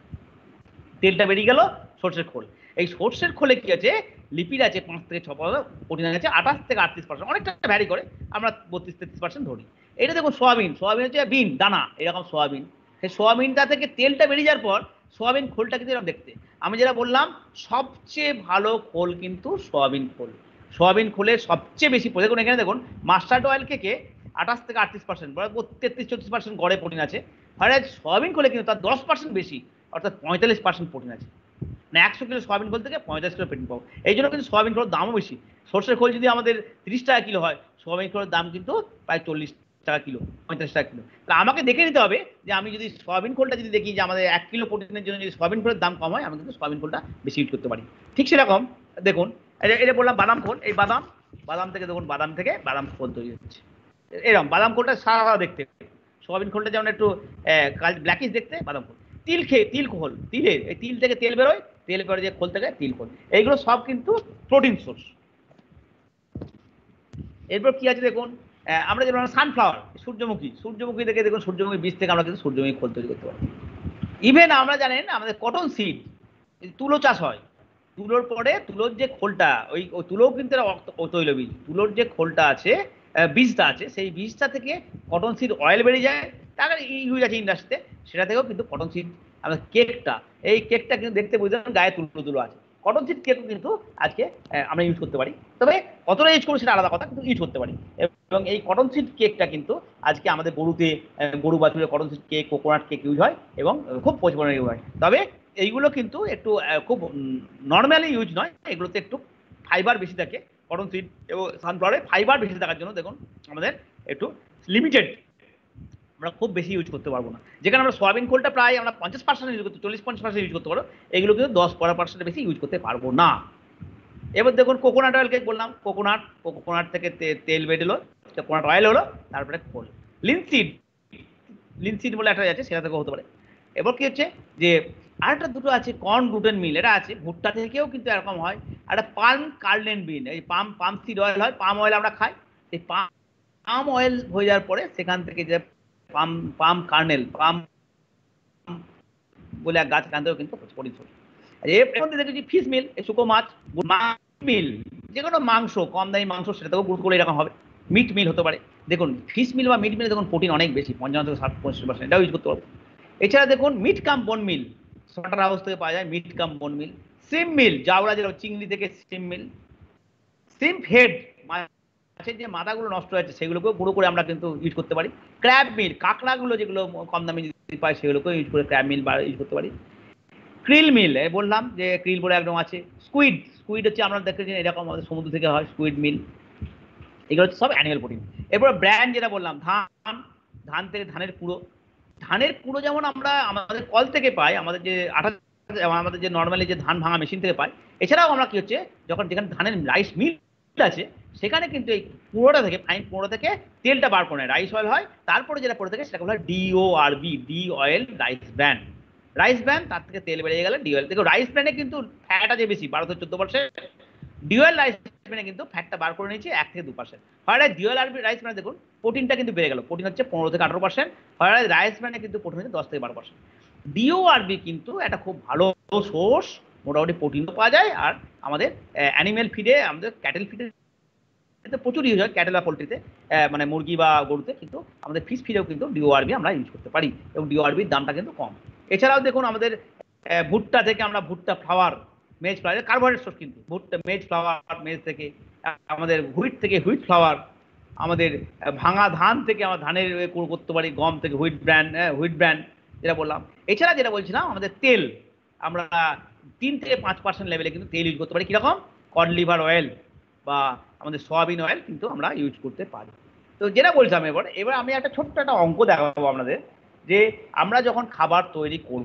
তেলটা বেরিয়ে গেল, সর্ষের খোল। এই সর্ষের খোলে কি আছে? লিপিড আছে পাঁচ থেকে ছ পার্সেন্ট, প্রোটিন আছে আঠাশ থেকে আটত্রিশ পার্সেন্ট, অনেকটা ভ্যারি করে, আমরা বত্রিশ তেত্রিশ পার্সেন্ট ধরি। এটা দেখুন সোয়াবিন, সোয়াবিন হচ্ছে বিন দানা, এরকম সোয়াবিন। সেই সোয়াবিনটা থেকে তেলটা বেরিয়ে যাওয়ার পর সোয়াবিন খোলটা কিন্তু এরকম দেখতে। আমি যেটা বললাম সবচেয়ে ভালো খোল কিন্তু সোয়াবিন খোল। সোয়াবিন খোলের সবচেয়ে বেশি, দেখুন এখানে দেখুন মাস্টার্ড অয়েল কেকে আঠাশ থেকে আটত্রিশ পার্সেন্ট, তেত্রিশ চৌত্রিশ পার্সেন্ট গড়ে প্রোটিন আছে, আর সয়াবিন খোলে কিন্তু তার দশ পার্সেন্ট বেশি, অর্থাৎ পঁয়তাল্লিশ পার্সেন্ট প্রোটিন আছে। মানে একশো কিলো সয়াবিন খোল থেকে পঁয়তাল্লিশ কিলো প্রোটিন পাবো। এই জন্য কিন্তু সয়াবিন খোলের দামও বেশি। সর্ষের খোল যদি আমাদের তিরিশ টাকা কিলো হয়, সয়াবিন খোলের দাম কিন্তু প্রায় চল্লিশ টাকা কিলো, পঁয়তাল্লিশ টাকা কিলো। তাহলে আমাকে দেখে নিতে হবে যে আমি যদি সয়াবিন খোলটা যদি দেখি যে আমাদের এক কিলো প্রোটিনের জন্য যদি সয়াবিন খোলের দাম কম হয়, আমি কিন্তু সয়াবিন খোলটা বেশি ইউজ করতে পারি। ঠিক সেরকম দেখুন এটা বললাম বাদাম খোল, এই বাদাম বাদাম থেকে দেখুন বাদাম থেকে বাদাম খোল তৈরি হচ্ছে এরকম। বাদাম খোলটা সাদা দেখতে, সয়াবিন খোলটা যেমন একটু ব্ল্যাকিশ দেখতে, বাদাম খোল। তিল খেয়ে তিল খোল, তিলের এই তিল থেকে তেল বেরোয়, তেল বেরোয় যে খোল থেকে তিল খোল, এইগুলো সব কিন্তু প্রোটিন সোর্স। এরপর কি আছে দেখুন, আমরা যেমন সানফ্লাওয়ার, সূর্যমুখী, সূর্যমুখী থেকে দেখুন সূর্যমুখী বীজ থেকে আমরা কিন্তু সূর্যমুখী খোল তৈরি করতে পারি। ইভেন আমরা জানেন আমাদের কটন সিড, তুলো চাষ হয়, তুলোর পরে তুলোর যে খোলটা, ওই তুলোও কিন্তু তৈলবীজ, তুলোর যে খোলটা আছে, বীজটা আছে, সেই বীজটা থেকে কটন সিড অয়েল বেরিয়ে যায়, তার ইউজ আছে ইন্ডাস্ট্রিতে, সেটা থেকেও কিন্তু কটন সিড। আমাদের কেকটা, এই কেকটা কিন্তু দেখতে বুঝলাম গায়ে তুলো তুলো আছে, কটন সিড কেকও কিন্তু আজকে আমরা ইউজ করতে পারি। তবে কতটা ইউজ করবো সেটা আলাদা কথা, কিন্তু ইউজ করতে পারি। এবং এই কটন সিড কেকটা কিন্তু আজকে আমাদের গরুতে, গরু বাছুরে cotton seed cake, coconut cake use হয় এবং খুব পরিমাণে ইউজ হয়। তবে এইগুলো কিন্তু একটু খুব নর্মালি ইউজ নয়, এগুলোতে একটু ফাইবার বেশি থাকে। কটন সিড এবং সানফ্লাওয়ারে ফাইবার বেশি থাকার জন্য দেখুন আমাদের একটু লিমিটেড, আমরা খুব বেশি ইউজ করতে পারবো না। যেখানে আমরা সয়াবিন খোলটা প্রায় আমরা পঞ্চাশ পার্সেন্ট ইউজ করতে, চল্লিশ পঞ্চাশ পার্সেন্ট ইউজ করতে পারবো, এগুলো কিন্তু দশ পনেরো পার্সেন্ট বেশি ইউজ করতে পারবো না। এবার দেখুন কোকোনাট অয়েল কেক বললাম, কোকোনাট কোকোনাট থেকে তেল বেরোলো, কোকোনাট অয়েল হলো, তারপরে খোল। লিনসিড, লিনসিড বলে একটা আছে, সেটা থেকেও হতে পারে। এবার কি হচ্ছে যে আরেকটা দুটো আছে কর্ন গ্লুটেন মিল, এটা আছে, ভুট্টা থেকেও কিন্তু এরকম হয়। একটা পাম কার্নেল বিন, এই পাম পাম সিড অয়েল হয়, পাম অয়েল আমরা খাই, এই পাম অয়েল হয়ে যাওয়ার পরে সেখান থেকে যে পাম পাম কার্নেল, পাম বলে এক গাছ, এখান থেকেও কিন্তু প্রোটিন সোর্স। এর মধ্যে দেখেছি ফিশ মিল, শুকো মাছ, মিল, যে কোনো মাংস, কম দামি মাংস, সেটা থেকেও গুরুত্ব করে এরকম হবে। মিট মিল হতে পারে, দেখুন ফিশ মিল বা মিট মিলে দেখুন প্রোটিন অনেক বেশি, পঞ্চান্ন থেকে ষাট পঁয়ষট্টি পার্সেন্ট, এটাও ইউজ করতে পারবো। এছাড়া দেখুন মিট কাম বোন মিল, স্লটার হাউস থেকে পাওয়া যায় মিট কাম বোন মিল। সিম মিল, জাউরা যেটা চিংড়ি থেকে সিম মিল। সিম হেড, মাছের যে মাথাগুলো নষ্ট হয়েছে সেগুলোকেও গুঁড়ো করে আমরা কিন্তু ইউজ করতে পারি। ক্র্যাব মিল, কাঁকড়াগুলো যেগুলো কম দামে যদি পাই সেগুলোকেও ইউজ করে ক্র্যাব মিল বা ইউজ করতে পারি। ক্রিল মিল, বললাম যে ক্রিল বলে একদম আছে। স্কুইড, স্কুইড হচ্ছে আমরা দেখেছি এরকম আমাদের সমুদ্র থেকে হয়, স্কুইড মিল। এগুলো হচ্ছে সব অ্যানিমেল প্রোটিন। এরপর ব্র্যান্ড যেটা বললাম, ধান, ধান থেকে ধানের কুড়ো, ধানের কুড়ো যেমন আমরা আমাদের কল থেকে পাই, আমাদের যে আটা, আমাদের যে নর্মালি যে ধান ভাঙা মেশিন থেকে পাই। এছাড়াও আমরা কি হচ্ছে যখন যেখানে ধানের রাইস মিল আছে সেখানে কিন্তু এই কুড়োটা থেকে, ফাইন কুড়ো থেকে তেলটা বার করে নেয়, রাইস অয়েল হয়। তারপরে যেটা পড়ে থাকে সেটা বলা হয় DORB, D oil rice bran, rice bran, তার থেকে তেল বেরিয়ে গেলে ডি অয়েল। দেখো রাইস ব্র্যানে কিন্তু ফ্যাট আছে বেশি, বারো থেকে চোদ্দ পার্সেন্ট। ডিওয়েল রাইস ব্র্যানে কিন্তু ফ্যাটটা বার করে নিয়েছে এক থেকে দু পার্সেন্ট। হয় ডিওয়েল রাইস ব্র্যানে দেখুন প্রোটিনটা কিন্তু বেড়ে গেল, প্রোটিন হচ্ছে পনেরো থেকে আঠারো পার্সেন্ট, হয় রাইস ব্র্যানে কিন্তু প্রোটিন হচ্ছে দশ থেকে বারো পার্সেন্ট। ডিওআরবি কিন্তু একটা খুব ভালো সোর্স, মোটামুটি প্রোটিনও পাওয়া যায়। আর আমাদের অ্যানিমেল ফিডে, আমাদের ক্যাটেল ফিডে প্রচুর ইউজ হয়, ক্যাটেল বা পোলট্রিতে, মানে মুরগি বা গরুতে, কিন্তু আমাদের ফিশ ফিডেও কিন্তু ডিওআরবি আমরা ইউজ করতে পারি এবং ডিওআরবির দামটা কিন্তু কম। এছাড়াও দেখুন আমাদের ভুট্টা থেকে আমরা ভুট্টা flour, maize flour, carbohydrate source কিন্তু ভুট্টা, মেজ ফ্লাওয়ার মেজ থেকে, আমাদের হুইট থেকে হুইট ফ্লাওয়ার, আমাদের ভাঙা ধান থেকে আমরা ধানের করতে পারি, গম থেকে হুইট ব্র্যান্ড, হুইট ব্র্যান্ড যেটা বললাম। এছাড়া যেটা বলছিলাম আমাদের তেল, আমরা তিন থেকে পাঁচ পার্সেন্ট লেভেলে কিন্তু তেল ইউজ করতে পারি। কিরকম? কড লিভার অয়েল বা আমাদের সয়াবিন অয়েল কিন্তু আমরা ইউজ করতে পারি। তো যেটা বলছিলাম এবার এবার আমি একটা ছোট্ট একটা অঙ্ক দেখাবো আপনাদের, যে আমরা যখন খাবার তৈরি করব,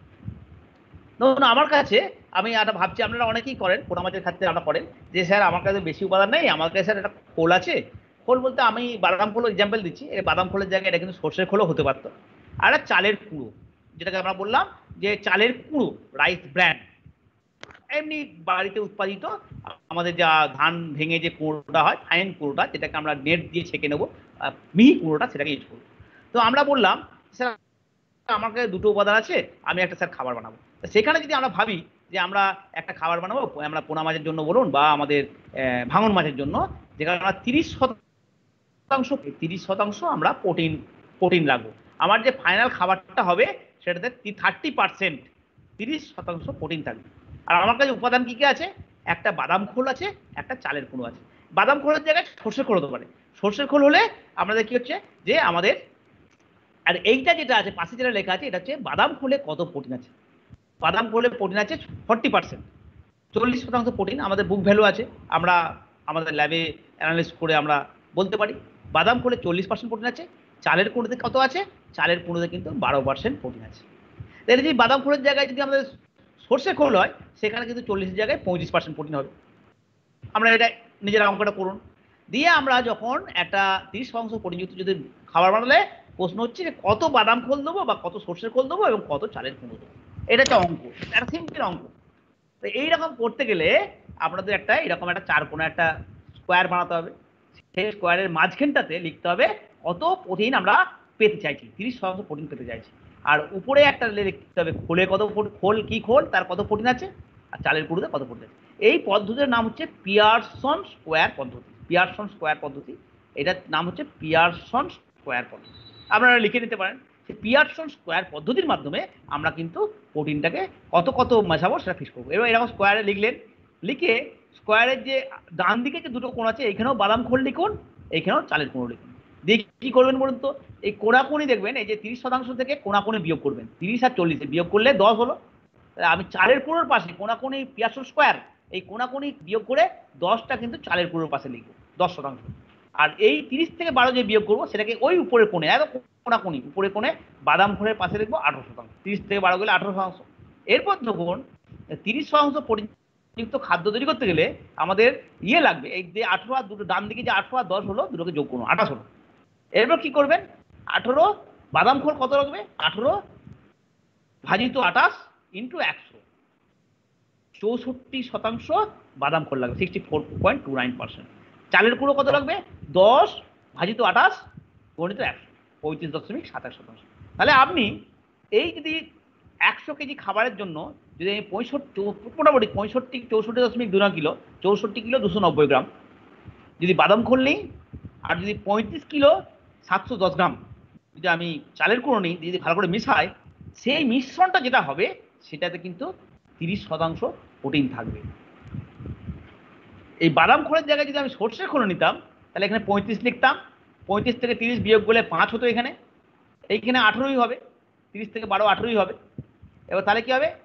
ধরুন আমার কাছে, আমি একটা ভাবছি আপনারা অনেকেই করেন, পোনা মাছের ক্ষেত্রে আমরা করেন যে স্যার আমার কাছে বেশি উপাদান নেই, আমার কাছে স্যার একটা খোল আছে। খোল বলতে আমি বাদাম খোল এক্সাম্পল দিচ্ছি, এই বাদাম খোলের জায়গায় এটা কিন্তু সর্ষের খোলও হতে পারতো। আর একটা চালের কুড়ো, যেটাকে আমরা বললাম যে চালের কুড়ো, রাইস ব্র্যান্ড, এমনি বাড়িতে উৎপাদিত আমাদের যা ধান ভেঙে যে কুড়োটা হয়, ফাইন কুড়োটা, যেটাকে আমরা নেট দিয়ে ছেঁকে নেবো, মিহি কুড়োটা, সেটাকে ইউজ করবো। তো আমরা বললাম স্যার আমার কাছে দুটো উপাদান আছে, আমি একটা স্যার খাবার বানাবো। সেখানে যদি আমরা ভাবি যে আমরা একটা খাবার বানাবো, আমরা পোনা মাছের জন্য বলুন বা আমাদের ভাঙন মাছের জন্য, যেখানে আমরা তিরিশ শতাংশ তিরিশ শতাংশ আমরা প্রোটিন প্রোটিন রাখবো, আমার যে ফাইনাল খাবারটা হবে সেটাতে থার্টি পার্সেন্ট তিরিশ শতাংশ প্রোটিন থাকবে। আর আমার কাছে উপাদান কি কি আছে? একটা বাদাম খোল আছে, একটা চালের কুড়ো আছে। বাদাম খোলের জায়গায় সর্ষের খোল হতে পারে। সর্ষের খোল হলে আমাদের কি হচ্ছে যে আমাদের আর এইটা যেটা আছে পাশে যেটা লেখা আছে এটা হচ্ছে বাদাম খোলে কত প্রোটিন আছে। বাদাম খোলে প্রোটিন আছে ফর্টি পার্সেন্ট, চল্লিশ শতাংশ প্রোটিন আমাদের বুক ভ্যালু আছে, আমরা আমাদের ল্যাবে অ্যানালাইজ করে আমরা বলতে পারি বাদাম খোলে চল্লিশ পার্সেন্ট প্রোটিন আছে। চালের কুঁড়োতে কত আছে? চালের কুঁড়োতে কিন্তু বারো পার্সেন্ট প্রোটিন আছে। তাহলে যদি বাদাম খোলের জায়গায় যদি আমাদের সর্ষে খোল হয় সেখানে কিন্তু চল্লিশের জায়গায় পঁয়ত্রিশ পার্সেন্ট প্রোটিন হবে। আমরা এটা নিজের অঙ্কটা করুন, দিয়ে আমরা যখন একটা তিরিশ শতাংশ প্রোটিনযুক্ত যদি খাবার বানালে প্রশ্ন হচ্ছে যে কত বাদাম খোল দেবো বা কত সর্ষের খোল দেবো এবং কত চালের কুঁড়ো দেবো। এটা হচ্ছে অঙ্ক, একটা সিম্পল অঙ্ক। তো এইরকম করতে গেলে আপনাদের একটা এরকম একটা চার কোণা একটা স্কোয়ার বানাতে হবে, সেই স্কোয়ারের মাঝখানটাতে লিখতে হবে কত প্রোটিন আমরা পেতে চাইছি, তিরিশ শতাংশ প্রোটিন পেতে চাইছি। আর উপরে একটা লিখতে হবে খোলে কত, খোল কি খোল তার কত প্রোটিন আছে, আর চালের কুঁড়োতে কত প্রোটিন আছে। এই পদ্ধতির নাম হচ্ছে পিয়ারসন স্কোয়ার পদ্ধতি। পিয়ারসন স্কোয়ার পদ্ধতি, এটার নাম হচ্ছে পিয়ারসন স্কোয়ার পদ্ধতি। আপনারা লিখে নিতে পারেন। পিয়ারসন স্কোয়ার পদ্ধতির মাধ্যমে আমরা কিন্তু প্রোটিনটাকে কত কত মেশাবো সেটা ফিক্স করবো। এবার এরকম স্কোয়ারে লিখলেন, লিখে স্কোয়ারের যে ডান দিকে যে দুটো কোণ আছে এইখানেও বাদাম খোল লিখুন, এইখানেও চালের কুঁড়ো লিখুন। দিয়ে কি করবেন বলুন তো, এই কোণাকুনি দেখবেন এই যে তিরিশ শতাংশ থেকে কোণাকুনি বিয়োগ করবেন, তিরিশ আর চল্লিশে বিয়োগ করলে দশ হলো। আমি চালের কুঁড়োর পাশে কোণাকুনি পিয়ারসন স্কোয়ার, এই কোণাকুনি বিয়োগ করে দশটা কিন্তু চালের কুঁড়োর পাশে লিখবো, দশ শতাংশ। আর এই তিরিশ থেকে বারো যে বিয়োগ করবো সেটাকে ওই উপরের কোণে একদম কোণাকুনি উপরের কোণে বাদাম খোলের পাশে লিখবো আঠারো শতাংশ। তিরিশ থেকে বারো গেলে আঠারো শতাংশ। এরপর দেখুন তিরিশ শতাংশ প্রোটিনযুক্ত খাদ্য তৈরি করতে গেলে আমাদের ইয়ে লাগবে, এই যে আঠারো আর দুটো ডান দিকে যে আঠারো আর দশ হলো দুটোকে যোগ করুন, আঠাশ হলো। এরপর কি করবেন, আঠারো বাদাম খোল কত লাগবে, আঠারো ভাজিত আঠাশ ইন্টু একশো, চৌষট্টি শতাংশ বাদাম খোল লাগবে, sixty four point two nine percent. চালের কুঁড়ো কত লাগবে, দশ ভাজিত আঠাশ গণিত একশো, পঁয়ত্রিশ দশমিক সাতাশ শতাংশ। তাহলে আপনি এই যদি একশো কেজি খাবারের জন্য যদি আমি পঁয়ষট্টি মোটামুটি পঁয়ষট্টি চৌষট্টি দশমিক দু কিলো চৌষট্টি কিলো দুশো নব্বই গ্রাম যদি বাদাম খোল নিই, আর যদি পঁয়ত্রিশ কিলো সাতশো দশ গ্রাম যদি আমি চালের কুঁড়ো নিই, যদি ভালো করে মিশাই, সেই মিশ্রণটা যেটা হবে সেটাতে কিন্তু তিরিশ শতাংশ প্রোটিন থাকবে। এই বাদাম খোলের জায়গায় যদি আমি সর্ষের খোল নিতাম তাহলে এখানে পঁয়ত্রিশ লিখতাম, পঁয়ত্রিশ থেকে তিরিশ বিয়োগ করলে পাঁচ হতো, এখানে এইখানে আঠেরোই হবে, তিরিশ থেকে বারো আঠেরোই হবে। এবার তাহলে কি হবে,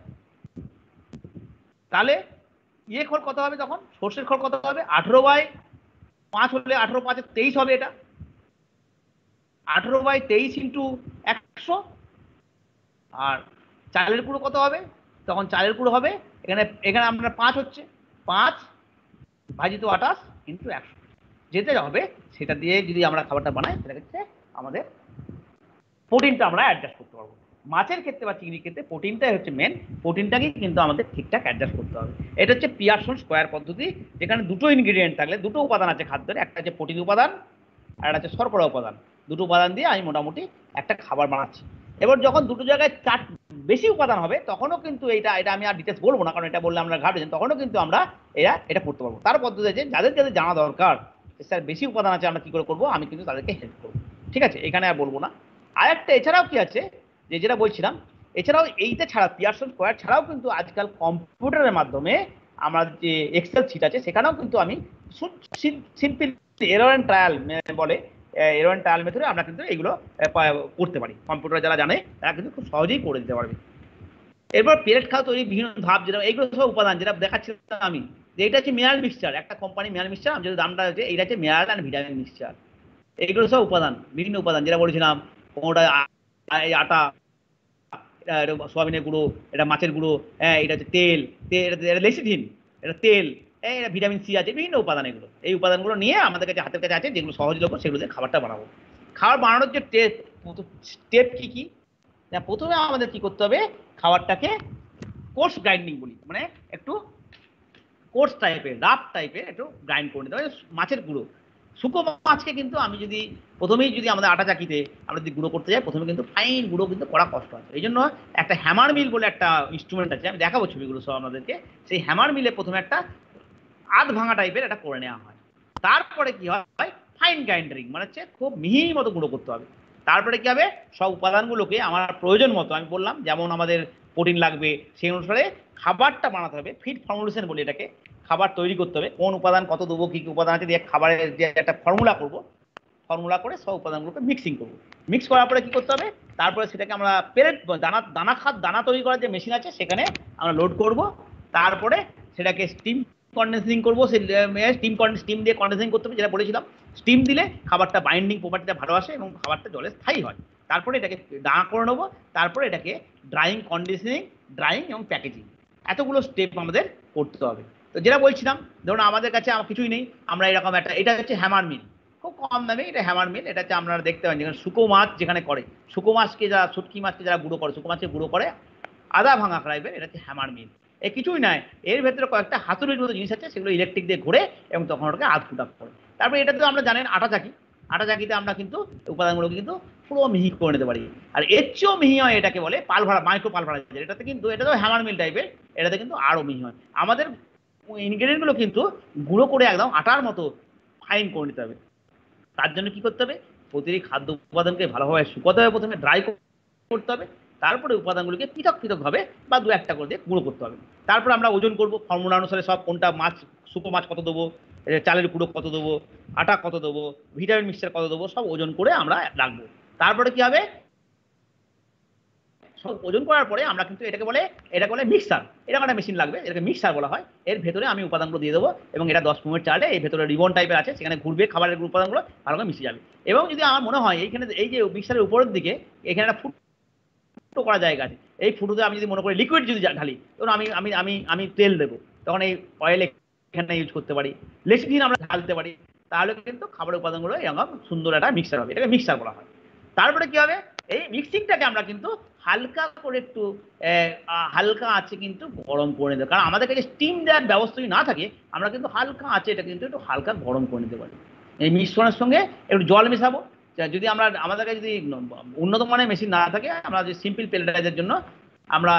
তাহলে ইয়ে খোল কত হবে, তখন সর্ষের খোল কত হবে, আঠেরো বাই পাঁচ হলে আঠেরো পাঁচে তেইশ হবে, এটা আঠেরো বাই তেইশ ইন্টু একশো। আর চালের কুঁড়ো কত হবে, তখন চালের কুঁড়ো হবে এখানে এখানে আমরা পাঁচ হচ্ছে পাঁচ ভাজিত আঠাশ ইন্টু একশো, যেতে হবে সেটা দিয়ে যদি আমরা খাবারটা বানাই সেটা হচ্ছে আমাদের প্রোটিনটা আমরা অ্যাডজাস্ট করতে পারবো। মাছের ক্ষেত্রে বা চিংড়ির ক্ষেত্রে প্রোটিনটাই হচ্ছে মেন, প্রোটিনটাকে কিন্তু আমাদের ঠিকঠাক অ্যাডজাস্ট করতে হবে। এটা হচ্ছে পিয়ারসন স্কোয়ার পদ্ধতি, যেখানে দুটো ইনগ্রিডিয়েন্ট থাকলে দুটো উপাদান আছে খাদ্যের, একটা হচ্ছে প্রোটিন উপাদান আর একটা হচ্ছে শর্করা উপাদান। দুটো উপাদান দিয়ে আমি মোটামুটি একটা খাবার বানাচ্ছি। এবার যখন দুটো জায়গায় চার বেশি উপাদান হবে তখনও কিন্তু এটা এটা আমি আর ডিটেলস বলবো না, কারণ এটা বললে আমরা ঘাটে তখনও কিন্তু আমরা এরা এটা করতে পারবো। তার পদ্ধতি আছে যাদের যাদের জানা দরকার স্যার বেশি উপাদান আছে আমরা কি করে করবো, আমি কিন্তু তাদেরকে হেল্প করবো, ঠিক আছে, এখানে আর বলবো না। আর একটা এছাড়াও কি আছে যে যেটা বলছিলাম, এছাড়াও এইটা ছাড়া পিয়ারসন স্কোয়ার ছাড়াও কিন্তু আজকাল কম্পিউটারের মাধ্যমে আমার যে এক্সেল শিট আছে সেখানেও কিন্তু আমি সিম্পল এরর এন্ড ট্রায়াল বলে এরর এন্ড ট্রায়াল মেথডে আমরা কিন্তু এগুলো করতে পারি। কম্পিউটার যারা জানে তারা কিন্তু খুব সহজেই করে দিতে পারবে। এরপর পেলেট খাওয়া তৈরি বিভিন্ন ধাপ, যেটা এইগুলো সব উপাদান যেটা দেখাচ্ছিলাম আমি, যে এটা হচ্ছে মিনারেল মিক্সচার, একটা কোম্পানি মিনারেল মিক্সচার, আমি যদি দামটা হচ্ছে এইটা হচ্ছে মিনারেল অ্যান্ড ভিটামিন মিক্সচার। এইগুলো সব উপাদান বিভিন্ন উপাদান যেটা বলেছিলাম, কোনোটা আটা, সোয়াবিনের গুঁড়ো, এটা মাছের গুঁড়ো, হ্যাঁ এটা হচ্ছে তেল, এটা লেসিথিন, এটা তেল, এটা ভিটামিন সি আছে, বিভিন্ন উপাদান। এগুলো এই উপাদানগুলো নিয়ে আমাদের কাছে হাতের কাছে আছে, যেগুলো সহজলভ্য সেগুলো দিয়ে খাবারটা বানাবো। খাবার বানানোর যে স্টেপ কি কি, প্রথমে আমাদের কি করতে হবে, খাবারটাকে কোর্স গ্রাইন্ডিং বলি, মানে একটু কোর্স টাইপের রাফ টাইপের একটু গ্রাইন্ড করে নিতে হবে। মাছের গুঁড়ো, শুকো মাছকে কিন্তু আমি যদি প্রথমেই যদি আমাদের আটা চাকিতে আমরা যদি গুঁড়ো করতে যাই প্রথমে কিন্তু ফাইন গুঁড়ো কিন্তু করা কষ্ট আছে। এই জন্য একটা হ্যামার মিল বলে একটা ইনস্ট্রুমেন্ট আছে, আমি দেখাবো ছবিগুলো সব আপনাদেরকে। সেই হ্যামার মিলে প্রথমে একটা আধ ভাঙা টাইপের একটা করে নেওয়া হয়, তারপরে কি হয় ফাইন গ্রাইন্ডারিং, মানে হচ্ছে খুব মিহি মতো গুঁড়ো করতে হবে। তারপরে কি হবে, সব উপাদানগুলোকে আমার প্রয়োজন মতো আমি বললাম যেমন আমাদের প্রোটিন লাগবে সেই অনুসারে খাবারটা বানাতে হবে। ফিড ফর্মুলেশন বলি এটাকে, খাবার তৈরি করতে হবে, কোন উপাদান কত দেবো, কী কী উপাদান আছে দিয়ে খাবারের যে একটা ফর্মুলা করবো, ফর্মুলা করে সব উপাদানগুলোকে মিক্সিং করবো। মিক্স করার পরে কি করতে হবে, তারপরে সেটাকে আমরা পেলেট দানা দানা খাত দানা তৈরি করার যে মেশিন আছে সেখানে আমরা লোড করব। তারপরে সেটাকে স্টিম কন্ডেন্সিং করবো, সেই স্টিম স্টিম দিয়ে কন্ডেন্সিং করতে হবে যেটা বলেছিলাম। স্টিম দিলে খাবারটা বাইন্ডিং প্রপার্টিটা ভালো আসে এবং খাবারটা জলে স্থায়ী হয়। তারপরে এটাকে দানা করে নেবো, তারপরে এটাকে ড্রাইং, কন্ডিশনিং, ড্রাইং এবং প্যাকেজিং, এতগুলো স্টেপ আমাদের করতে হবে। তো যেটা বলছিলাম, ধরুন আমাদের কাছে কিছুই নেই, আমরা এরকম একটা, এটা হচ্ছে হ্যামার মিল, খুব কম দামে এটা হ্যামার মিল। এটা হচ্ছে আপনারা দেখতে পান যেখানে শুকো মাছ যেখানে করে, শুকো মাছকে যারা শুটকি মাছকে যারা গুঁড়ো করে, শুকো মাছকে গুঁড়ো করে আদা ভাঙা টাইপের, এটা হচ্ছে হ্যামার মিল। এ কিছুই নয়, এর ভেতরে কয়েকটা হাতুড়ির মতো জিনিস আছে, সেগুলো ইলেকট্রিক দিয়ে ঘুরে এবং তখন ওটাকে আধ ফুটা করে। তারপরে এটা তো আমরা জানেন আটা চাকি, আটা চাকিতে আমরা কিন্তু উপাদানগুলোকে কিন্তু পুরো মিহি করে নিতে পারি। আর এর চেয়েও মিহি হয় এটাকে বলে পালভাড়া, মাইক্রো পালভাড়া। এটাতে কিন্তু, এটা তো হ্যামার মিল টাইপের, এটাতে কিন্তু আরো মিহি হয়। আমাদের ইনগ্রেডিয়েন্ট গুলো কিন্তু গুঁড়ো করে একদম আটার মতো ফাইন করে নিতে হবে। তার জন্য কি করতে হবে, প্রতিটি খাদ্য উপাদানকে ভালোভাবে শুকাতে হবে, প্রথমে ড্রাই করতে হবে, তারপরে উপাদানগুলোকে পৃথক পৃথক ভাবে বা দু একটা করে দিয়ে গুঁড়ো করতে হবে। তারপর আমরা ওজন করব ফর্মুলা অনুসারে, সব কোনটা মাছ, শুকো মাছ কত দেবো, চালের গুঁড়ো কত দেবো, আটা কত দেবো, ভিটামিন মিক্সচার কত দেবো, সব ওজন করে আমরা রাখবো। তারপরে কি হবে, সব ওজন করার পরে আমরা কিন্তু এটাকে বলে, এটাকে বলে মিক্সার। এরকম একটা মেশিন লাগবে, এটাকে মিক্সার বলা হয়। এর ভেতরে আমি উপাদানগুলো দিয়ে দেবো এবং এটা দশ মিনিট চালে এই ভেতরে রিবন টাইপের আছে, সেখানে ঘুরবে, খাবারের উপাদানগুলো ভালো করে মিশে যাবে। এবং যদি আমার মনে হয় এইখানে এই যে মিক্সারের উপরের দিকে এখানে একটা ফুটো করা জায়গা আছে, এই ফুটোতে আমি যদি মনে করি লিকুইড যদি ঢালি, তখন আমি আমি আমি আমি তেল দেবো, তখন এই অয়েল এখানে ইউজ করতে পারি, লেসিন আমরা ঢালতে পারি, তাহলে কিন্তু খাবারের উপাদানগুলো এরকম সুন্দর একটা মিক্সার হবে, এটাকে মিক্সার বলা হয়। তারপরে কি হবে, এই মিক্সিংটাকে আমরা কিন্তু হালকা করে একটু হালকা আছে কিন্তু গরম করে নিতে, কারণ আমাদের কাছে স্টিম দেওয়ার ব্যবস্থা যদি না থাকে, আমরা কিন্তু হালকা আছে এটা কিন্তু একটু হালকা গরম করে নিতে পারি। এই মিশ্রণের সঙ্গে একটু জল মেশাবো। যদি আমরা, আমাদের কাছে যদি উন্নত মানের মেশিন না থাকে, আমরা যে সিম্পল পেলেটাইজের জন্য আমরা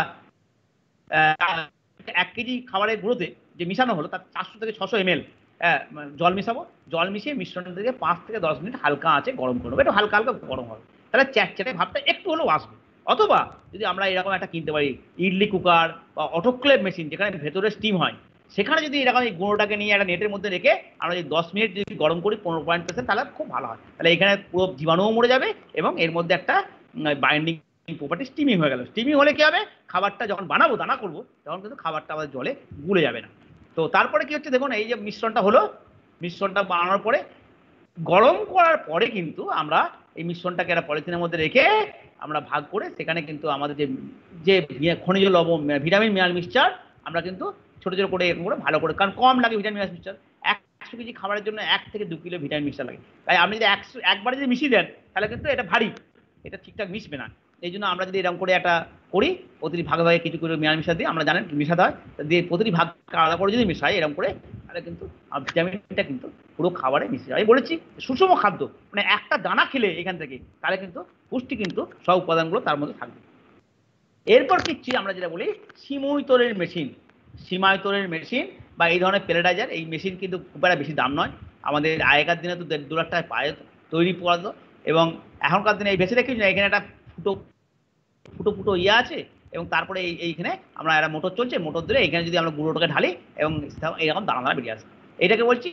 এক কেজি খাবারের গুঁড়োতে যে মিশানো হলো তার চারশো থেকে ছশো এম এল জল মিশাবো। জল মিশিয়ে মিশ্রণটা থেকে পাঁচ থেকে দশ মিনিট হালকা আছে গরম করবো, একটু হালকা হালকা গরম হবে, তাহলে চ্যাটচ্যাটে ভাবটা একটু হলেও আসবে। অথবা যদি আমরা এরকম একটা কিনতে পারি ইডলি কুকার বা অটোক্লেভ মেশিন, যেখানে ভেতরে স্টিম হয়, সেখানে যদি এরকম এই গুঁড়োটাকে নিয়ে একটা নেটের মধ্যে রেখে আমরা যদি দশ মিনিট যদি গরম করি পনেরো পয়েন্ট পার্সেন্ট, তাহলে খুব ভালো হয়। তাহলে এখানে পুরো জীবাণুও মরে যাবে এবং এর মধ্যে একটা বাইন্ডিং প্রপার্টি স্টিমিং হয়ে গেল। স্টিমিং হলে কি হবে, খাবারটা যখন বানাবো, দানা করবো, তখন কিন্তু খাবারটা আমাদের জলে গুলে যাবে না। তো তারপরে কি হচ্ছে দেখুন, এই যে মিশ্রণটা হলো, মিশ্রণটা বানানোর পরে গরম করার পরে কিন্তু আমরা এই মিশ্রণটাকে একটা পলিথিনের মধ্যে রেখে আমরা ভাগ করে, সেখানে কিন্তু আমাদের যে যে খনিজ লবণ, ভিটামিন মিনারেল মিক্সচার, আমরা কিন্তু ছোট ছোট করে এরকম করে ভালো করে, কারণ কম লাগে ভিটামিন মিনারেল মিক্সচার, একশো কেজি খাবারের জন্য এক থেকে দু কিলো ভিটামিন মিক্সচার লাগে। তাই আপনি যদি একশো একবারে যদি মিশিয়ে দেন, তাহলে কিন্তু এটা ভারী, এটা ঠিকঠাক মিশবে না। এই জন্য আমরা যদি এরকম করে একটা করি, প্রতিটি ভাগে ভাগে কিছু করে মিনারেল মিক্সচার দিয়ে, আমরা জানেন মিশাতে হয়, দিয়ে প্রতিটি ভাগ আলাদা করে যদি মিশাই এরকম করে, তাহলে কিন্তু ভিটামিনটা কিন্তু পুরো খাবারে মিশে যায়। আমি বলেছি সুষম খাদ্য, মানে একটা দানা খেলে এখান থেকে, তাহলে কিন্তু পুষ্টি কিন্তু সব উপাদানগুলো তার মধ্যে থাকবে। এরপর কিচ্ছি আমরা যেটা বলি সীমায়িতরের মেশিন, সীমায়িতরের মেশিন বা এই ধরনের পেলেটাইজার, এই মেশিন কিন্তু খুব একটা বেশি দাম নয়। আমাদের আগেকার দিনে তো দেড় দু লাখ টাকায় পায়ে তৈরি পড়া, এবং এখনকার দিনে এই বেশি রেখে এখানে একটা ফুটো ফুটো ফুটো ইয়ে আছে, এবং তারপরে এই এইখানে আমরা একটা মোটর চলছে, মোটর দিলে এখানে যদি আমরা গুঁড়োটাকে ঢালি এবং এইরকম দানা দানা বেরিয়ে আসে, এটাকে বলছি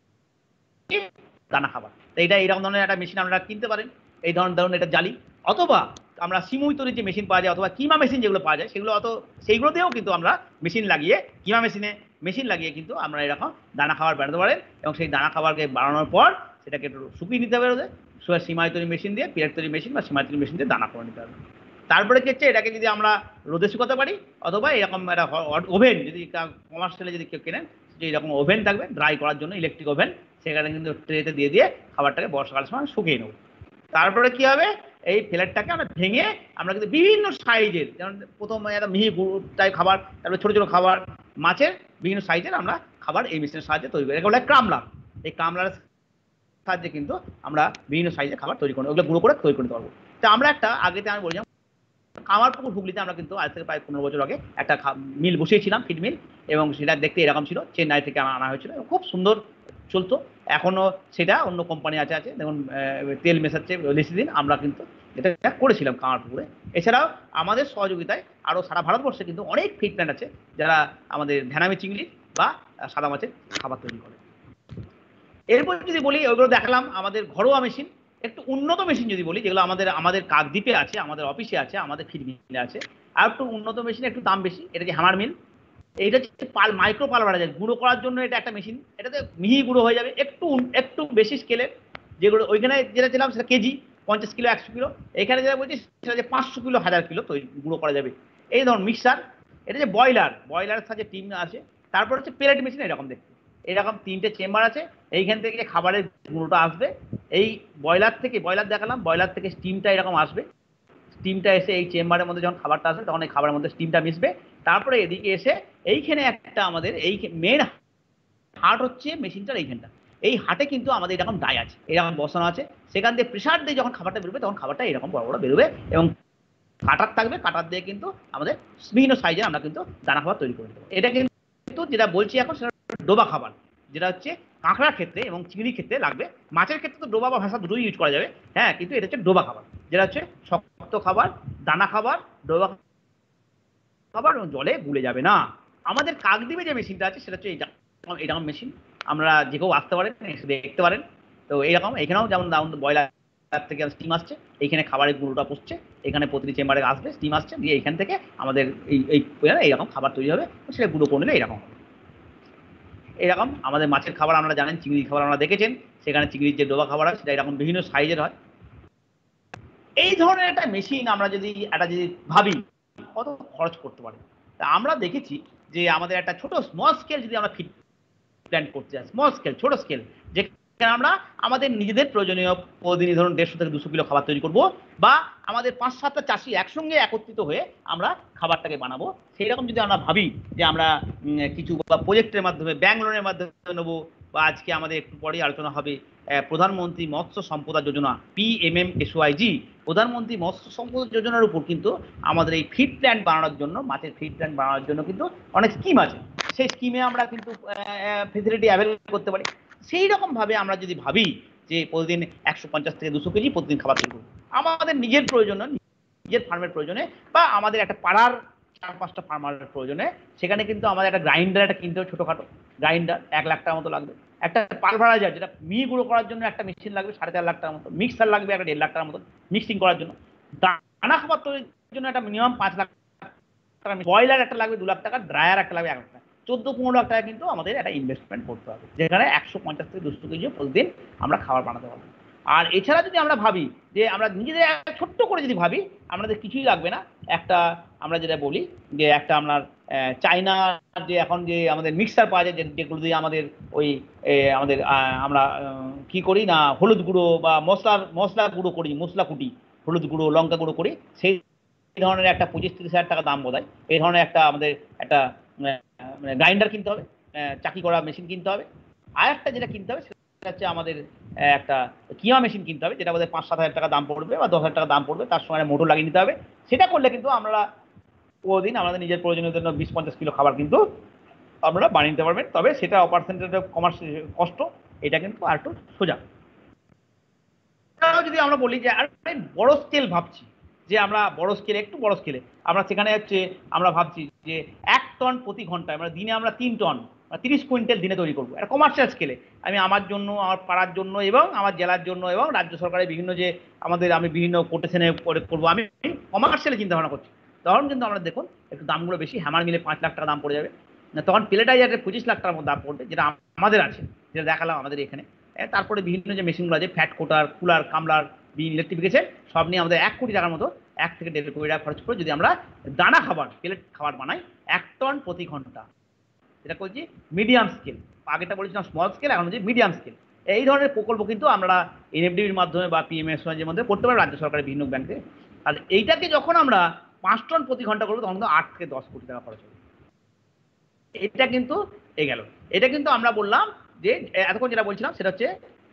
দানা খাবার। তো এটা এইরকম ধরনের একটা মেশিন আপনারা কিনতে পারেন, এই ধরনের ধরুন এটা জালি, অথবা আমরা সীমায়িতরের যে মেশিন পাওয়া যায়, অথবা কিমা মেশিন যেগুলো পাওয়া যায়, সেগুলো অত সেইগুলোতেও কিন্তু আমরা মেশিন লাগিয়ে, কিমা মেশিনে মেশিন লাগিয়ে কিন্তু আমরা এরকম দানা খাবার বানাতে পারেন। এবং সেই দানা খাবারকে বানানোর পর সেটাকে একটু শুকিয়ে নিতে হবে রোদে, সীমায়িতরি মেশিন দিয়ে, পিরাক্তরি মেশিন বা সীমায়িতরি মেশিন দিয়ে দানা করে নিতে হবে। তারপরে কি হচ্ছে, এটাকে যদি আমরা রোদে শুকাতে পারি, অথবা এরকম একটা ওভেন যদি কমার্শিয়ালে যদি কেউ কেনেন, যে এরকম ওভেন থাকবে ড্রাই করার জন্য, ইলেকট্রিক ওভেন, সেখানে কিন্তু ট্রেতে দিয়ে দিয়ে খাবারটাকে বর্ষাকাল সময় শুকিয়ে নেব। তারপরে কি হবে, এই প্লেটটাকে আমরা ভেঙে আমরা কিন্তু বিভিন্ন সাইজের, যেমন প্রথমে একটা মিহি গুঁড়ো টাইপ খাবার, তারপরে ছোটো ছোটো খাবার, মাছের বিভিন্ন সাইজের আমরা খাবার এই মেশিনের সাহায্যে তৈরি করি। এগুলো ক্রামলার, এই ক্রামলারের সাহায্যে কিন্তু আমরা বিভিন্ন সাইজের খাবার তৈরি করি, ওগুলো গুঁড়ো করে তৈরি করতে পারবো। তো আমরা একটা আগেতে আমি বলছিলাম কামারপুকুর হুগলিতে আমরা কিন্তু আজ থেকে প্রায় পনেরো বছর আগে একটা মিল বসিয়েছিলাম, ফিড মিল, এবং সেটা দেখতে এরকম ছিল, চেন্নাই থেকে আনা হয়েছিল, খুব সুন্দর চলতো। এখনো সেটা অন্য কোম্পানি আছে আছে দেখুন তেল মেশাচ্ছে লেসিদিন, আমরা কিন্তু এটা করেছিলাম কামারপুকুরে। এছাড়াও আমাদের সহযোগিতায় আরও সারা ভারতবর্ষে কিন্তু অনেক ফিড প্ল্যান্ট আছে যারা আমাদের ভ্যানামি চিংড়ি বা সাদা মাছের খাবার তৈরি করে। এরপর যদি বলি ওগুলো দেখালাম আমাদের ঘরোয়া মেশিন। একটু উন্নত মেশিন যদি বলি, যেগুলো আমাদের আমাদের কাকদ্বীপে আছে, আমাদের অফিসে আছে, আমাদের ফিড মিলে আছে, আর একটু উন্নত মেশিন, একটু দাম বেশি, এটা যে হ্যামার মিল। এইটা হচ্ছে পাল মাইক্রো পাল বাড়া যায় গুঁড়ো করার জন্য, এটা একটা মেশিন, এটাতে মিহি গুঁড়ো হয়ে যাবে, একটু একটু বেশি স্কেলের। যেগুলো ওইখানে যেটা ছিলাম সেটা কেজি পঞ্চাশ কিলো একশো কিলো, এখানে যেটা বলছি সেটা যে পাঁচশো কিলো হাজার কিলো তো গুঁড়ো করা যাবে। এই ধরুন মিক্সার, এটা যে বয়লার, বয়লারের সাথে টিম আছে। তারপর হচ্ছে প্লেট মেশিন, এরকম দেখতে, এরকম তিনটে চেম্বার আছে, এইখান থেকে যে খাবারের গুঁড়োটা আসবে, এই বয়লার থেকে, বয়লার দেখালাম, বয়লার থেকে স্টিমটা এরকম আসবে, স্টিমটা এসে এই চেম্বারের মধ্যে যখন খাবারটা আসবে তখন এই খাবারের মধ্যে স্টিমটা মিশবে। তারপরে এদিকে এসে এইখানে একটা আমাদের এই মেন হার্ট হচ্ছে মেশিনটার এইখানটা, এই হাটে কিন্তু আমাদের এরকম ডাই আছে, এরকম বসানো আছে, সেখান দিয়ে প্রেশার দিয়ে যখন খাবারটা বেরোবে তখন খাবারটা এরকম বড় বড় বেরোবে, এবং কাটার থাকবে, কাটার দিয়ে কিন্তু আমাদের বিভিন্ন সাইজে আমরা কিন্তু দানা খাবার তৈরি করে দেবো। এটা কিন্তু যেটা বলছি এখন সেটা ডোবা খাবার, যেটা হচ্ছে কাঁকড়ার ক্ষেত্রে এবং চিংড়ির ক্ষেত্রে লাগবে। মাছের ক্ষেত্রে তো ডোবা বা ভাষা দুটোই ইউজ করা যাবে, হ্যাঁ, কিন্তু এটা হচ্ছে ডোবা খাবার, যেটা হচ্ছে শক্ত খাবার, দানা খাবার, ডোবা খাবার, জলে গুলে যাবে না। আমাদের কাকদ্বীপে যে মেশিনটা আছে সেটা হচ্ছে এইটা, এরকম মেশিন, আমরা যে কেউ আসতে পারেন, এসে দেখতে পারেন। তো এইরকম এখানেও যেমন বয়লার থেকে স্টিম আসছে, এইখানে খাবারের গুঁড়োটা পড়ছে, এখানে প্রতিটি চেম্বারে আসবে, স্টিম আসছে, দিয়ে এইখান থেকে আমাদের এই এইরকম খাবার তৈরি হবে, সেটা গুঁড়ো করে নিলে এইরকম হবে। এরকম আমাদের মাছের খাবার আমরা জানেন, চিংড়ির খাবার আমরা দেখেছেন, সেখানে চিংড়ির যে ডোবা খাবার হয় সেটা এরকম বিভিন্ন সাইজের হয়। এই ধরনের একটা মেশিন আমরা যদি একটা যদি ভাবি কত খরচ করতে পারে, তা আমরা দেখেছি যে আমাদের একটা ছোট স্মল স্কেল যদি আমরা ফিড প্ল্যান করতে চাই, স্মল স্কেল ছোট স্কেল, যেখানে আমরা আমাদের নিজেদের প্রয়োজনীয় প্রতিদিনই ধরুন দেড়শো থেকে দুশো কিলো খাবার তৈরি করব, বা আমাদের পাঁচ সাতটা চাষি একসঙ্গে একত্রিত হয়ে আমরা খাবারটাকে বানাবো, সেই রকম যদি আমরা ভাবি যে আমরা কিছু প্রজেক্টের মাধ্যমে, ব্যাংক লোনের মাধ্যমে নেবো, বা আজকে আমাদের একটু পরেই আলোচনা হবে Pradhan Mantri Matsya Sampada Yojana, P M M S Y জি, প্রধানমন্ত্রী মৎস্য সম্পদ যোজনার উপর কিন্তু আমাদের এই ফিড প্ল্যান্ট বানানোর জন্য, মাছের ফিড প্ল্যান্ট বানানোর জন্য কিন্তু অনেক স্কিম আছে, সেই স্কিমে আমরা কিন্তু ফেসিলিটি অ্যাভেল করতে পারি। সেই রকম ভাবে আমরা যদি ভাবি যে প্রতিদিন একশো পঞ্চাশ থেকে দুশো কেজি প্রতিদিন খাবার তৈরি করবো আমাদের নিজের প্রয়োজনে, নিজের ফার্মের প্রয়োজনে, বা আমাদের একটা পাড়ার চার পাঁচটা ফার্মারের প্রয়োজনে, সেখানে কিন্তু আমাদের একটা গ্রাইন্ডার একটা কিনতে হবে, ছোটোখাটো গ্রাইন্ডার এক লাখ টাকার মতো লাগবে, একটা পালভারাইজার যেটা মিহি গুঁড়ো করার জন্য একটা মেশিন লাগবে সাড়ে চার লাখ টাকার মতো, মিক্সার লাগবে একটা দেড় লাখ টাকার মতো মিক্সিং করার জন্য, দানা খাবার তৈরির জন্য একটা মিনিমাম পাঁচ লাখ টাকা, বয়লার একটা লাগবে দু লাখ টাকা, ড্রায়ার একটা লাগবে এক লাখ টাকা, চোদ্দ পনেরো লাখ টাকা কিন্তু আমাদের একটা ইনভেস্টমেন্ট করতে হবে, যেখানে একশো পঞ্চাশ থেকে দুশো কেজি প্রতিদিন আমরা খাবার বানাতে পারবো। আর এছাড়া যদি আমরা ভাবি যে আমরা নিজেদের ছোট্ট করে যদি ভাবি, আমাদের কিছুই লাগবে না, একটা আমরা যেটা বলি যে একটা আপনার চাইনা যে এখন যে আমাদের মিক্সার পাওয়া যায়, যেগুলো দিয়ে আমাদের ওই আমাদের আমরা কি করি না হলুদ গুঁড়ো বা মশলার মশলা গুঁড়ো করি, মশলা কুটি, হলুদ গুঁড়ো লঙ্কা গুঁড়ো করি, সেই ধরনের একটা পঁচিশ তিরিশ হাজার টাকা দাম বোধ হয়, এই ধরনের একটা আমাদের একটা মানে গ্রাইন্ডার কিনতে হবে, চাকি করা মেশিন কিনতে হবে। আর একটা যেটা কিনতে হবে সেটা হচ্ছে আমাদের একটা কিমা মেশিন কিনতে হবে, যেটা আমাদের পাঁচ সাত হাজার টাকা দাম পড়বে বা দশ হাজার টাকা দাম পড়বে, তার সঙ্গে মোটর লাগিয়ে নিতে হবে। সেটা করলে কিন্তু আমরা প্রতিদিন আমাদের নিজের প্রয়োজনীয় জন্য বিশ পঞ্চাশ কিলো খাবার কিন্তু আপনারা বানিয়ে নিতে পারবেন। তবে সেটা অপারেশনটা কমার্শিয়াল কষ্ট, এটা কিন্তু আর একটু সোজা। যদি আমরা বলি যে আর বড় স্কেল ভাবছি, যে আমরা বড় স্কেলে, একটু বড় স্কেলে আমরা সেখানে হচ্ছে আমরা ভাবছি যে এক টন প্রতি ঘন্টায়, আমরা দিনে আমরা তিন টন তিরিশ কুইন্টাল দিনে তৈরি করবো, একটা কমার্শিয়াল স্কেলে। আমি আমার জন্য, আমার পাড়ার জন্য, এবং আমার জেলার জন্য, এবং রাজ্য সরকারের বিভিন্ন যে আমাদের আমি বিভিন্ন কোটেশনে করবো, আমি কমার্শিয়ালি চিন্তা ভাবনা করছি। তখন কিন্তু আমরা দেখুন একটু দামগুলো বেশি, হ্যামার মিলে পাঁচ লাখ টাকা দাম পড়ে যাবে, তখন প্লেটাইজারের পঁচিশ লাখ টাকার মতো দাম পড়বে, যেটা আমাদের আছে, যেটা দেখালাম আমাদের এখানে। তারপরে বিভিন্ন যে মেশিনগুলো আছে, ফ্যাট কোটার, কুলার, কামলার, বিন, ইলেকট্রিফিকেশন, সব নিয়ে আমাদের এক কোটি টাকার মতো, এক থেকে দেড় কোটি টাকা খরচ করে যদি আমরা দানা খাবার, প্লেট খাবার বানাই এক টন প্রতি ঘন্টা, এটা বলছি মিডিয়াম স্কেল। আগেটা বলেছিলাম স্মল স্কেল, এখন হচ্ছে মিডিয়াম স্কেল। এই ধরনের প্রকল্প কিন্তু আমরা এনএফডিবির মাধ্যমে বা পিএমএসওয়াইয়ের মধ্যে করতে পারি, রাজ্য সরকারের বিভিন্ন ব্যাংকে। আর এইটাকে যখন আমরা পাঁচ টন প্রতি ঘন্টা করবো তখন কিন্তু আট থেকে দশ কোটি টাকা খরচ হবে। এটা কিন্তু এ গেল, এটা কিন্তু আমরা বললাম যে এতক্ষণ যেটা বলছিলাম সেটা হচ্ছে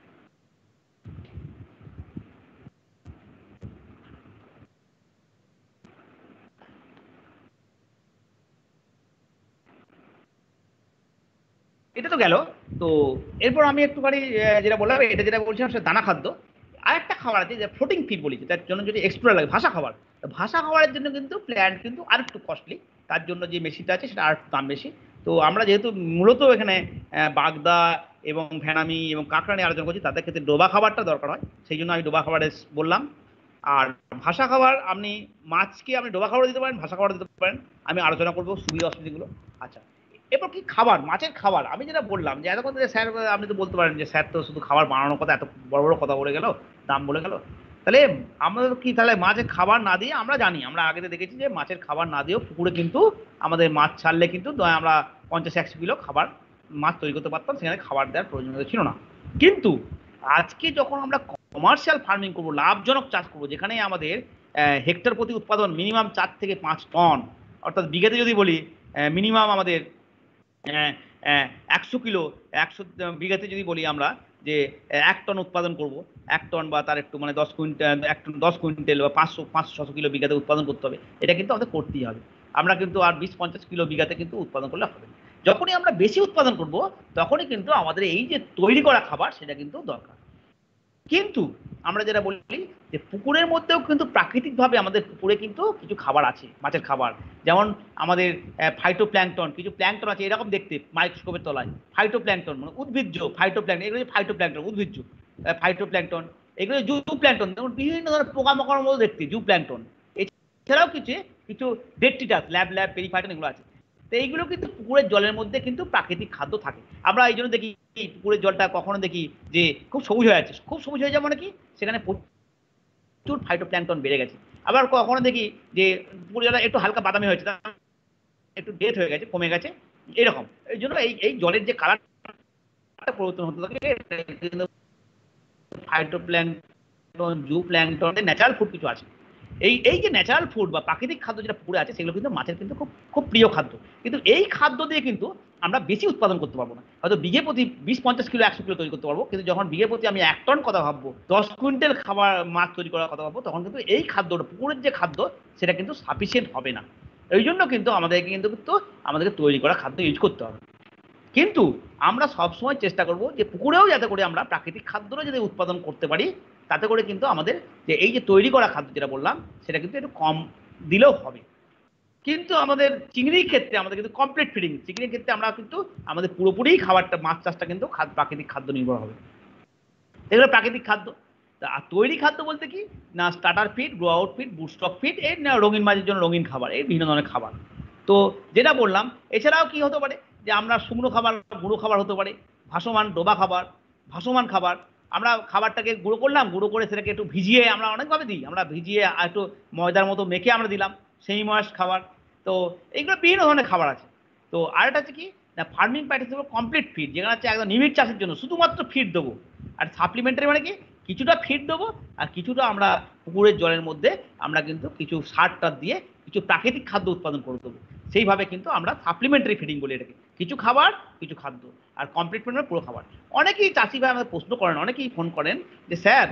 এটা তো গেল। তো এরপর আমি একটুখানি যেটা বললাম, এটা যেটা বলছিলাম সেটা দানা খাদ্য। আর একটা খাবার আছে যে ফ্লোটিং ফিড বলি, যেটার জন্য যদি এক্সপ্লোর লাগে, ভাষা খাবার। ভাষা খাবারের জন্য কিন্তু প্ল্যান্ট কিন্তু আর একটু কস্টলি, তার জন্য যে মেশিনটা আছে সেটা আর একটু দাম বেশি। তো আমরা যেহেতু মূলত এখানে বাগদা এবং ভ্যানামি এবং কাঁকড়া নিয়ে আলোচনা করছি, তাদের ক্ষেত্রে ডোবা খাবারটা দরকার হয়, সেই জন্য আমি ডোবা খাবারে বললাম। আর ভাষা খাবার, আপনি মাছকে আপনি ডোবা খাবার দিতে পারেন, ভাষা খাবার দিতে পারেন, আমি আলোচনা করবো সুবিধা অসুবিধাগুলো। আচ্ছা, এরপর কি খাবার, মাছের খাবার আমি যেটা বললাম যে এতক্ষণ ধরে স্যার, আপনি তো বলতে পারেন যে স্যার তো শুধু খাবার বানানোর কথা, এত বড় বড় কথা বলে গেল, দাম বলে গেল, তাহলে আমাদের কি, তাহলে মাছের খাবার না দিয়ে, আমরা জানি, আমরা আগে দেখেছি যে মাছের খাবার না দিয়েও পুকুরে কিন্তু আমাদের মাছ ছাড়লে কিন্তু আমরা পঞ্চাশ একশো কিলো খাবার মাছ তৈরি করতে পারতাম, সেখানে খাবার দেওয়ার প্রয়োজনীয়তা ছিল না। কিন্তু আজকে যখন আমরা কমার্শিয়াল ফার্মিং করবো, লাভজনক চাষ করবো, যেখানে আমাদের হেক্টর প্রতি উৎপাদন মিনিমাম চার থেকে পাঁচ টন, অর্থাৎ বিঘাতে যদি বলি মিনিমাম আমাদের একশো কিলো, একশো বিঘাতে যদি বলি আমরা যে এক টন উৎপাদন করব, এক টন বা তার একটু মানে দশ কুইন্টাল, এক টন দশ কুইন্টাল বা পাঁচশো পাঁচশো ছশো কিলো বিঘাতে উৎপাদন করতে হবে, এটা কিন্তু আমাদের করতেই হবে। আমরা কিন্তু আর বিশ পঞ্চাশ কিলো বিঘাতে কিন্তু উৎপাদন করলে হবে না। যখনই আমরা বেশি উৎপাদন করব তখনই কিন্তু আমাদের এই যে তৈরি করা খাবার সেটা কিন্তু দরকার। কিন্তু আমরা যেটা বলি যে পুকুরের মধ্যেও কিন্তু প্রাকৃতিকভাবে আমাদের পুকুরে কিন্তু কিছু খাবার আছে, মাছের খাবার, যেমন আমাদের ফাইটোপ্ল্যাঙ্কটন, কিছু প্ল্যাঙ্কটন আছে এরকম দেখতে মাইক্রোস্কোপের তলায়, ফাইটোপ্ল্যাঙ্কটন মানে উদ্ভিজ্জ, ফাইটোপ্ল্যাঙ্কটন এগুলো ফাইটোপ্ল্যাঙ্কটন উদ্ভিজ্জ, ফাইটোপ্ল্যাঙ্কটন এগুলো জু প্ল্যাঙ্কটন, যেমন বিভিন্ন ধরনের পোকামাকড়ের মতো দেখতে জু প্ল্যাঙ্কটন। এছাড়াও কিছু কিছু ডেট্রিটাস, ল্যাব ল্যাব পেরিফাইটন এগুলো আছে। তো এইগুলো কিন্তু পুকুরের জলের মধ্যে কিন্তু প্রাকৃতিক খাদ্য থাকে। আমরা এই জন্য দেখি পুকুরের জলটা কখনো দেখি যে খুব সবুজ হয়ে আছে, খুব সবুজ হয়ে যাবে মানে কি, সেখানে প্রচুর ফাইটোপ্ল্যাঙ্কটন বেড়ে গেছে। আবার কখনো দেখি যে পুকুরের জলটা একটু হালকা বাদামি হয়েছে, একটু ডেথ হয়ে গেছে, কমে গেছে, এরকম। এই জন্য এই এই জলের যে কালারটা পরিবর্তন হতে থাকে, phytoplankton, zooplankton, natural food কিছু আছে। এই এই যে ন্যাচারাল ফুড বা প্রাকৃতিক খাদ্য যেটা পুকুরে আছে, সেগুলো কিন্তু মাছের কিন্তু খুব খুব প্রিয় খাদ্য। কিন্তু এই খাদ্য দিয়ে কিন্তু আমরা বেশি উৎপাদন করতে পারবো না, হয়তো বিঘে প্রতি বিশ পঞ্চাশ কিলো একশো কিলো তৈরি করতে পারবো, কিন্তু যখন বিঘে প্রতি আমি এক টন কথা ভাববো, দশ কুইন্টাল খাবার মাছ তৈরি করার কথা ভাববো, তখন কিন্তু এই খাদ্যটা, পুকুরের যে খাদ্য, সেটা কিন্তু সাফিসিয়েন্ট হবে না। এই জন্য কিন্তু আমাদেরকে কিন্তু কিন্তু আমাদেরকে তৈরি করা খাদ্য ইউজ করতে হবে। কিন্তু আমরা সবসময় চেষ্টা করব যে পুকুরেও যাতে করে আমরা প্রাকৃতিক খাদ্যটা যদি উৎপাদন করতে পারি, তাতে করে কিন্তু আমাদের যে এই যে তৈরি করা খাদ্য যেটা বললাম, সেটা কিন্তু একটু কম দিলেও হবে। কিন্তু আমাদের চিংড়ির ক্ষেত্রে আমাদের কিন্তু কমপ্লিট ফিডিং, চিংড়ির ক্ষেত্রে আমরা কিন্তু আমাদের পুরোপুরি খাবারটা, মাছ চাষটা কিন্তু প্রাকৃতিক খাদ্য নির্ভর হবে। এগুলো প্রাকৃতিক খাদ্য। আর তৈরি খাদ্য বলতে কি না, starter feed, grow out feed, broodstock feed, এই রঙিন মাছের জন্য রঙিন খাবার, এই বিভিন্ন ধরনের খাবার। তো যেটা বললাম, এছাড়াও কি হতে পারে যে আমরা শুকনো খাবার, গুঁড়ো খাবার হতে পারে, ভাসমান ডোবা খাবার, ভাসমান খাবার। আমরা খাবারটাকে গুঁড়ো করলাম, গুঁড়ো করে সেটাকে একটু ভিজিয়ে আমরা অনেকভাবে দিই, আমরা ভিজিয়ে একটু ময়দার মতো মেখে আমরা দিলাম, সেই ময়েস্ট খাবার। তো এইগুলো বিভিন্ন ধরনের খাবার আছে। তো আরেকটা হচ্ছে কি না, ফার্মিং প্র্যাকটিস হলো কমপ্লিট ফিড, যেখানে হচ্ছে একদম নিবিড় চাষের জন্য শুধুমাত্র ফিড দেবো। আর সাপ্লিমেন্টারি মানে কি, কিছুটা ফিড দেবো আর কিছুটা আমরা পুকুরের জলের মধ্যে আমরা কিন্তু কিছু সার টার দিয়ে কিছু প্রাকৃতিক খাদ্য উৎপাদন করে দেবো। সেইভাবে কিন্তু আমরা সাপ্লিমেন্টারি ফিডিং বলি এটাকে, কিছু খাবার কিছু খাদ্য, আর কমপ্লিট ফিড মানে পুরো খাবার। অনেকেই চাষি ভাই আমাদের প্রশ্ন করেন, অনেকেই ফোন করেন যে স্যার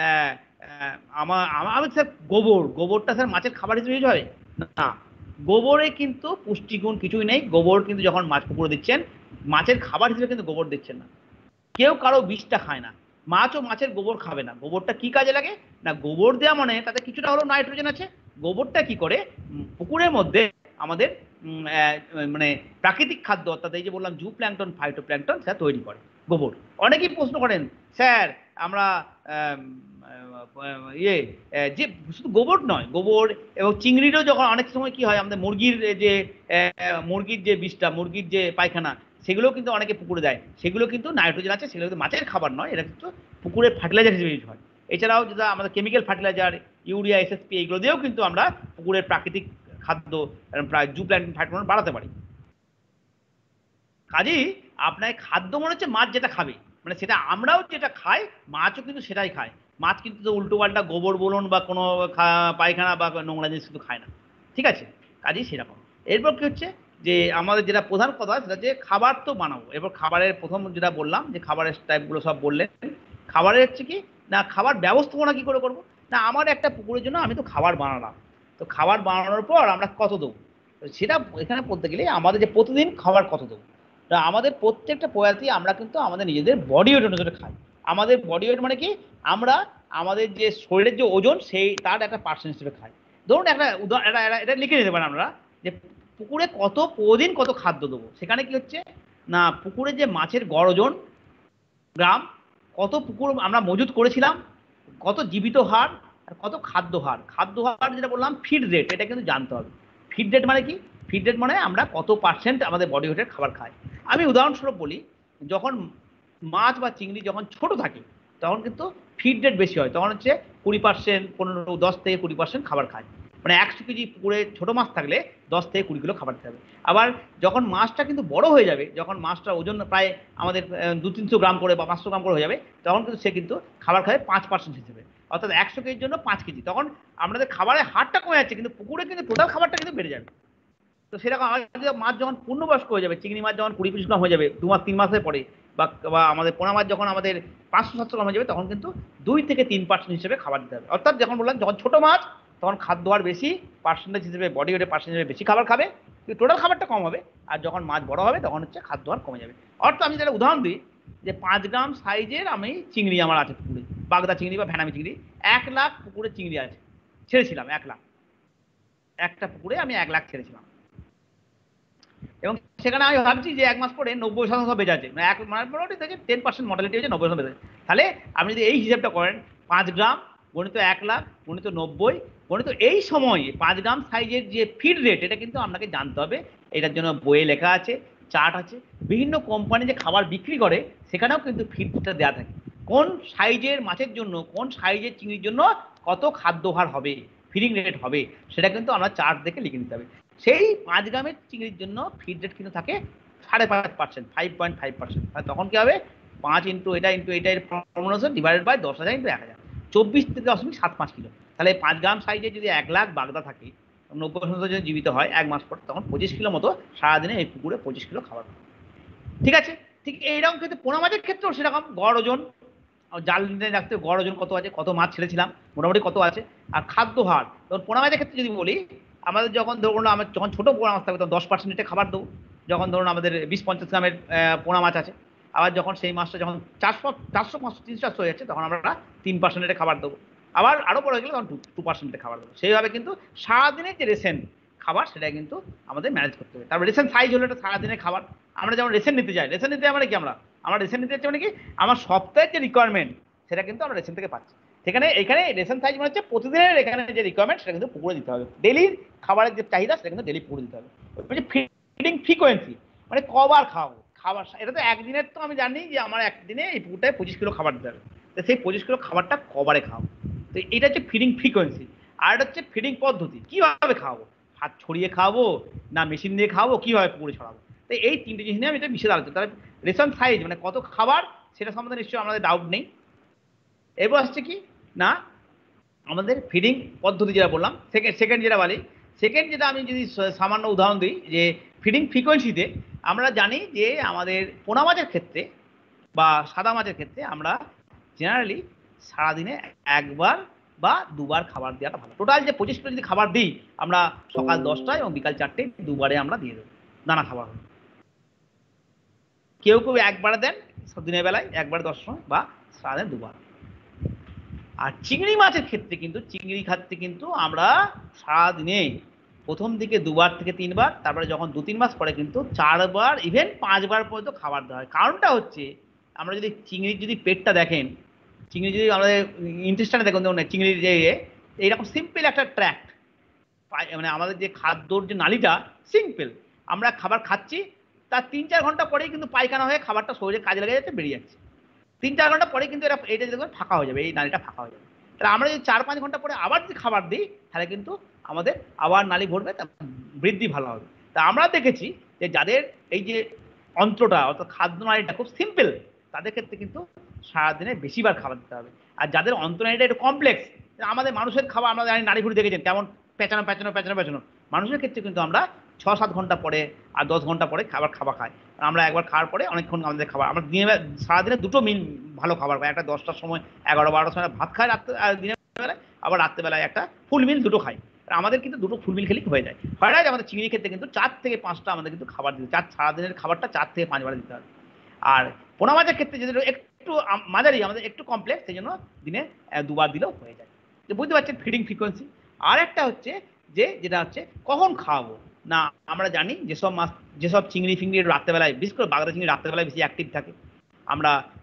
আমার আমি স্যার গোবর, গোবরটা স্যার মাছের খাবার হিসেবে ইউজ হয় না। গোবরে কিন্তু পুষ্টিগুণ কিছুই নেই। গোবর কিন্তু যখন মাছ পুকুরে দিচ্ছেন, মাছের খাবার হিসেবে কিন্তু গোবর দিচ্ছেন না। কেউ কারো বিষটা খায় না, মাছও মাছের গোবর খাবে না। গোবরটা কি কাজে লাগে না, গোবর দেওয়া মানে তাতে কিছুটা হলো নাইট্রোজেন আছে। গোবরটা কি করে পুকুরের মধ্যে আমাদের মানে প্রাকৃতিক খাদ্য, অর্থাৎ এই যে বললাম জু প্ল্যাঙ্কটন, ফাইটো প্ল্যাঙ্কটন, সেটা তৈরি করে গোবর। অনেকেই প্রশ্ন করেন স্যার আমরা ইয়ে যে শুধু গোবর নয়, গোবর এবং চিংড়িরও যখন অনেক সময় কি হয়, আমাদের মুরগির যে মুরগির যে বিষটা, মুরগির যে পায়খানা, সেগুলো কিন্তু অনেকে পুকুরে দেয়, সেগুলো কিন্তু নাইট্রোজেন আছে, সেগুলো কিন্তু মাছের খাবার নয়, এটা কিন্তু পুকুরের ফার্টিলাইজার হিসেবে ইউজ হয়। এছাড়াও যেটা আমাদের কেমিক্যাল ফার্টিলাইজার, ইউরিয়া, এসএসপি, এইগুলো দিয়েও কিন্তু আমরা পুকুরের প্রাকৃতিক খাদ্য প্রায় জু প্ল্যাঙ্কটন, ফাইটোপ্ল্যাঙ্কটন বাড়াতে পারি। কাজেই আপনার খাদ্য মনে হচ্ছে মাছ যেটা খাবে, মানে সেটা আমরাও যেটা খাই মাছও কিন্তু সেটাই খায়। মাছ কিন্তু তো উল্টো পাল্টা গোবর বলুন বা কোনো পায়খানা বা নোংরা জিনিস কিন্তু খায় না, ঠিক আছে? কাজেই সেরকম। এরপর কি হচ্ছে যে আমাদের যেটা প্রধান কথা সেটা যে খাবার তো বানাবো। এরপর খাবারের প্রথম যেটা বললাম যে খাবারের টাইপগুলো সব বললেন। খাবারের হচ্ছে কি না, খাবার ব্যবস্থাপনা কি করে করবো না, আমার একটা পুকুরের জন্য আমি তো খাবার বানালাম, তো খাবার বানানোর পর আমরা কত দেবো সেটা এখানে বলতে গেলে আমাদের যে প্রতিদিন খাবার কত দেবো। আমাদের প্রত্যেকটা প্রজাতি আমরা কিন্তু আমাদের নিজেদের বডি ওয়েট অনুসারে খাই। আমাদের বডি ওয়েট মানে কি, আমরা আমাদের যে শরীরের যে ওজন সেই তার একটা পার্সেন্ট হিসেবে খাই। ধরুন একটা উদাহরণ, এটা লিখে নিতে পারেন আমরা যে পুকুরে কত প্রতিদিন কত খাদ্য দেবো। সেখানে কি হচ্ছে না, পুকুরে যে মাছের গড় ওজন গ্রাম, কত পুকুর আমরা মজুত করেছিলাম, কত জীবিত হার আর কত খাদ্য হার। খাদ্য হার যেটা বললাম ফিড রেট, এটা কিন্তু জানতে হবে। ফিড রেট মানে কি? ফিড রেট মানে আমরা কত পার্সেন্ট আমাদের বডি ওয়েটের খাবার খাই। আমি উদাহরণস্বরূপ বলি, যখন মাছ বা চিংড়ি যখন ছোট থাকে তখন কিন্তু ফিড রেট বেশি হয়, তখন হচ্ছে কুড়ি পার্সেন্ট পনেরো দশ থেকে কুড়ি পার্সেন্ট খাবার খায়। মানে একশো কেজি পুকুরে ছোট মাছ থাকলে দশ থেকে কুড়ি কিলো খাবার দিতে হবে। আবার যখন মাছটা কিন্তু বড় হয়ে যাবে, যখন মাছটা ওজন প্রায় আমাদের দু তিনশো গ্রাম করে বা পাঁচশো গ্রাম করে হয়ে যাবে, তখন কিন্তু সে কিন্তু খাবার খাবে পাঁচ পার্সেন্ট হিসেবে, অর্থাৎ একশো কেজির জন্য পাঁচ কেজি। তখন আমাদের খাবারের হারটা কমে যাচ্ছে, কিন্তু পুকুরে কিন্তু টোটাল খাবারটা কিন্তু বেড়ে যাবে। তো সেরকম আমাদের মাছ যখন পূর্ণবয়স্ক হয়ে যাবে, চিংড়ি মাছ যখন কুড়ি পঁচিশ গ্রাম হয়ে যাবে দু মাস তিন মাসের পরে, বা বা আমাদের পোনা মাছ যখন আমাদের পাঁচশো সাতশো গ্রাম হয়ে যাবে, তখন কিন্তু দুই থেকে তিন পার্সেন্ট হিসেবে খাবার দিতে হবে। অর্থাৎ যখন বললাম যখন ছোট মাছ তখন খাদ্য আর বেশি পার্সেন্টেজ হিসেবে, বডি ওয়েটের পার্সেন্টেজ হিসেবে বেশি খাবার খাবে, কিন্তু টোটাল খাবারটা কম হবে। আর যখন মাছ বড় হবে তখন হচ্ছে খাদ্য আর কমে যাবে। অর্থাৎ আমি যেটা উদাহরণ দিই, যে পাঁচ গ্রাম সাইজের আমি চিংড়ি আমার আছে পুকুরে, বাগদা চিংড়ি বা ভ্যানামি চিংড়ি, এক লাখ পুকুরে চিংড়ি আছে, ছেড়েছিলাম এক লাখ, একটা পুকুরে আমি এক লাখ ছেড়েছিলাম, এবং সেখানে আমি ভাবছি যে এক মাস পরে নব্বই শতাংশ বেঁচে আছে, মানে এক মোটামুটি থেকে টেন পার্সেন্ট মর্টালিটি হচ্ছে, নব্বই শতাংশ বেঁচে আছে। তাহলে আপনি যদি এই হিসাবটা করেন, পাঁচ গ্রাম গণিত এক লাখ গণিত নব্বই গণিত এই সময়ে পাঁচ গ্রাম সাইজের যে ফিড রেট, এটা কিন্তু আপনাকে জানতে হবে। এটার জন্য বইয়ে লেখা আছে, চার্ট আছে, বিভিন্ন কোম্পানি যে খাবার বিক্রি করে সেখানেও কিন্তু ফিডটা দেওয়া থাকে, কোন সাইজের মাছের জন্য কোন সাইজের চিংড়ির জন্য কত খাদ্য হার হবে, ফিডিং রেট হবে, সেটা কিন্তু আমরা চার্ট দেখে লিখে নিতে হবে। সেই পাঁচ গ্রামের চিংড়ির জন্য ফিড রেট কিন্তু থাকে সাড়ে পাঁচ পার্সেন্ট, ফাইভ পয়েন্ট ফাইভ পার্সেন্ট। তখন কি হবে? পাঁচ ইন্টু এটা ইন্টু এটা ফর্মুলেশন ডিভাইডেড বাই দশ হাজার ইন্টু এক হাজার, চব্বিশ থেকে দশমিক সাত পাঁচ কিলো। তাহলে পাঁচ গ্রাম সাইজে যদি এক লাখ বাগদা থাকে, নব্বই শতাংশ যদি জীবিত হয় এক মাস পর, তখন পঁচিশ কিলো মতো সারাদিনে এই পুকুরে পঁচিশ কিলো খাবার। ঠিক আছে, ঠিক এইরকম কিন্তু পোনা মাছের ক্ষেত্রেও সেরকম গড় ওজন, জাল নিয়ে রাখতে গড় ওজন কত আছে, কত মাছ ছেড়েছিলাম, মোটামুটি কত আছে, আর খাদ্য হার। তখন পোনা মাছের ক্ষেত্রে যদি বলি, আমাদের যখন ধরুন আমার যখন ছোটো পোনা মাছ থাকবে তখন দশ পার্সেন্টে খাবার দেবো, যখন ধরুন আমাদের বিশ পঞ্চাশ গ্রামের পোনা মাছ আছে। আবার যখন সেই মাছটা যখন চারশো চারশো পাঁচশো তিনশো চারশো হয়ে যাচ্ছে, তখন আমরা তিন পার্সেন্টে খাবার দেবো। আবার আরও বড় হয়ে গেলে তখন টু টু পার্সেন্টে খাবার দেবো। সেইভাবে কিন্তু সারাদিনের যে রেশন খাবার সেটা কিন্তু আমাদের ম্যানেজ করতে হবে। তারপর রেশন সাইজ হলো একটা সারাদিনের খাবার। আমরা যেমন রেশন নিতে যাই, রেশন নিতে আমরা কি আমরা আমরা রেশন নিতে যাচ্ছি মানে কি, আমার সপ্তাহের যে রিকোয়ারমেন্ট সেটা কিন্তু আমরা রেশন থেকে পাচ্ছি। সেখানে এখানে রেশন সাইজ মানে হচ্ছে প্রতিদিনের এখানে যে রিকোয়ারমেন্ট সেটা কিন্তু পুকুরে দিতে হবে। ডেলির খাবারের যে চাহিদা সেটা কিন্তু ডেলি পুকুরে দিতে হবে। ফিডিং ফ্রিকোয়েন্সি মানে কবার খাওয়াবো খাবার, এটা তো একদিনের, তো আমি জানি যে আমার একদিনে এই পুকুরটায় পঁচিশ কিলো খাবার দিতে হবে, তো সেই পঁচিশ কিলো খাবারটা কবারে খাওয়াবো, তো এটা হচ্ছে ফিডিং ফ্রিকোয়েন্সি। আর এটা হচ্ছে ফিডিং পদ্ধতি, কিভাবে খাওয়াবো, হাত ছড়িয়ে খাওয়াবো না মেশিন দিয়ে খাওয়াবো, কিভাবে পুকুরে ছড়াবো। তো এই তিনটে জিনিস নিয়ে আমি এটা বিশেষ আলোচনা। তাহলে রেশন সাইজ মানে কত খাবার, সেটা সম্বন্ধে নিশ্চয়ই আমাদের ডাউট নেই। এবার আসছে কি না, আমাদের ফিডিং পদ্ধতি যেটা বললাম, সেকেন্ড সেকেন্ড যেটা বলি সেকেন্ড যেটা আমি যদি সামান্য উদাহরণ দিই, যে ফিডিং ফ্রিকোয়েন্সিতে আমরা জানি যে আমাদের পোনা মাছের ক্ষেত্রে বা সাদা মাছের ক্ষেত্রে আমরা জেনারেলি সারাদিনে একবার বা দুবার খাবার দেওয়াটা ভালো। টোটাল যে পঁচিশ কিলো যদি খাবার দিই আমরা, সকাল দশটায় এবং বিকাল চারটে দুবারে আমরা দিয়ে দেবো দানা খাবার। কেউ কেউ একবারে দেন দিনের বেলায়, একবার দশ সময় বা সারাদিন দুবার। আর চিংড়ি মাছের ক্ষেত্রে কিন্তু চিংড়ি খাদ্যে কিন্তু আমরা সারাদিনে প্রথম দিকে দুবার থেকে তিনবার, তারপরে যখন দু তিন মাস পরে কিন্তু চারবার ইভেন পাঁচবার পর্যন্ত খাবার দেওয়া হয়। কারণটা হচ্ছে, আমরা যদি চিংড়ির যদি পেটটা দেখেন, চিংড়ি যদি আমাদের ইন্টেস্টাইনে দেখুন, দেখুন চিংড়ির যে এইরকম সিম্পল একটা ট্র্যাক্ট, মানে আমাদের যে খাদ্যর যে নালীটা সিম্পল, আমরা খাবার খাচ্ছি তার তিন চার ঘন্টা পরেই কিন্তু পায়খানা হয়ে খাবারটা শরীরে কাজে লেগে যাচ্ছে, বেরিয়ে যাচ্ছে। তিন চার ঘন্টা পরে কিন্তু এরা এটা দেখবেন ফাঁকা হয়ে যাবে, এই নালীটা ফাঁকা হয়ে যাবে। তাহলে আমরা যদি চার পাঁচ ঘন্টা পরে আবার যদি খাবার দিই, তাহলে কিন্তু আমাদের আবার নালী ভরবে, বৃদ্ধি ভালো হবে। তা আমরা দেখেছি যে যাদের এই যে অন্ত্রটা অর্থাৎ খাদ্য নালীটা খুব সিম্পল, তাদের ক্ষেত্রে কিন্তু সারাদিনে বেশিবার খাবার দিতে হবে। আর যাদের অন্ত্র নালীটা একটু কমপ্লেক্স, আমাদের মানুষের খাবার আমরা জানি, নাড়ি ভুড়ি দেখেছেন কেমন পেঁচানো পেঁচানো পেঁচানো পেঁচানো, মানুষের ক্ষেত্রে কিন্তু আমরা ছ সাত ঘন্টা পরে আর দশ ঘন্টা পরে খাবার খাবার খাই। আমরা একবার খাওয়ার পরে অনেকক্ষণ আমাদের খাবার, আমরা দিনে সারাদিনে দুটো মিল ভালো খাবার খাই, একটা দশটার সময় এগারো বারোটার সময় ভাত খাই রাত্রে, আর দিনের বেলায় আবার রাত্রেবেলায় একটা ফুল মিল দুটো খাই। আমাদের কিন্তু দুটো ফুল মিল খেলেই হয়ে যায়। হয় না যে আমাদের চিংড়ি ক্ষেত্রে কিন্তু চার থেকে পাঁচটা আমাদের কিন্তু খাবার দিতে, চার সারাদিনের খাবারটা চার থেকে পাঁচবার দিতে হবে। আর পোনা মাছের ক্ষেত্রে যদি একটু মাঝারি আমাদের একটু কমপ্লেক্স, সেই জন্য দিনে দুবার দিলেও হয়ে যায়। তো বুঝতে পারছেন ফিডিং ফ্রিকোয়েন্সি। আর একটা হচ্ছে যে যেটা হচ্ছে কখন খাওয়াবো না, আমরা জানি যেসব মাছ যেসব চিংড়ি ফিংড়ি রাত্রেবেলায়, বিশেষ করে বাগদা চিংড়ি রাত্রেবেলায় বেশি অ্যাক্টিভ থাকে, আমরা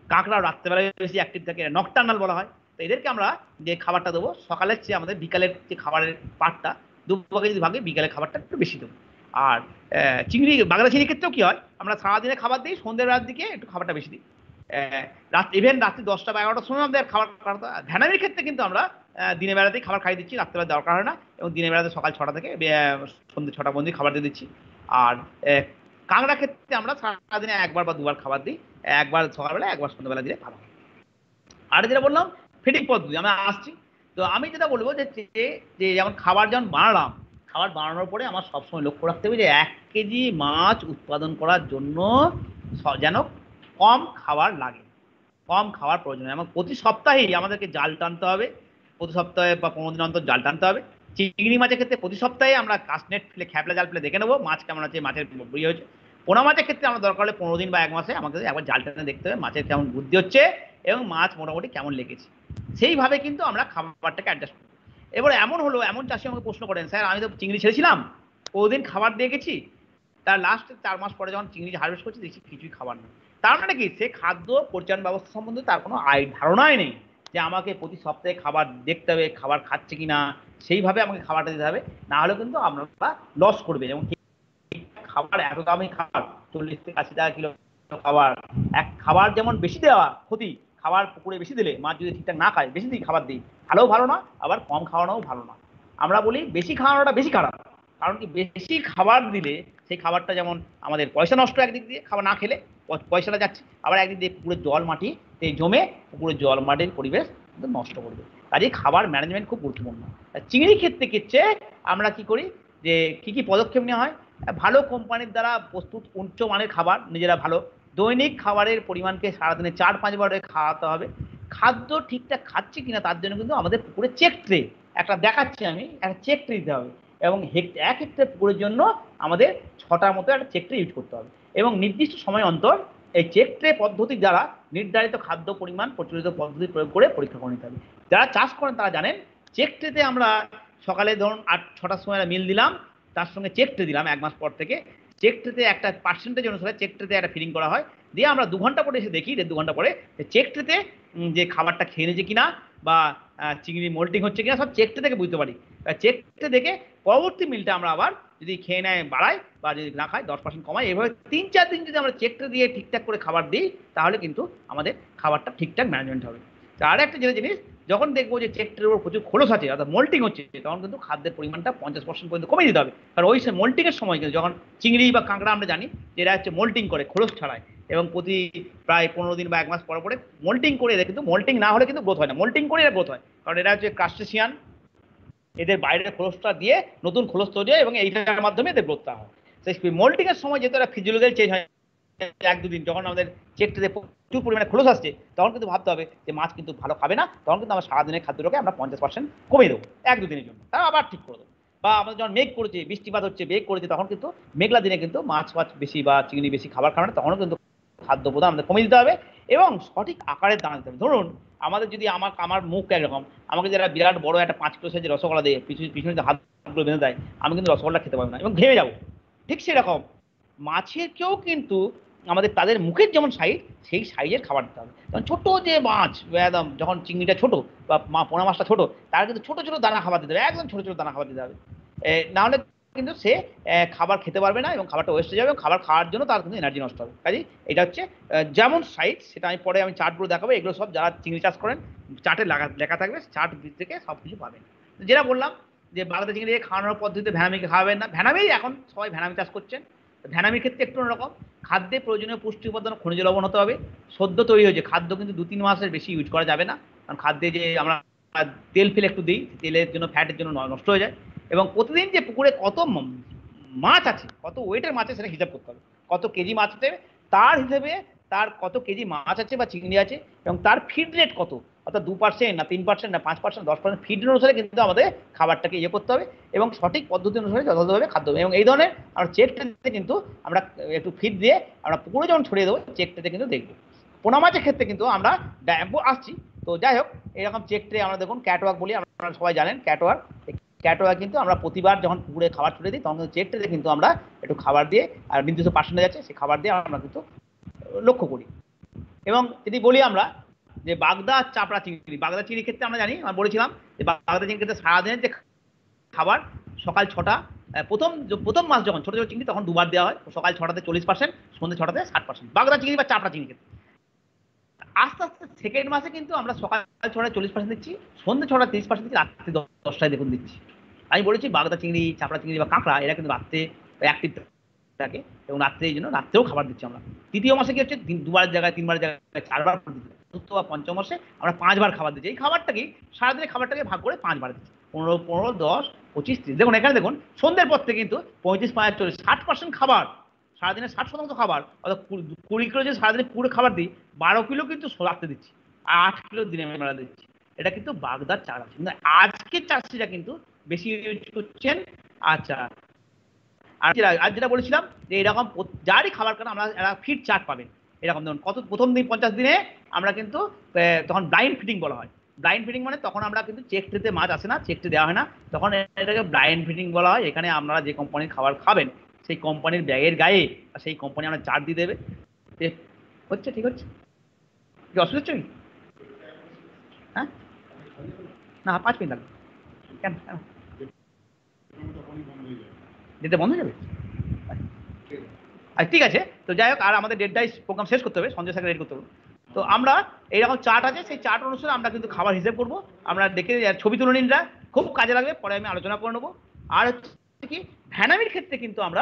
কাঁকড়া রাত্রেবেলায় বেশি অ্যাক্টিভ থাকে, নকটার্নাল বলা হয়। তো এদেরকে আমরা যে খাবারটা দেবো সকালের চেয়ে আমাদের বিকালের যে খাবারের পার্টটা দু ভাগে যদি ভাগে বিকালের খাবারটা একটু বেশি দেবো। আর চিংড়ি বাগদা চিংড়ির ক্ষেত্রেও কি হয়, আমরা সারাদিনে খাবার দিই, সন্ধ্যের রাত দিকে একটু খাবারটা বেশি দিই। রাত ইভেন রাত্রি দশটা বা এগারোটার সময় আমাদের খাবার খাওয়া। ভ্যানামির ক্ষেত্রে কিন্তু আমরা দিনের বেলাতেই খাবার খাইয়ে দিচ্ছি, রাত্রেবেলা দরকার হয় না, এবং দিনের বেলাতে সকাল ছটা থেকে সন্ধ্যে ছটা পর্যন্ত খাবার দিয়ে দিচ্ছি। আর কাঁকড়া ক্ষেত্রে আমরা সারাদিনে একবার বা দুবার খাবার দিই, একবার সকালবেলা একবার সন্ধ্যাবেলা দিলে ভালো হয়। আর যেটা বললাম ফিডিং পদ্ধতি আমরা আসছি, তো আমি যেটা বলবো যে যে যেমন খাবার যেমন বানালাম, খাবার বানানোর পরে আমার সবসময় লক্ষ্য রাখতে হবে যে এক কেজি মাছ উৎপাদন করার জন্য যেন কম খাবার লাগে, কম খাওয়ার প্রয়োজন। এবং প্রতি সপ্তাহেই আমাদেরকে জাল টানতে হবে, প্রতি সপ্তাহে বা পনেরো দিন অন্তর জাল টানতে হবে। চিংড়ি মাছের ক্ষেত্রে প্রতি সপ্তাহে আমরা কাস্টনেট ফেলে খ্যাপলা জাল ফেলে দেখে নেবো মাছ কেমন আছে, মাছের বুদ্ধি হয়েছে। পোনা মাছের ক্ষেত্রে আমরা দরকার হলে পনেরো দিন বা এক মাসে আমাকে একবার জাল টানে দেখতে হবে মাছের কেমন বুদ্ধি হচ্ছে এবং মাছ মোটামুটি কেমন লেগেছে, সেইভাবে কিন্তু আমরা খাবারটাকে অ্যাডজাস্ট করবো। এবার এমন হলো, এমন চাষি আমাকে প্রশ্ন করেন, স্যার আমি তো চিংড়ি ছেড়েছিলাম, প্রতিদিন খাবার দিয়ে গেছি, তার লাস্ট চার মাস পরে যখন চিংড়ি হারভেস্ট করছি দেখছি কিছুই খাবার নেই। তার মানে কি, সে খাদ্য পরিচালন ব্যবস্থা সম্বন্ধে তার কোনো আই ধারণাই নেই যে আমাকে প্রতি সপ্তাহে খাবার দেখতে হবে, খাবার খাচ্ছে কিনা সেইভাবে আমাকে খাবারটা দিতে হবে, না হলে কিন্তু আমরা লস করবে। যেমন খাবার এত দামি খাবার, চল্লিশ থেকে আশি টাকা কিলো খাবার, এক খাবার যেমন বেশি দেওয়া ক্ষতি, খাবার পুকুরে বেশি দিলে মাছ যদি ঠিকঠাক না খায়, বেশি দিই খাবার দিই, ভালোও ভালো না, আবার কম খাওয়ানোও ভালো না। আমরা বলি বেশি খাওয়ানোটা বেশি খারাপ, কারণ কি বেশি খাবার দিলে সেই খাবারটা যেমন আমাদের পয়সা নষ্ট, একদিক দিয়ে খাবার না খেলে পয়সাটা যাচ্ছে, আবার একদিক দিয়ে পুকুরের জল মাটি জমে পুকুরের জল মাটির পরিবেশ নষ্ট করবে। কাজেই খাবার ম্যানেজমেন্ট খুব গুরুত্বপূর্ণ। চিংড়ি ক্ষেত্রে ক্ষেত্রে আমরা কি করি, যে কি কি পদক্ষেপ নেওয়া হয়, ভালো কোম্পানির দ্বারা প্রস্তুত উচ্চ মানের খাবার নিজেরা ভালো, দৈনিক খাবারের পরিমাণকে সারাদিনে চার পাঁচবারে খাওয়াতে হবে। খাদ্য ঠিকঠাক খাচ্ছে কিনা তার জন্য কিন্তু আমাদের পুকুরে চেক ট্রে একটা দেখাচ্ছি আমি, একটা চেক ট্রে দিতে হবে, এবং এক হেক্টর পুকুরের জন্য আমাদের ছটার মতো একটা চেক ট্রে ইউজ করতে হবে, এবং নির্দিষ্ট সময় অন্তর এই চেক ট্রে পদ্ধতির দ্বারা নির্ধারিত খাদ্য পরিমাণ প্রচলিত পদ্ধতি প্রয়োগ করে পরীক্ষা করে নিতে হবে। যারা চাষ করেন তারা জানেন, চেক ট্রেতে আমরা সকালে ধরুন আট ছটার সময় মিল দিলাম, তার সঙ্গে চেক ট্রে দিলাম, এক মাস পর থেকে চেক ট্রেতে একটা পার্সেন্টেজ অনুসারে চেক ট্রেতে একটা ফিলিং করা হয়, দিয়ে আমরা দু ঘন্টা পরে এসে দেখি, দেড় দু ঘন্টা পরে চেক ট্রেতে যে খাবারটা খেয়ে নিয়েছে কিনা বা চিংড়ি মোল্টিং হচ্ছে কিনা সব চেক ট্রে থেকে বুঝতে পারি। চেক ট্রে দেখে পরবর্তী মিলটা আমরা আবার যদি খেয়ে নেয় বাড়াই, বা যদি না খাই দশ পার্সেন্ট কমাই, এভাবে তিন চার দিন যদি আমরা চেক ট্রে দিয়ে ঠিকঠাক করে খাবার দিই, তাহলে কিন্তু আমাদের খাবারটা ঠিকঠাক ম্যানেজমেন্ট হবে। আর একটা যেটা জিনিস, যখন দেখবো যে চেক ট্রের উপর প্রচুর খোলস আছে অর্থাৎ মোল্টিং হচ্ছে, তখন কিন্তু খাদ্যের পরিমাণটা পঞ্চাশ পার্সেন্ট পর্যন্ত কমিয়ে দিতে হবে। কারণ ওই মোল্টিংয়ের সময় কিন্তু যখন চিংড়ি বা কাঁকড়া আমরা জানি যে এরা হচ্ছে মোল্টিং করে খোলস ছাড়ায়, এবং প্রতি প্রায় পনেরো দিন বা এক মাস পরে পরে মোল্টিং করে এদের কিন্তু মোল্টিং না হলে কিন্তু গ্রোথ হয় না, মোল্টিং করে এরা গ্রোথ হয়, কারণ এরা হচ্ছে ক্রাস্টেসিয়ান, এদের বাইরের খোলসটা দিয়ে নতুন খোলস তৈরি হয় এবং এইটার মাধ্যমে এদের গ্রোথটা হয়। সেই মোল্টিং এর সময় যেহেতু এরা ফিজিওলজিক্যাল চেঞ্জ হয় এক দুদিন, যখন আমাদের চেক ট্রেতে প্রচুর পরিমাণে খোলস আসছে, তখন কিন্তু ভাবতে হবে যে মাছ কিন্তু ভালো খাবে না, তখন কিন্তু আমরা সারাদিনের খাদ্যটাকে আমরা পঞ্চাশ পার্সেন্ট কমিয়ে দেবো এক দুদিনের জন্য, তারা আবার ঠিক করে দেবো। বা আমাদের যখন মেঘ করেছে, বৃষ্টিপাত হচ্ছে, মেঘ করেছে, তখন কিন্তু মেঘলা দিনে কিন্তু মাছ মাছ বেশি বা চিংড়ি বেশি খাবার খাবে না, তখনও কিন্তু খাদ্য প্রদান আমাদের কমিয়ে দিতে হবে এবং সঠিক আকারের দানা দিতে হবে। ধরুন আমাদের যদি আমার আমার মুখ একরকম, আমাকে যারা বিরাট বড় একটা পাঁচ কিলো সাইজের রসগোল্লা দেয়, পিছনে পিছনে হাতগুলো বেঁধে দেয়, আমি কিন্তু রসগোল্লা খেতে পারবো না এবং ঘেমে যাবো। ঠিক সেরকম মাছেরকেও কিন্তু আমাদের তাদের মুখের যেমন সাইজ, সেই সাইজের খাবার দিতে হবে। কারণ ছোটো যে মাছ একদম, যখন চিংড়িটা ছোটো বা মা পোনা মাছটা ছোটো, তার কিন্তু ছোটো ছোটো দানা খাবার দিতে হবে, একদম ছোটো ছোটো দানা খাবার দিতে হবে, নাহলে কিন্তু সে খাবার খেতে পারবে না এবং খাবারটা ওয়েস্ট হয়ে যাবে, এবং খাবার খাওয়ার জন্য তার কিন্তু এনার্জি নষ্ট হবে। কাজে এটা হচ্ছে যেমন সাইজ, সেটা আমি পরে আমি চার্টগুলো দেখাবো, এগুলো সব যারা চিংড়ি চাষ করেন চার্টে লাগা লেখা থাকবে, চার্ট থেকে সব কিছু পাবেন। যেটা বললাম যে বাগদা চিংড়ি খাওয়ানোর পদ্ধতিতে ভ্যানামিকে খাওয়াবেন না, ভ্যানামি এখন সবাই ভ্যানামি চাষ করছেন, ভ্যানামির ক্ষেত্রে একটু অন্যরকম, খাদ্যে প্রয়োজনীয় পুষ্টি উপাদান খনিজ লবণ হতে হবে, সদ্য তৈরি হয়েছে খাদ্য কিন্তু দু তিন মাসের বেশি ইউজ করা যাবে না, কারণ খাদ্যে যে আমরা তেল ফেলে একটু দিই, তেলের জন্য ফ্যাটের জন্য নষ্ট হয়ে যায়, এবং প্রতিদিন যে পুকুরে কত মাছ আছে, কত ওয়েটের মাছ আছে সেটা হিসাব করতে হবে, কত কেজি মাছ আছে তার হিসেবে, তার কত কেজি মাছ আছে বা চিংড়ি আছে এবং তার ফিড রেট কত, অর্থাৎ দু পার্সেন্ট না তিন পার্সেন্ট না পাঁচ পার্সেন্ট দশ পার্সেন্ট ফিড অনুসারে কিন্তু আমাদের খাবারটাকে ইয়ে করতে হবে এবং সঠিক পদ্ধতি অনুসারে যথাযথভাবে খাদ্য হবে। এবং এই ধরনের আমরা চেক ট্রেতে কিন্তু আমরা একটু ফিড দিয়ে আমরা পুকুরে যখন ছড়িয়ে দেবো, চেক ট্রেতে কিন্তু দেখবো। পোনা মাছের ক্ষেত্রে কিন্তু আমরা আসছি, তো যাই হোক এরকম চেক ট্রে আমরা দেখুন ক্যাটওয়ার্ক বলি, আপনারা সবাই জানেন ক্যাটওয়ার্ক, ক্যাটওয়ার্ক কিন্তু আমরা প্রতিবার যখন পুকুরে খাবার ছড়িয়ে দিই, তখন কিন্তু চেক ট্রেতে কিন্তু আমরা একটু খাবার দিয়ে, আর নির্দিষ্ট পার্সেন্টেজ আছে সেই খাবার দিয়ে আমরা কিন্তু লক্ষ্য করি। এবং যদি বলি আমরা যে বাগদা আর চাপড়া চিংড়ি, বাগদা চিংড়ির ক্ষেত্রে আমরা জানি, আমরা বলেছিলাম যে বাগদা চিংড়ির ক্ষেত্রে সারাদিনের যে খাবার সকাল ছটা, প্রথম প্রথম মাস যখন ছোট ছোট চিংড়ি তখন দুবার দেওয়া হয়, সকাল ছটাতে চল্লিশ পার্সেন্ট, সন্ধ্যে ছটাতে ষাট পার্সেন্ট বাগদা চিংড়ি বা চাপড়া চিংড়ির ক্ষেত্রে। আস্তে আস্তে সেকেন্ড মাসে কিন্তু আমরা সকাল ছটায় চল্লিশ পার্সেন্ট দিচ্ছি, সন্ধ্যে ছটা তিরিশ পার্সেন্ট দিচ্ছি, রাত্রি দশটায় দেখুন দিচ্ছি। আমি বলেছি বাগদা চিংড়ি, চাপড়া চিংড়ি বা কাঁকড়া এরা কিন্তু রাত্রে অ্যাক্টিভ থাকে এবং রাত্রে এই জন্য রাত্রেও খাবার দিচ্ছি আমরা। তৃতীয় মাসে কি হচ্ছে দুবার জায়গায় তিনবার জায়গায় চারবার দিচ্ছি, চতুর্থ বা পঞ্চম মাসে আমরা পাঁচবার খাবার দিচ্ছি। এই খাবারটা কি সারাদিনের খাবারটাকে ভাগ করে পাঁচবার দিচ্ছি, পনেরো পনেরো দশ পঁচিশ ত্রিশ। দেখুন এখানে দেখুন সন্ধ্যের পর থেকে কিন্তু পঁয়ত্রিশ পাঁচ চল্লিশ ষাট পার্সেন্ট খাবার, সারাদিনে ষাট শতাংশ খাবার, অর্থাৎ কুড়ি কিলো যে সারাদিনে পুরো খাবার দিই, বারো কিলো কিন্তু রাত্রে দিচ্ছি আর আট কিলো দিনের বেলা দিচ্ছি। এটা কিন্তু বাগদার চাষ আছে, কিন্তু আজকের চাষিরা কিন্তু বেশি ইউজ করছেন। আচ্ছা, আর আর যেটা বলেছিলাম যে এরকম যারই খাবার কেন আমরা একটা ফিড চার্ট পাবেন এরকম। ধরুন কত প্রথম দিন পঞ্চাশ দিনে আমরা কিন্তু তখন ব্লাইন্ড ফিডিং বলা হয়। ব্লাইন্ড ফিডিং মানে তখন আমরা কিন্তু চেক ট্রেতে মাছ আসে না, চেক ট্রে দেওয়া হয় না, তখন এটাকে ব্লাইন্ড ফিডিং বলা হয়। এখানে আপনারা যে কোম্পানির খাবার খাবেন সেই কোম্পানির ব্যাগের গায়ে সেই কোম্পানি আমরা চার্ট দিয়ে দেবে। হচ্ছে ঠিক হচ্ছে কি অসুবিধা হচ্ছে? হ্যাঁ না পাঁচ মিনিট লাগবে কেন যেতে বন্ধ হয়ে যাবে? আচ্ছা ঠিক আছে, তো যাই হোক, আর আমাদের ডেটটাই প্রোগ্রাম শেষ করতে হবে, সঞ্জয় স্যারকে রেডি করতে হবে। তো আমরা এইরকম চার্ট আছে, সেই চার্ট অনুসারে আমরা কিন্তু খাবার হিসেব করবো। আমরা দেখে ছবি তুলে নিনরা, খুব কাজে লাগবে, পরে আমি আলোচনা করে নেবো। আর হচ্ছে কি ভ্যানামির ক্ষেত্রে কিন্তু আমরা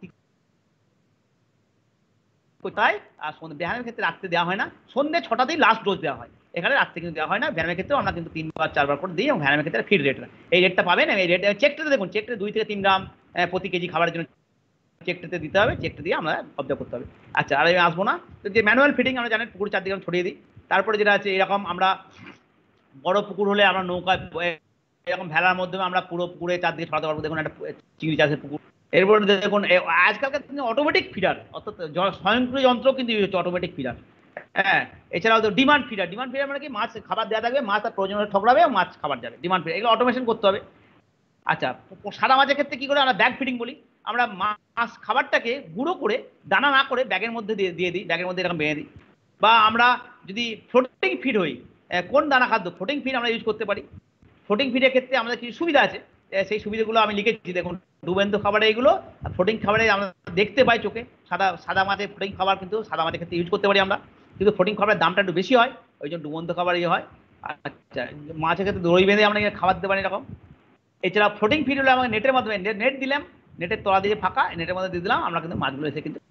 কোথায় আর ভ্যানামির ক্ষেত্রে রাত্রে দেওয়া হয় না, সন্ধ্যে ছটাতেই লাস্ট ডোজ দেওয়া হয়। এখানে রাত্রে কিন্তু দেওয়া হয় না। ভ্যানামির ক্ষেত্রে আমরা কিন্তু তিনবার চারবার করে দিই এবং ভ্যানামির ক্ষেত্রে ফিড রেটটা এই রেটটা পাবেন। এই রেট চেকটাতে দেখুন, চেকটা দুই থেকে তিন গ্রাম প্রতি কেজি খাবারের জন্য চেকটাতে দিতে হবে, চেকটা দিয়ে আমরা অবজার্ভ করতে হবে। আচ্ছা, আর আমি আসবো না, তো যে ম্যানুয়াল ফিডিং আমরা জানেন পুকুর চারদিকে ছড়িয়ে দিই। তারপরে যেটা আছে এরকম আমরা বড় পুকুর হলে আমরা নৌকায় এরকম ভেলার মাধ্যমে আমরা পুরো পুকুরে চারদিকে ছড়াতে পারবো। দেখুন একটা চিংড়ি চাষের পুকুর। এরপরে দেখুন আজকালকার অটোমেটিক ফিডার, অর্থাৎ স্বয়ংক্রিয় যন্ত্র কিন্তু ইউজ হচ্ছে, অটোমেটিক ফিডার। হ্যাঁ, এছাড়াও তো ডিমান্ড ফিডার। ডিমান্ড ফিডার মানে কি মাছ খাবার দেওয়া থাকবে, মাছ তার প্রয়োজন হলে ঠকরাবে, মাছ খাবার যাবে, ডিমান্ড ফিডার। এগুলো অটোমেশন করতে হবে। আচ্ছা, সাদা মাছের ক্ষেত্রে কি করে আমরা ব্যাগ ফিডিং বলি, আমরা মাছ খাবারটাকে গুঁড়ো করে দানা না করে ব্যাগের মধ্যে দিয়ে দিয়ে দিই, ব্যাগের মধ্যে এরকম বেঁধে দিই। বা আমরা যদি ফ্লোটিং ফিড হই, কোন দানা খাদ্য ফ্লোটিং ফিড আমরা ইউজ করতে পারি। ফ্লোটিং ফিডের ক্ষেত্রে আমাদের কিছু সুবিধা আছে, সেই সুবিধাগুলো আমি লিখেছি। দেখুন ডুবেন্ত খাবারে এইগুলো, ফ্লোটিং খাবারে আমরা দেখতে পাই চোখে, সাদা সাদা মাছের ফ্লোটিং খাবার কিন্তু সাদা মাছের ক্ষেত্রে ইউজ করতে পারি আমরা, কিন্তু ফ্লোটিং খাবারের দামটা একটু বেশি হয়, ওই জন্য ডুবন্ত খাবার ইয়ে হয়। আচ্ছা, মাছের ক্ষেত্রে দড়ি বেঁধে আমরা খাবার দিতে পারি এরকম। এছাড়া ফ্লোটিং ফিড হলে আমাকে নেটের মাধ্যমে নেট দিলাম, নেটের তলা দিয়ে ফাঁকা, নেটের মধ্যে দিয়ে দিলাম, আমরা কিন্তু মাছগুলো এসে কিন্তু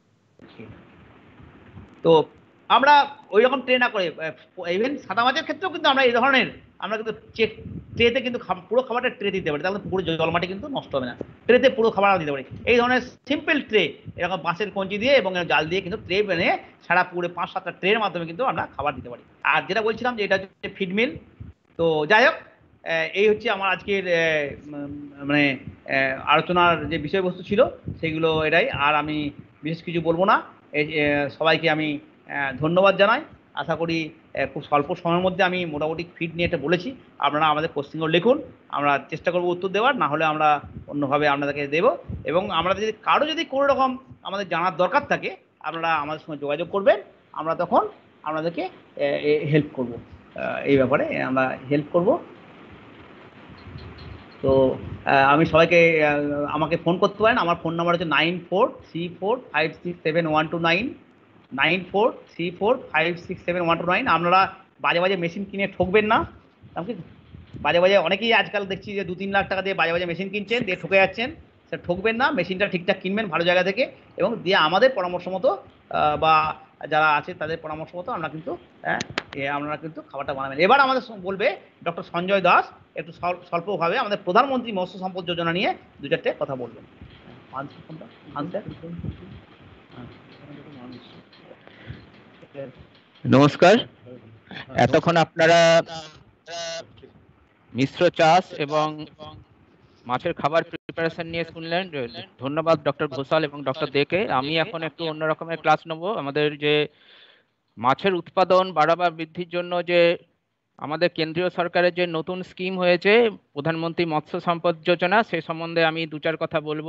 তো আমরা ওই রকম ট্রে না করে ইভেন সাদা মাছের ক্ষেত্রেও কিন্তু আমরা এই ধরনের আমরা কিন্তু চেক ট্রেতে কিন্তু পুরো খাবারটা ট্রে দিতে পারি, তাহলে পুরো জলমাটি কিন্তু নষ্ট হবে না, ট্রেতে পুরো খাবার দিতে পারি। এই ধরনের সিম্পল ট্রে এরকম বাঁশের কঞ্চি দিয়ে এবং জাল দিয়ে কিন্তু ট্রে বেনে সারা পুরো পাঁচ সাতটা ট্রের মাধ্যমে কিন্তু আমরা খাবার দিতে পারি। আর যেটা বলছিলাম যে এটা হচ্ছে ফিড মিল। তো যাই হোক, এই হচ্ছে আমার আজকের মানে আলোচনার যে বিষয়বস্তু ছিল সেগুলো এটাই। আর আমি বিশেষ কিছু বলবো না। সবাইকে আমি ধন্যবাদ জানাই। আশা করি খুব স্বল্প সময়ের মধ্যে আমি মোটামুটি ফিড নিয়ে এটা বলেছি। আপনারা আমাদের কোশ্চেনগুলো লিখুন, আমরা চেষ্টা করবো উত্তর দেওয়ার, না হলে আমরা অন্যভাবে আপনাদেরকে দেবো। এবং আমরা যদি কারো যদি কোনো রকম আমাদের জানার দরকার থাকে আপনারা আমাদের সঙ্গে যোগাযোগ করবেন, আমরা তখন আপনাদেরকে হেল্প করব, এই ব্যাপারে আমরা হেল্প করব। তো আমি সবাইকে আমাকে ফোন করতে পারেন, আমার ফোন নাম্বার হচ্ছে nine four three four five six seven one two nine nine four three four five six seven one two nine. আপনারা বাজে বাজে মেশিন কিনে ঠকবেন না। বাজে বাজে অনেকেই আজকাল দেখছি যে দু তিন লাখ টাকা দিয়ে বাজে বাজে মেশিন কিনছেন, দিয়ে ঠকে যাচ্ছেন। স্যার ঠকবেন না, মেশিনটা ঠিকঠাক কিনবেন ভালো জায়গা থেকে, এবং দিয়ে আমাদের পরামর্শ মতো বা যারা আছে তাদের পরামর্শ মতো আমরা কিন্তু আপনারা কিন্তু খাবারটা বানাবেন। এবার আমাদের বলবে ডক্টর সঞ্জয় দাস একটু স্বল্পভাবে আমাদের প্রধানমন্ত্রী মৎস্য সম্পদ যোজনা নিয়ে দু চারটে কথা বলবেন। নমস্কার, এতক্ষণ আপনারা মিশ্র চাষ এবং মাছের খাবার প্রিপারেশন নিয়ে শুনলেন। ধন্যবাদ ডক্টর ঘোষাল এবং ডক্টর দেকে। আমি এখন একটু অন্য রকমের ক্লাস নেব। আমাদের যে মাছের উৎপাদন বাড়াবার বৃদ্ধির জন্য যে আমাদের কেন্দ্রীয় সরকারের যে নতুন স্কিম হয়েছে প্রধানমন্ত্রী মৎস্য সম্পদ যোজনা, সে সম্বন্ধে আমি দু চার কথা বলবো।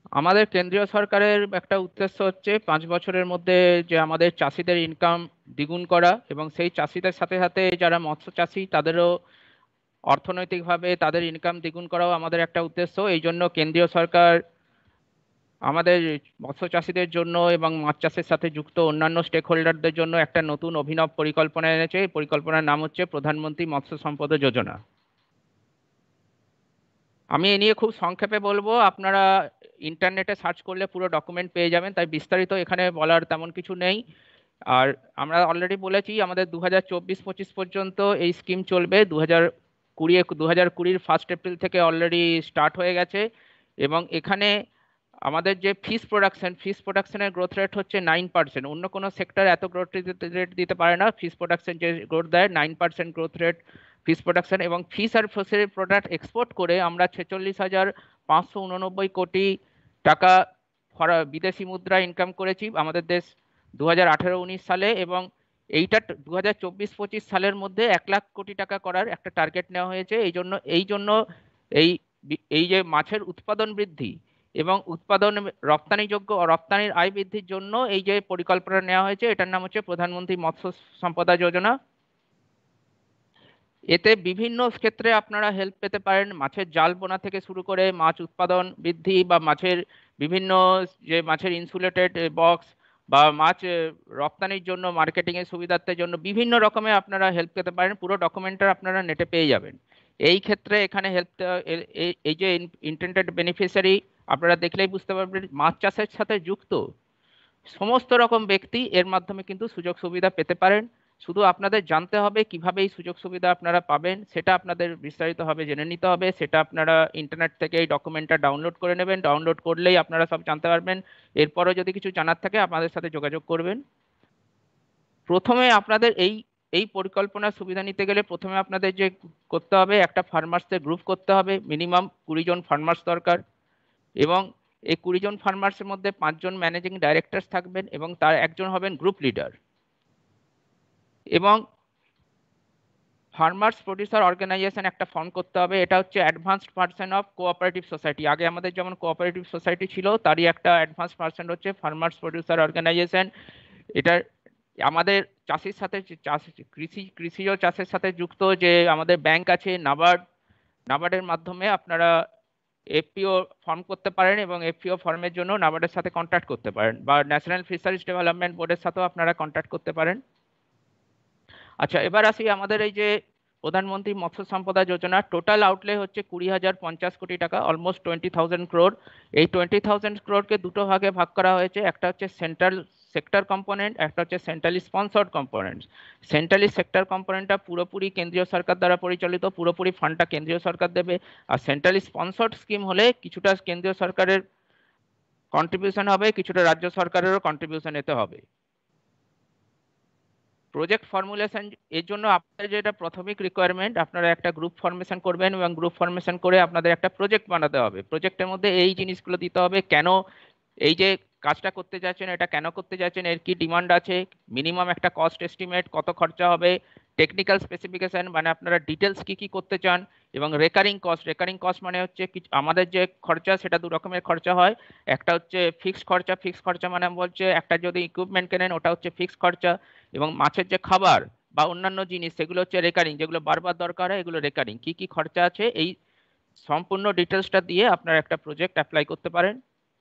আমাদের কেন্দ্রীয় সরকারের একটা উদ্দেশ্য হচ্ছে পাঁচ বছরের মধ্যে যে আমাদের চাষিদের ইনকাম দ্বিগুণ করা, এবং সেই চাষিদের সাথে সাথে যারা মৎস্য চাষি তাদেরও অর্থনৈতিকভাবে তাদের ইনকাম দ্বিগুণ করাও আমাদের একটা উদ্দেশ্য। এই জন্য কেন্দ্রীয় সরকার আমাদের মৎস্য চাষিদের জন্য এবং মাছ চাষের সাথে যুক্ত অন্যান্য স্টেক হোল্ডারদের জন্য একটা নতুন অভিনব পরিকল্পনা এনেছে। এই পরিকল্পনার নাম হচ্ছে প্রধানমন্ত্রী মৎস্য সম্পদ যোজনা। আমি এ নিয়ে খুব সংক্ষেপে বলবো, আপনারা ইন্টারনেটে সার্চ করলে পুরো ডকুমেন্ট পেয়ে যাবেন, তাই বিস্তারিত এখানে বলার তেমন কিছু নেই। আর আমরা অলরেডি বলেছি আমাদের দু হাজার চব্বিশ পঁচিশ পর্যন্ত এই স্কিম চলবে। দু হাজার কুড়ি দু হাজার কুড়ির ফার্স্ট এপ্রিল থেকে অলরেডি স্টার্ট হয়ে গেছে, এবং এখানে আমাদের যে ফিশ প্রোডাকশন ফিশ প্রোডাকশনের গ্রোথ রেট হচ্ছে নাইন পার্সেন্ট। অন্য কোনো সেক্টর এত গ্রোথ রেট দিতে পারে না, ফিশ প্রোডাকশন যে গ্রোথ দেয় nine percent growth rate fish production. এবং ফিশ আর ফিশের প্রোডাক্ট এক্সপোর্ট করে আমরা ছেচল্লিশ হাজার পাঁচশো উননব্বই কোটি টাকা বিদেশি মুদ্রা ইনকাম করেছি আমাদের দেশ দু হাজার আঠেরো উনিশ সালে, এবং এইটা দু হাজার চব্বিশ পঁচিশ সালের মধ্যে এক লাখ কোটি টাকা করার একটা টার্গেট নেওয়া হয়েছে। এই জন্য এই জন্য এই এই যে মাছের উৎপাদন বৃদ্ধি এবং উৎপাদন রপ্তানিযোগ্য রপ্তানির আয় বৃদ্ধির জন্য এই যে পরিকল্পনা নেওয়া হয়েছে, এটার নাম হচ্ছে প্রধানমন্ত্রী মৎস্য সম্পদা যোজনা। এতে বিভিন্ন ক্ষেত্রে আপনারা হেল্প পেতে পারেন, মাছের জাল বোনা থেকে শুরু করে মাছ উৎপাদন বৃদ্ধি, বা মাছের বিভিন্ন যে মাছের ইনসুলেটেড বক্স, বা মাছ রপ্তানির জন্য মার্কেটিংয়ের সুবিধার্থের জন্য বিভিন্ন রকমের আপনারা হেল্প পেতে পারেন। পুরো ডকুমেন্টটা আপনারা নেটে পেয়ে যাবেন। এই ক্ষেত্রে এখানে হেল্প এই যে ইন্টেন্ডেড বেনিফিশিয়ারি আপনারা দেখলেই বুঝতে পারবেন, মাছ চাষের সাথে যুক্ত সমস্ত রকম ব্যক্তি এর মাধ্যমে কিন্তু সুযোগ সুবিধা পেতে পারেন। শুধু আপনাদের জানতে হবে কিভাবে এই সুযোগ সুবিধা আপনারা পাবেন, সেটা আপনাদের বিস্তারিতভাবে জেনে নিতে হবে। সেটা আপনারা ইন্টারনেট থেকে এই ডকুমেন্টটা ডাউনলোড করে নেবেন, ডাউনলোড করলেই আপনারা সব জানতে পারবেন। এরপরে যদি কিছু জানার থাকে আপনাদের সাথে যোগাযোগ করবেন। প্রথমে আপনাদের এই এই পরিকল্পনার সুবিধা নিতে গেলে প্রথমে আপনাদের যে করতে হবে, একটা ফার্মার্সদের গ্রুপ করতে হবে, মিনিমাম কুড়ি জন ফার্মার্স দরকার, এবং এই কুড়ি জন ফার্মার্সের মধ্যে পাঁচজন ম্যানেজিং ডাইরেক্টরস থাকবেন এবং তার একজন হবেন গ্রুপ লিডার। এবং ফার্মার্স প্রডিউসার অর্গানাইজেশন একটা ফর্ম করতে হবে, এটা হচ্ছে advanced person of cooperative society. আগে আমাদের যেমন কোঅপারেটিভ সোসাইটি ছিল, তারই একটা অ্যাডভান্স পার্সন হচ্ছে ফার্মার্স প্রডিউসার অর্গানাইজেশন। এটা আমাদের চাষির সাথে চাষ কৃষি কৃষি ও চাষের সাথে যুক্ত যে আমাদের ব্যাংক আছে নাবার্ড, নাবার্ডের মাধ্যমে আপনারা এফপিও ফর্ম করতে পারেন, এবং এফপিও ফর্মের জন্য নাবার্ডের সাথে কন্ট্যাক্ট করতে পারেন, বা ন্যাশনাল ফিশারিজ ডেভেলপমেন্ট বোর্ডের সাথেও আপনারা কন্ট্যাক্ট করতে পারেন। আচ্ছা, এবার আসি আমাদের এই যে প্রধানমন্ত্রী মৎস্য সম্পদা যোজনা, টোটাল আউটলে হচ্ছে কুড়ি হাজার পঞ্চাশ কোটি টাকা, অলমোস্ট টোয়েন্টি থাউজেন্ড ক্রোড। এই টোয়েন্টি থাউজেন্ড ক্রোডকে দুটো ভাগে ভাগ করা হয়েছে, একটা হচ্ছে সেন্ট্রাল সেক্টর কম্পোনেন্ট, একটা হচ্ছে centrally sponsored component. Centrally sector কম্পোনেন্টটা পুরোপুরি কেন্দ্রীয় সরকার দ্বারা পরিচালিত, পুরোপুরি ফান্ডটা কেন্দ্রীয় সরকার দেবে। আর সেন্ট্রালি স্পন্সর্ড স্কিম হলে কিছুটা কেন্দ্রীয় সরকারের কন্ট্রিবিউশন হবে, কিছুটা রাজ্য সরকারেরও কন্ট্রিবিউশন এতে হবে। প্রজেক্ট ফর্মুলেশন এর জন্য আপনাদের যেটা প্রাথমিক রিকোয়ারমেন্ট, আপনারা একটা গ্রুপ ফর্মেশন করবেন, এবং গ্রুপ ফর্মেশন করে আপনাদের একটা প্রজেক্ট বানাতে হবে। প্রজেক্টের মধ্যে এই জিনিসগুলো দিতে হবে, কেন এই যে কাজটা করতে যাচ্ছেন এটা কেন করতে যাচ্ছেন, এর কি ডিমান্ড আছে, মিনিমাম একটা কস্ট এস্টিমেট, কত খরচা হবে, টেকনিক্যাল স্পেসিফিকেশন মানে আপনারা ডিটেলস কি কি করতে চান, এবং রেকারিং কস্ট। রেকারিং কস্ট মানে হচ্ছে আমাদের যে খরচা সেটা দু রকমের খরচা হয়, একটা হচ্ছে ফিক্সড খরচা। ফিক্সড খরচা মানে বলছে একটা যদি ইকুইপমেন্ট কেনেন ওটা হচ্ছে ফিক্সড খরচা, এবং মাছের যে খাবার বা অন্যান্য জিনিস সেগুলো হচ্ছে রেকারিং, যেগুলো বারবার দরকার হয় এগুলো রেকারিং। কি কি খরচা আছে এই সম্পূর্ণ ডিটেলসটা দিয়ে আপনারা একটা প্রজেক্ট অ্যাপ্লাই করতে পারেন।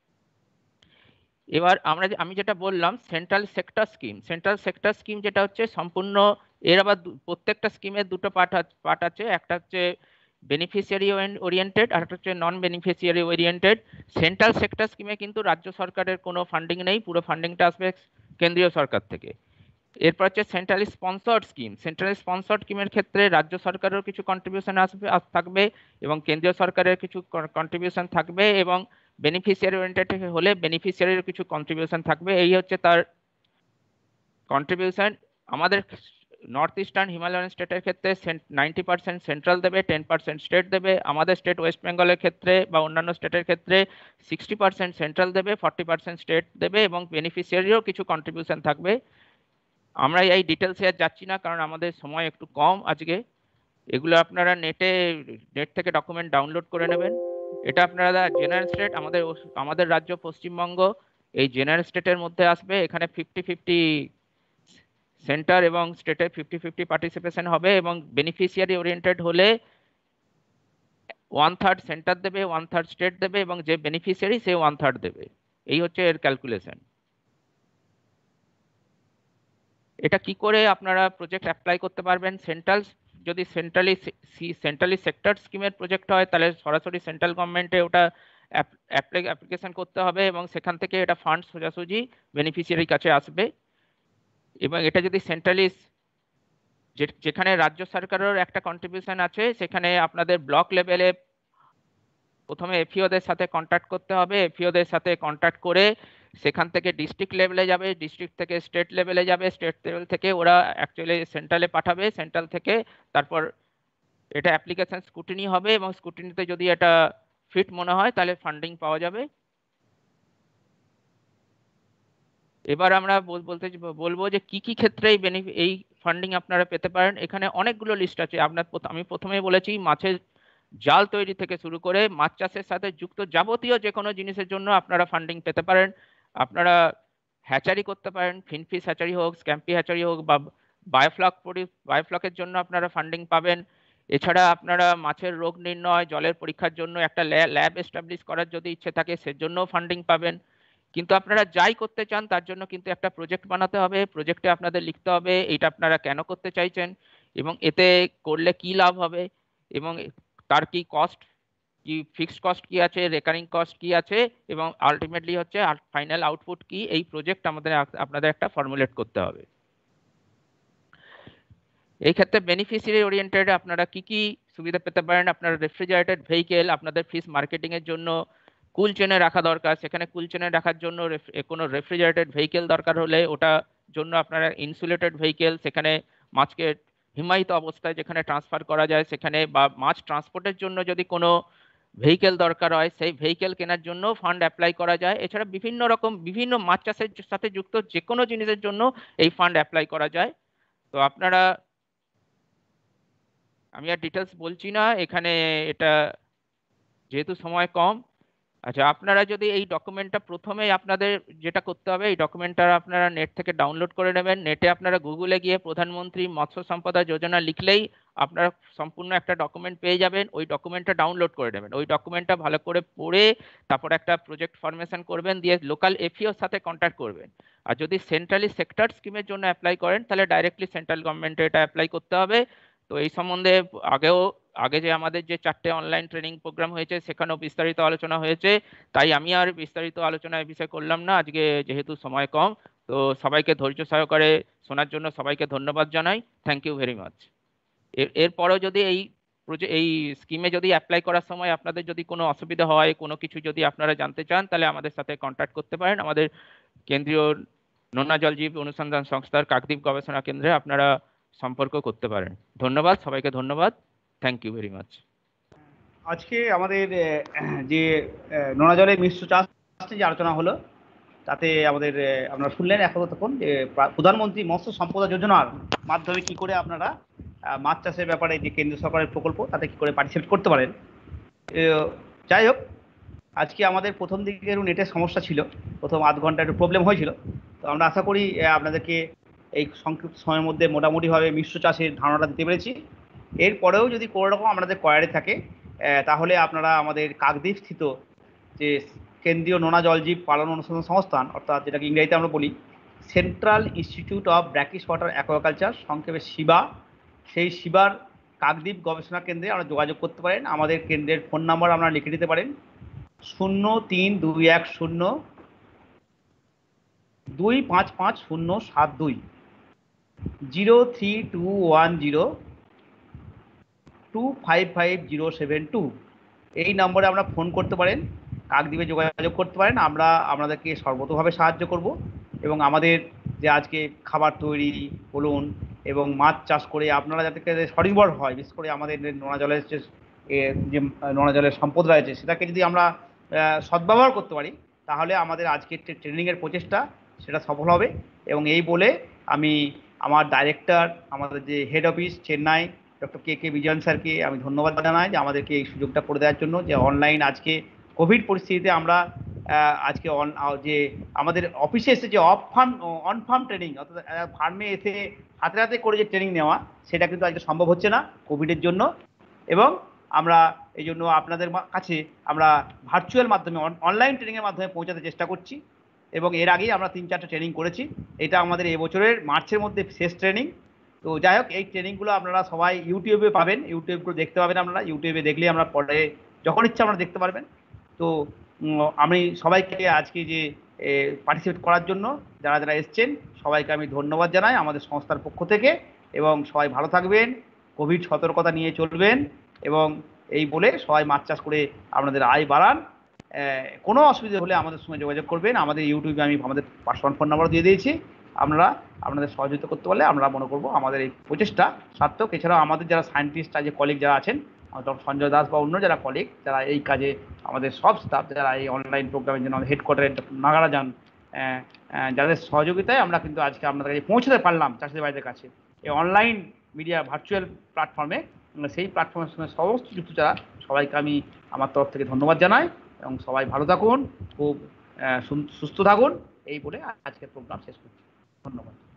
এবার আমরা আমি যেটা বললাম central sector scheme, central sector scheme যেটা হচ্ছে সম্পূর্ণ, এর আবার প্রত্যেকটা স্কিমের দুটো পার্ট পার্ট আছে, একটা হচ্ছে বেনিফিশিয়ারি ওরিয়েন্টেড আর একটা হচ্ছে non beneficiary oriented. Central sector স্কিমে কিন্তু রাজ্য সরকারের কোনো ফান্ডিং নেই, পুরো ফান্ডিংটা আসবে কেন্দ্রীয় সরকার থেকে। এরপর হচ্ছে centrally sponsored scheme. Centrally sponsored স্কিমের ক্ষেত্রে রাজ্য সরকারেরও কিছু কন্ট্রিবিউশন আসবে থাকবে, এবং কেন্দ্রীয় সরকারের কিছু কন্ট্রিবিউশন থাকবে, এবং বেনিফিশিয়ারি ওরিয়েন্টেড হলে বেনিফিশিয়ারির কিছু কন্ট্রিবিউশন থাকবে। এই হচ্ছে তার কন্ট্রিবিউশন। আমাদের নর্থ ইস্টার্ন হিমালয়ান স্টেটের ক্ষেত্রে নাইনটি পার্সেন্ট সেন্ট্রাল দেবে, টেন পার্সেন্ট স্টেট দেবে। আমাদের স্টেট ওয়েস্ট বেঙ্গলের ক্ষেত্রে বা অন্যান্য স্টেটের ক্ষেত্রে সিক্সটি পার্সেন্ট সেন্ট্রাল দেবে, ফর্টি পার্সেন্ট স্টেট দেবে, এবং বেনিফিশিয়ারিরও কিছু কন্ট্রিবিউশন থাকবে। আমরা এই ডিটেলসে আর যাচ্ছি না কারণ আমাদের সময় একটু কম আজকে। এগুলো আপনারা নেটে নেট থেকে ডকুমেন্ট ডাউনলোড করে নেবেন। এটা আপনারা জেনারেল স্টেট, আমাদের আমাদের রাজ্য পশ্চিমবঙ্গ এই জেনারেল স্টেটের মধ্যে আসবে। এখানে ফিফটি ফিফটি সেন্টার এবং স্টেটের ফিফটি ফিফটি পার্টিসিপেশন হবে, এবং বেনিফিশিয়ারি ওরিয়েন্টেড হলে ওয়ান থার্ড সেন্টার দেবে, ওয়ান থার্ড স্টেট দেবে, এবং যে বেনিফিশিয়ারি সে ওয়ান থার্ড দেবে। এই হচ্ছে এর ক্যালকুলেশন। এটা কি করে আপনারা প্রজেক্ট অ্যাপ্লাই করতে পারবেন? সেন্ট্রাল, যদি সেন্ট্রালি সেন্ট্রালি সেক্টর স্কিমের প্রজেক্ট হয় তাহলে সরাসরি সেন্ট্রাল গভর্নমেন্টে ওটা অ্যাপ্লিকেশন করতে হবে, এবং সেখান থেকে এটা ফান্ড সোজাসুজি বেনিফিশিয়ারির কাছে আসবে। এবং এটা যদি সেন্ট্রালি, যেখানে রাজ্য সরকারের একটা কন্ট্রিবিউশন আছে, সেখানে আপনাদের ব্লক লেভেলে প্রথমে এফিওদের সাথে কন্ট্যাক্ট করতে হবে। এফিওদের সাথে কন্ট্যাক্ট করে সেখান থেকে ডিস্ট্রিক্ট লেভেলে যাবে, ডিস্ট্রিক্ট থেকে স্টেট লেভেলে যাবে, স্টেট লেভেল থেকে ওরা অ্যাকচুয়ালি সেন্ট্রালে পাঠাবে, সেন্ট্রাল থেকে তারপর এটা অ্যাপ্লিকেশন স্কুটিনি হবে, এবং স্কুটিনিতে যদি এটা ফিট মনে হয় তাহলে ফান্ডিং পাওয়া যাবে। এবার আমরা বলতে বলবো যে কি কি ক্ষেত্রে এই বেনিফিট এই ফান্ডিং আপনারা পেতে পারেন। এখানে অনেকগুলো লিস্ট আছে। আপনার আমি প্রথমেই বলেছি মাছের জাল তৈরি থেকে শুরু করে মাছ চাষের সাথে যুক্ত যাবতীয় যে কোনো জিনিসের জন্য আপনারা ফান্ডিং পেতে পারেন। আপনারা হ্যাচারি করতে পারেন, ফিনফিশ হ্যাচারি হোক, স্ক্যাম্পি হ্যাচারি হোক, বা বায়োফ্লক বায়োফ্লকের জন্য আপনারা ফান্ডিং পাবেন। এছাড়া আপনারা মাছের রোগ নির্ণয়, জলের পরীক্ষার জন্য একটা ল্যাব এস্টাবলিশ করার যদি ইচ্ছে থাকে সেজন্যও ফান্ডিং পাবেন। কিন্তু আপনারা যাই করতে চান তার জন্য কিন্তু একটা প্রজেক্ট বানাতে হবে। প্রজেক্টে আপনাদের লিখতে হবে এইটা আপনারা কেন করতে চাইছেন, এবং এতে করলে কি লাভ হবে, এবং তার কি কস্ট, কি ফিক্সড কস্ট কি আছে, রেকারিং কস্ট কি আছে, এবং আলটিমেটলি হচ্ছে ফাইনাল আউটপুট কি, এই প্রজেক্ট আমাদের আপনাদের একটা ফর্মুলেট করতে হবে। এই ক্ষেত্রে বেনিফিশিয়ারি ওরিয়েন্টেড আপনারা কি কি সুবিধা পেতে পারেন? আপনারা রেফ্রিজারেটেড ভেহিকেল, আপনাদের ফিশ মার্কেটিং এর জন্য কুল চেনে রাখা দরকার, সেখানে কুল চেনে রাখার জন্য কোনো রেফ্রিজারেটেড ভেহিকেল দরকার হলে ওটা জন্য আপনারা ইনসুলেটেড ভেহিকেল, সেখানে মাছকে হিমায়িত অবস্থায় যেখানে ট্রান্সফার করা যায় সেখানে, বা মাছ ট্রান্সপোর্টের জন্য যদি কোনো ভেহিকেল দরকার হয় সেই ভেহিকেল কেনার জন্য ফান্ড অ্যাপ্লাই করা যায়। এছাড়া বিভিন্ন রকম বিভিন্ন মাছ চাষের সাথে যুক্ত যে কোনো জিনিসের জন্য এই ফান্ড অ্যাপ্লাই করা যায়। তো আপনারা, আমি আর ডিটেলস বলছি না এখানে, এটা যেহেতু সময় কম। আচ্ছা, আপনারা যদি এই ডকুমেন্টটা প্রথমে আপনাদের যেটা করতে হবে, এই ডকুমেন্টটা আপনারা নেট থেকে ডাউনলোড করে নেবেন। নেটে আপনারা গুগলে গিয়ে প্রধানমন্ত্রী মৎস্য সম্পদা যোজনা লিখলেই আপনারা সম্পূর্ণ একটা ডকুমেন্ট পেয়ে যাবেন। ওই ডকুমেন্টটা ডাউনলোড করে নেবেন। ওই ডকুমেন্টটা ভালো করে পড়ে তারপর একটা প্রজেক্ট ফরমেশন করবেন, দিয়ে লোকাল এফিওর সাথে কন্ট্যাক্ট করবেন। আর যদি সেন্ট্রালি সেক্টর স্কিমের জন্য অ্যাপ্লাই করেন তাহলে ডাইরেক্টলি সেন্ট্রাল গভর্নমেন্টে এটা অ্যাপ্লাই করতে হবে। তো এই সম্বন্ধে আগেও আগে যে আমাদের যে চারটে অনলাইন ট্রেনিং প্রোগ্রাম হয়েছে সেখানেও বিস্তারিত আলোচনা হয়েছে, তাই আমি আর বিস্তারিত আলোচনা এই বিষয়ে করলাম না আজকে, যেহেতু সময় কম। তো সবাইকে ধৈর্য সহকারে শোনার জন্য সবাইকে ধন্যবাদ জানাই। Thank you very much. এর এরপরেও যদি এই এই স্কিমে যদি অ্যাপ্লাই করার সময় আপনাদের যদি কোনো অসুবিধা হয়, কোনো কিছু যদি আপনারা জানতে চান, তাহলে আমাদের সাথে কন্ট্যাক্ট করতে পারেন। আমাদের কেন্দ্রীয় নোনা জলজীব অনুসন্ধান সংস্থার কাকদ্বীপ গবেষণা কেন্দ্রে আপনারা সম্পর্ক করতে পারেন। ধন্যবাদ সবাইকে, ধন্যবাদ। Thank you very much. আজকে আমাদের যে নোনা জলের মিশ্র চাষ যে আলোচনা হলো তাতে আমাদের আপনারা শুনলেন এখন তখন যে প্রধানমন্ত্রী মৎস্য সম্পদা যোজনার মাধ্যমে কি করে আপনারা মাছ চাষের ব্যাপারে যে কেন্দ্র সরকারের প্রকল্প তাতে কি করে পার্টিসিপেট করতে পারেন। যাই হোক, আজকে আমাদের প্রথম দিকে একটু নেটের সমস্যা ছিল, প্রথম আধ ঘন্টা একটু প্রবলেম হয়েছিল। তো আমরা আশা করি আপনাদেরকে এই সংক্ষিপ্ত সময়ের মধ্যে মোটামুটিভাবে মিশ্র চাষের ধারণাটা দিতে পেরেছি। এরপরেও যদি কোনো রকম আপনাদের কোয়ারি থাকে তাহলে আপনারা আমাদের কাকদ্বীপ স্থিত যে কেন্দ্রীয় নোনা জলজীব পালন অনুসন্ধান সংস্থান, অর্থাৎ যেটাকে ইংরেজিতে আমরা বলি central institute of brackish water aquaculture, সংক্ষেপে সিবা, সেই সিবার কাকদ্বীপ গবেষণা কেন্দ্রে আমরা যোগাযোগ করতে পারেন। আমাদের কেন্দ্রের ফোন নাম্বার আপনারা লিখে নিতে পারেন শূন্য তিন দুই এক শূন্য দুই পাঁচ পাঁচ শূন্য সাত দুই, zero three two one zero two five five zero seven two. এই নম্বরে আমরা ফোন করতে পারেন, কাকদ্বীপে যোগাযোগ করতে পারেন। আমরা আপনাদেরকে সর্বতোভাবে সাহায্য করব, এবং আমাদের যে আজকে খাবার তৈরি বলুন এবং মাছ চাষ করে আপনারা যাতে স্বনির্ভর হয়, বিশেষ করে আমাদের নোনা জলের যে যে নোনা জলের সম্পদ রয়েছে সেটাকে যদি আমরা সদ্ব্যবহার করতে পারি তাহলে আমাদের আজকের ট্রেনিংয়ের প্রচেষ্টা সেটা সফল হবে। এবং এই বলে আমি আমার ডাইরেক্টর, আমাদের যে head office Chennai doctor K K Vijayan স্যারকে আমি ধন্যবাদ জানাই যে আমাদেরকে এই সুযোগটা করে দেওয়ার জন্য, যে অনলাইন আজকে কোভিড পরিস্থিতিতে আমরা আজকে অন যে আমাদের অফিসে এসে যে off farm on farm training, অর্থাৎ ফার্মে এসে হাতে হাতে করে যে ট্রেনিং নেওয়া, সেটা কিন্তু আজকে সম্ভব হচ্ছে না কোভিডের জন্য। এবং আমরা এই জন্য আপনাদের কাছে আমরা ভার্চুয়াল মাধ্যমে অনলাইন ট্রেনিংয়ের মাধ্যমে পৌঁছাতে চেষ্টা করছি। এবং এর আগেই আমরা তিন চারটে ট্রেনিং করেছি, এটা আমাদের এবছরের মার্চের মধ্যে শেষ ট্রেনিং। তো যাই হোক, এই ট্রেনিংগুলো আপনারা সবাই ইউটিউবে পাবেন, ইউটিউবগুলো দেখতে পাবেন আপনারা, ইউটিউবে দেখলে আমরা পরে যখন ইচ্ছা আপনারা দেখতে পারবেন। তো আমি সবাইকে আজকে যে পার্টিসিপেট করার জন্য যারা যারা এসছেন সবাইকে আমি ধন্যবাদ জানাই আমাদের সংস্থার পক্ষ থেকে। এবং সবাই ভালো থাকবেন, কোভিড সতর্কতা নিয়ে চলবেন, এবং এই বলে সবাই মাছ চাষ করে আপনাদের আয় বাড়ান। কোনো অসুবিধা হলে আমাদের সঙ্গে যোগাযোগ করবেন, আমাদের ইউটিউবে আমি আমাদের পার্সোনাল ফোন নাম্বার দিয়ে দিয়েছি। আমরা আপনাদের সহযোগিতা করতে পারলে আমরা মনে করবো আমাদের এই প্রচেষ্টা সার্থক। এছাড়াও আমাদের যারা সায়েন্টিস্ট আছে, কলিগ যারা আছেন, ডক্টর সঞ্জয় দাস বা অন্য যারা কলিগ যারা এই কাজে, আমাদের সব স্টাফ যারা এই অনলাইন প্রোগ্রামের জন্য হেডকোয়ার্টারে নাগারা যান, যাদের সহযোগিতায় আমরা কিন্তু আজকে আপনাদের কাছে পৌঁছতে পারলাম চাষিদের বাড়িদের কাছে এই অনলাইন মিডিয়া ভার্চুয়াল প্ল্যাটফর্মে। সেই প্ল্যাটফর্মের সঙ্গে সমস্ত যুক্ত যারা, সবাইকে আমি আমার তরফ থেকে ধন্যবাদ জানাই। এবং সবাই ভালো থাকুন, খুব সুস্থ থাকুন, এই বলে আজকের প্রোগ্রাম শেষ করছি। ধন্যবাদ।